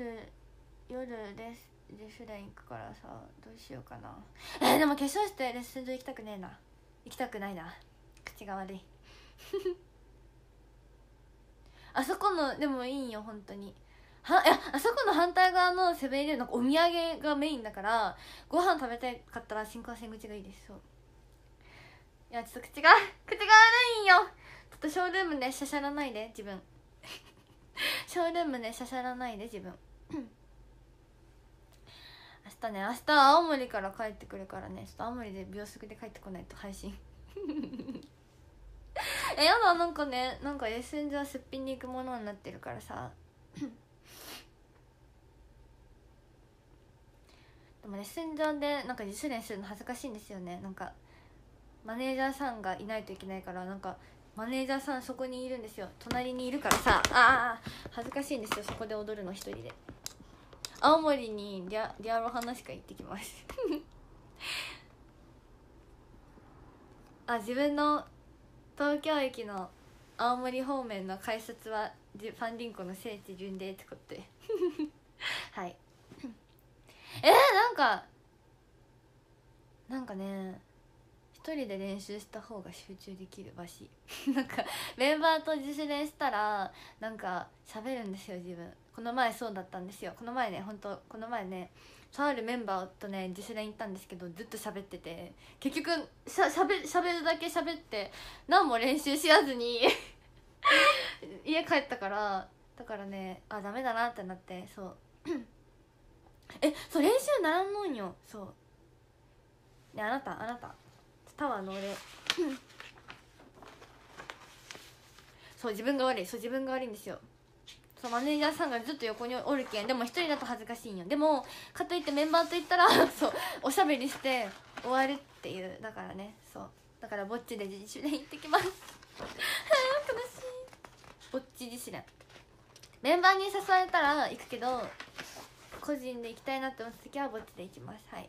レスライン行くからさ、どうしようかな。でも化粧してレッスン場行きたくねえな、行きたくないな、口が悪いあそこのでもいいんよ本当に。いや、あそこの反対側のセブンイレブンのお土産がメインだから、ご飯食べたかったら新幹線口がいいです。そう、いやちょっと口が悪いんよ。ちょっとショールームでしゃしゃらないで自分ショールームでしゃしゃらないで自分明日青森から帰ってくるからね、ちょっと青森で秒速で帰ってこないと配信やだ、なんかね、なんかレッスン上はすっぴんに行くものになってるからさでもレッスン上でなんか自主練するの恥ずかしいんですよね。なんかマネージャーさんがいないといけないから、なんかマネージャーさんそこにいるんですよ、隣にいるからさ、恥ずかしいんですよ、そこで踊るの一人で。青森にリアロハナしか行ってきます自分の東京駅の青森方面の改札はファンディンコの聖地巡礼ってことではいなんかね、一人で練習した方が集中できるらしいなんかメンバーと自主練したらなんか喋るんですよ自分。この前そうだったんですよ。この前ねとあるメンバーとね自主練行ったんですけど、ずっと喋ってて、結局喋るだけ喋って何も練習しやずに家帰ったから、だからね、ダメだなってなって、そうそう練習ならんのんよ。そうね、あなたタワーの俺そう自分が悪いんですよ。そうマネージャーさんがずっと横におるけん、でも一人だと恥ずかしいんよ。でもかといってメンバーといったらそうおしゃべりして終わるっていう、だからね、そうだからぼっちで自主練行ってきます悲しい。ぼっち自主練、メンバーに誘われたら行くけど、個人で行きたいなって思った時はぼっちで行きます。はい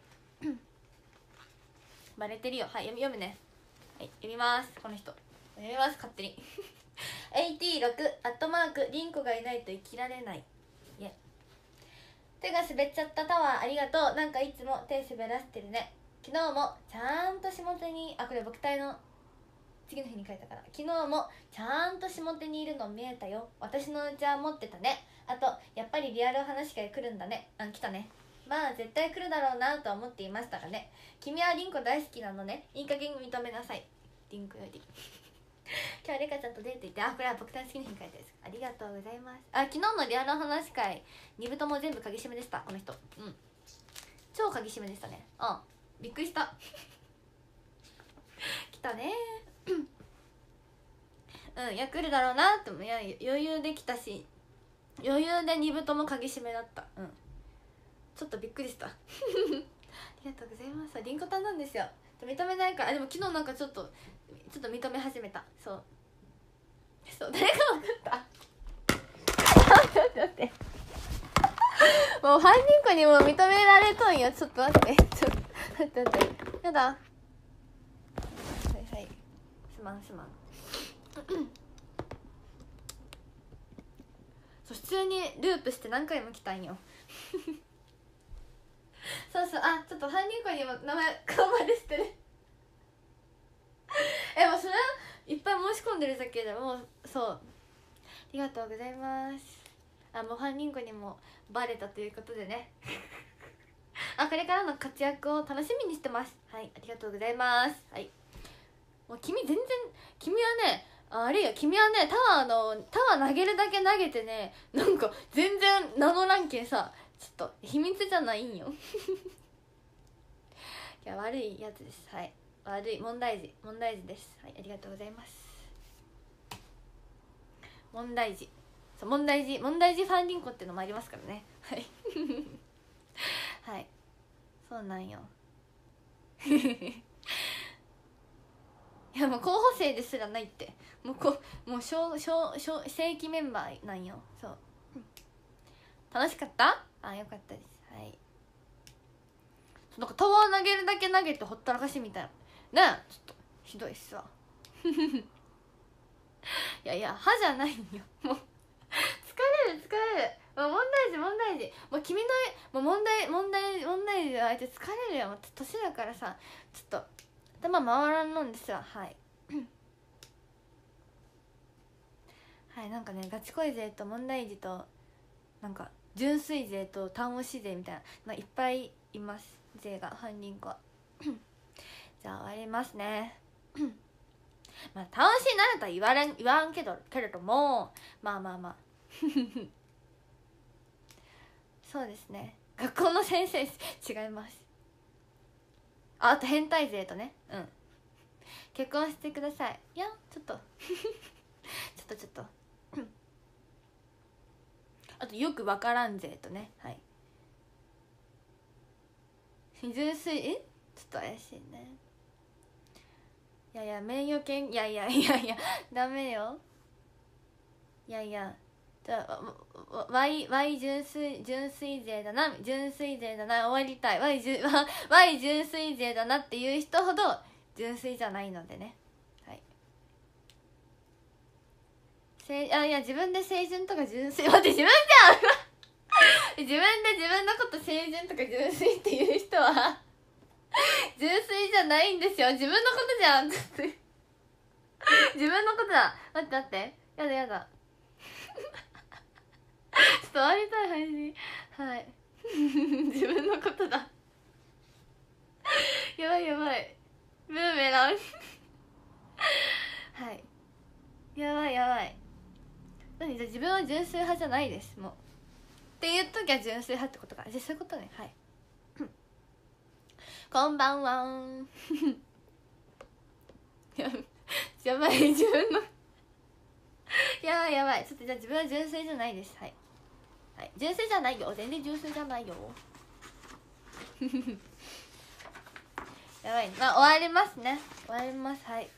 バレてるよ。はい、読むね。はい、読みます。この人読みます、勝手にAT6 アットマークリンコがいないと生きられない。いや手が滑っちゃったタワーありがとう。なんかいつも手滑らせてるね。昨日もちゃんと下手にこれ僕隊の次の日に書いたから、昨日もちゃんと下手にいるの見えたよ。私のうちは持ってたね。あとやっぱりリアル話が来るんだね。来たね。まあ絶対来るだろうなとは思っていましたがね。君はリンコ大好きなのね。いい加減認めなさい。リンコより今日はレカちゃんとデート行って、これは僕たち好きな日に書いたやつ。ありがとうございます。昨日のリアル話会2部とも全部鍵閉めでした。この人超鍵閉めでしたね。びっくりした来たねいや来るだろうなっても、いや余裕できたし、余裕で2部とも鍵閉めだった。ちょっとびっくりしたありがとうございます。リンコタンなんですよ。認めないから。でも昨日なんかちょっと認め始めた。そう誰が分かった待ってもう犯人子にも認められとんよ。ちょっと待ってやだはいすまんそう普通にループして何回も来たんよそうちょっと犯人子にも名前顔までしてるもうそれはいっぱい申し込んでるだけでもそうありがとうございます。もう犯人子にもバレたということでねこれからの活躍を楽しみにしてます。はい、ありがとうございます。はい、もう君はねあれよ、君はねタワー投げるだけ投げてね、なんか全然名乗らんけんさ、ちょっと秘密じゃないんよいや悪いやつです。はい、悪い問題児です。はい、ありがとうございます。問題児ファンリンコっていうのもありますからね。はいはいそうなんよいやもう候補生ですらないって、もう正規メンバーなんよ。そう楽しかった？よかったです。はい、なんかタワー投げるだけ投げてほったらかしみたいなね、ちょっとひどいっすわ。 いやいや歯じゃないんよもう疲れるもう問題児もう君のもう問題児は相手疲れるよ。もう年だからさちょっと頭回らんのんですよ。はいはいなんかねガチ恋勢と問題児となんか純粋勢と単押し勢みたいないっぱいいます勢が犯人子はじゃあ終わりますねまあ単押しになるとは言わんけれどもまあそうですね学校の先生違います。あと変態勢とね結婚してください。いやちょっとちょっとあとよくわからん勢とねはい純粋ちょっと怪しいね。いや名誉権いやダメよ。いやじゃあ Y 純粋勢だな終わりたい Y 純粋勢だなっていう人ほど純粋じゃないのでね。はいいや自分で清純とか純粋待って自分じゃん自分で自分のこと清純とか純粋っていう人は純粋じゃないんですよ。自分のことじゃん自分のことだ。待ってやだちょっと終わりたい配信はい自分のことだやばいブーメランはいやばい何じゃあ自分は純粋派じゃないですもうっていう時は純粋派ってことか。じゃあそういうことね。はいこんばんはやばい自分のやばいちょっとじゃあ自分は純粋じゃないです。はい純粋じゃないよ全然純粋じゃないよやばいまあ終わりますねはい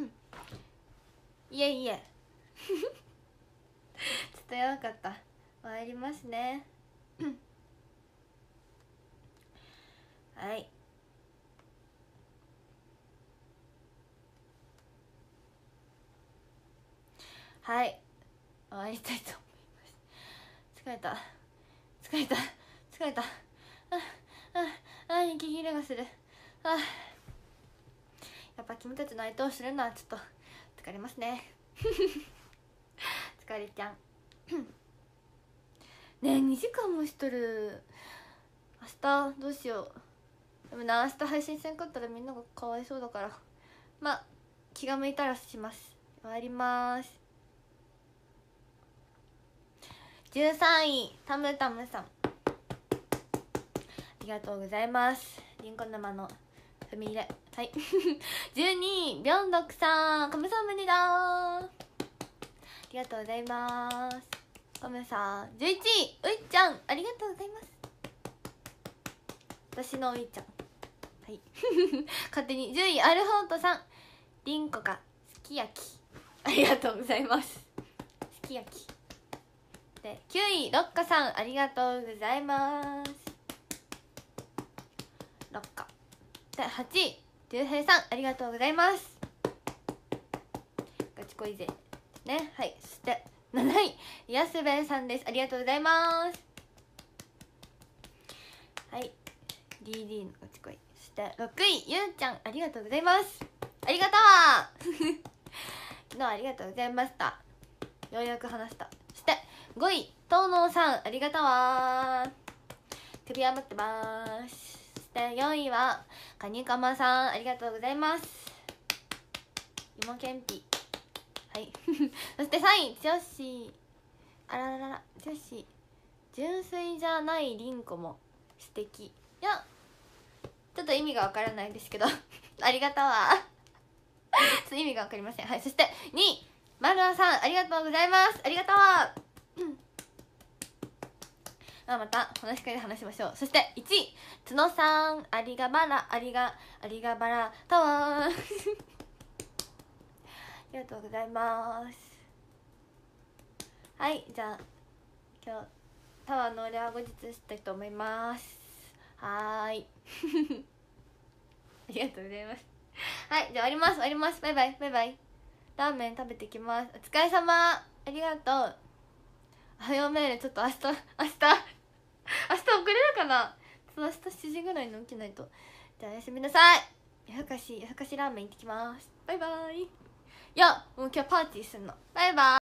いえちょっとやばかった終わりますねはい終わりたいと思います。疲れた息切れがするやっぱ君たちの相手をするのはちょっと疲れますね疲れちゃんねえ2時間もしとる。明日どうしよう。でもな明日配信せんかったらみんながかわいそうだからまあ気が向いたらします。終わります。13位タムタムさんありがとうございます。りんこ沼の踏み入れはい12位ビョンドクさんコムさん無理だありがとうございますコムさん。11位ういちゃんありがとうございます。私のういちゃんはい勝手に10位アルフォートさんりんこがすき焼きありがとうございます。すき焼きで9位ロッカさんありがとうございます。ロッカで8位りゅうへいさんありがとうございます。ガチ恋勢ね。はいそして7位やすべさんですありがとうございます。はい DD のガチ恋。そして6位ゆうちゃんありがとうございます。ありがとう昨日ありがとうございました。ようやく話した。そして5位東能さんありがとうわ首は持ってます。そして4位はカニカマさんありがとうございます。芋けんぴはいそして3位女子あららら女子純粋じゃないりんこも素敵。いやちょっと意味がわからないですけどありがとうわちょっと意味がわかりません。はいそして2位まるあさんありがとうございます。ありがとうまた話し会で話しましょう。そして1位つのさんありがばらタワーありがとうございます。はいじゃあ今日タワーの俺は後日したいと思います。はーいありがとうございます。はいじゃあ終わりますバイバイ。 ラーメン食べてきます。お疲れ様、ありがとう。おはようメールちょっと明日遅れるかな。明日7時ぐらいに起きないと。じゃあおやすみなさい。夜更かしラーメン行ってきます。バイバイ。いやもう今日パーティーすんの。バイバイ。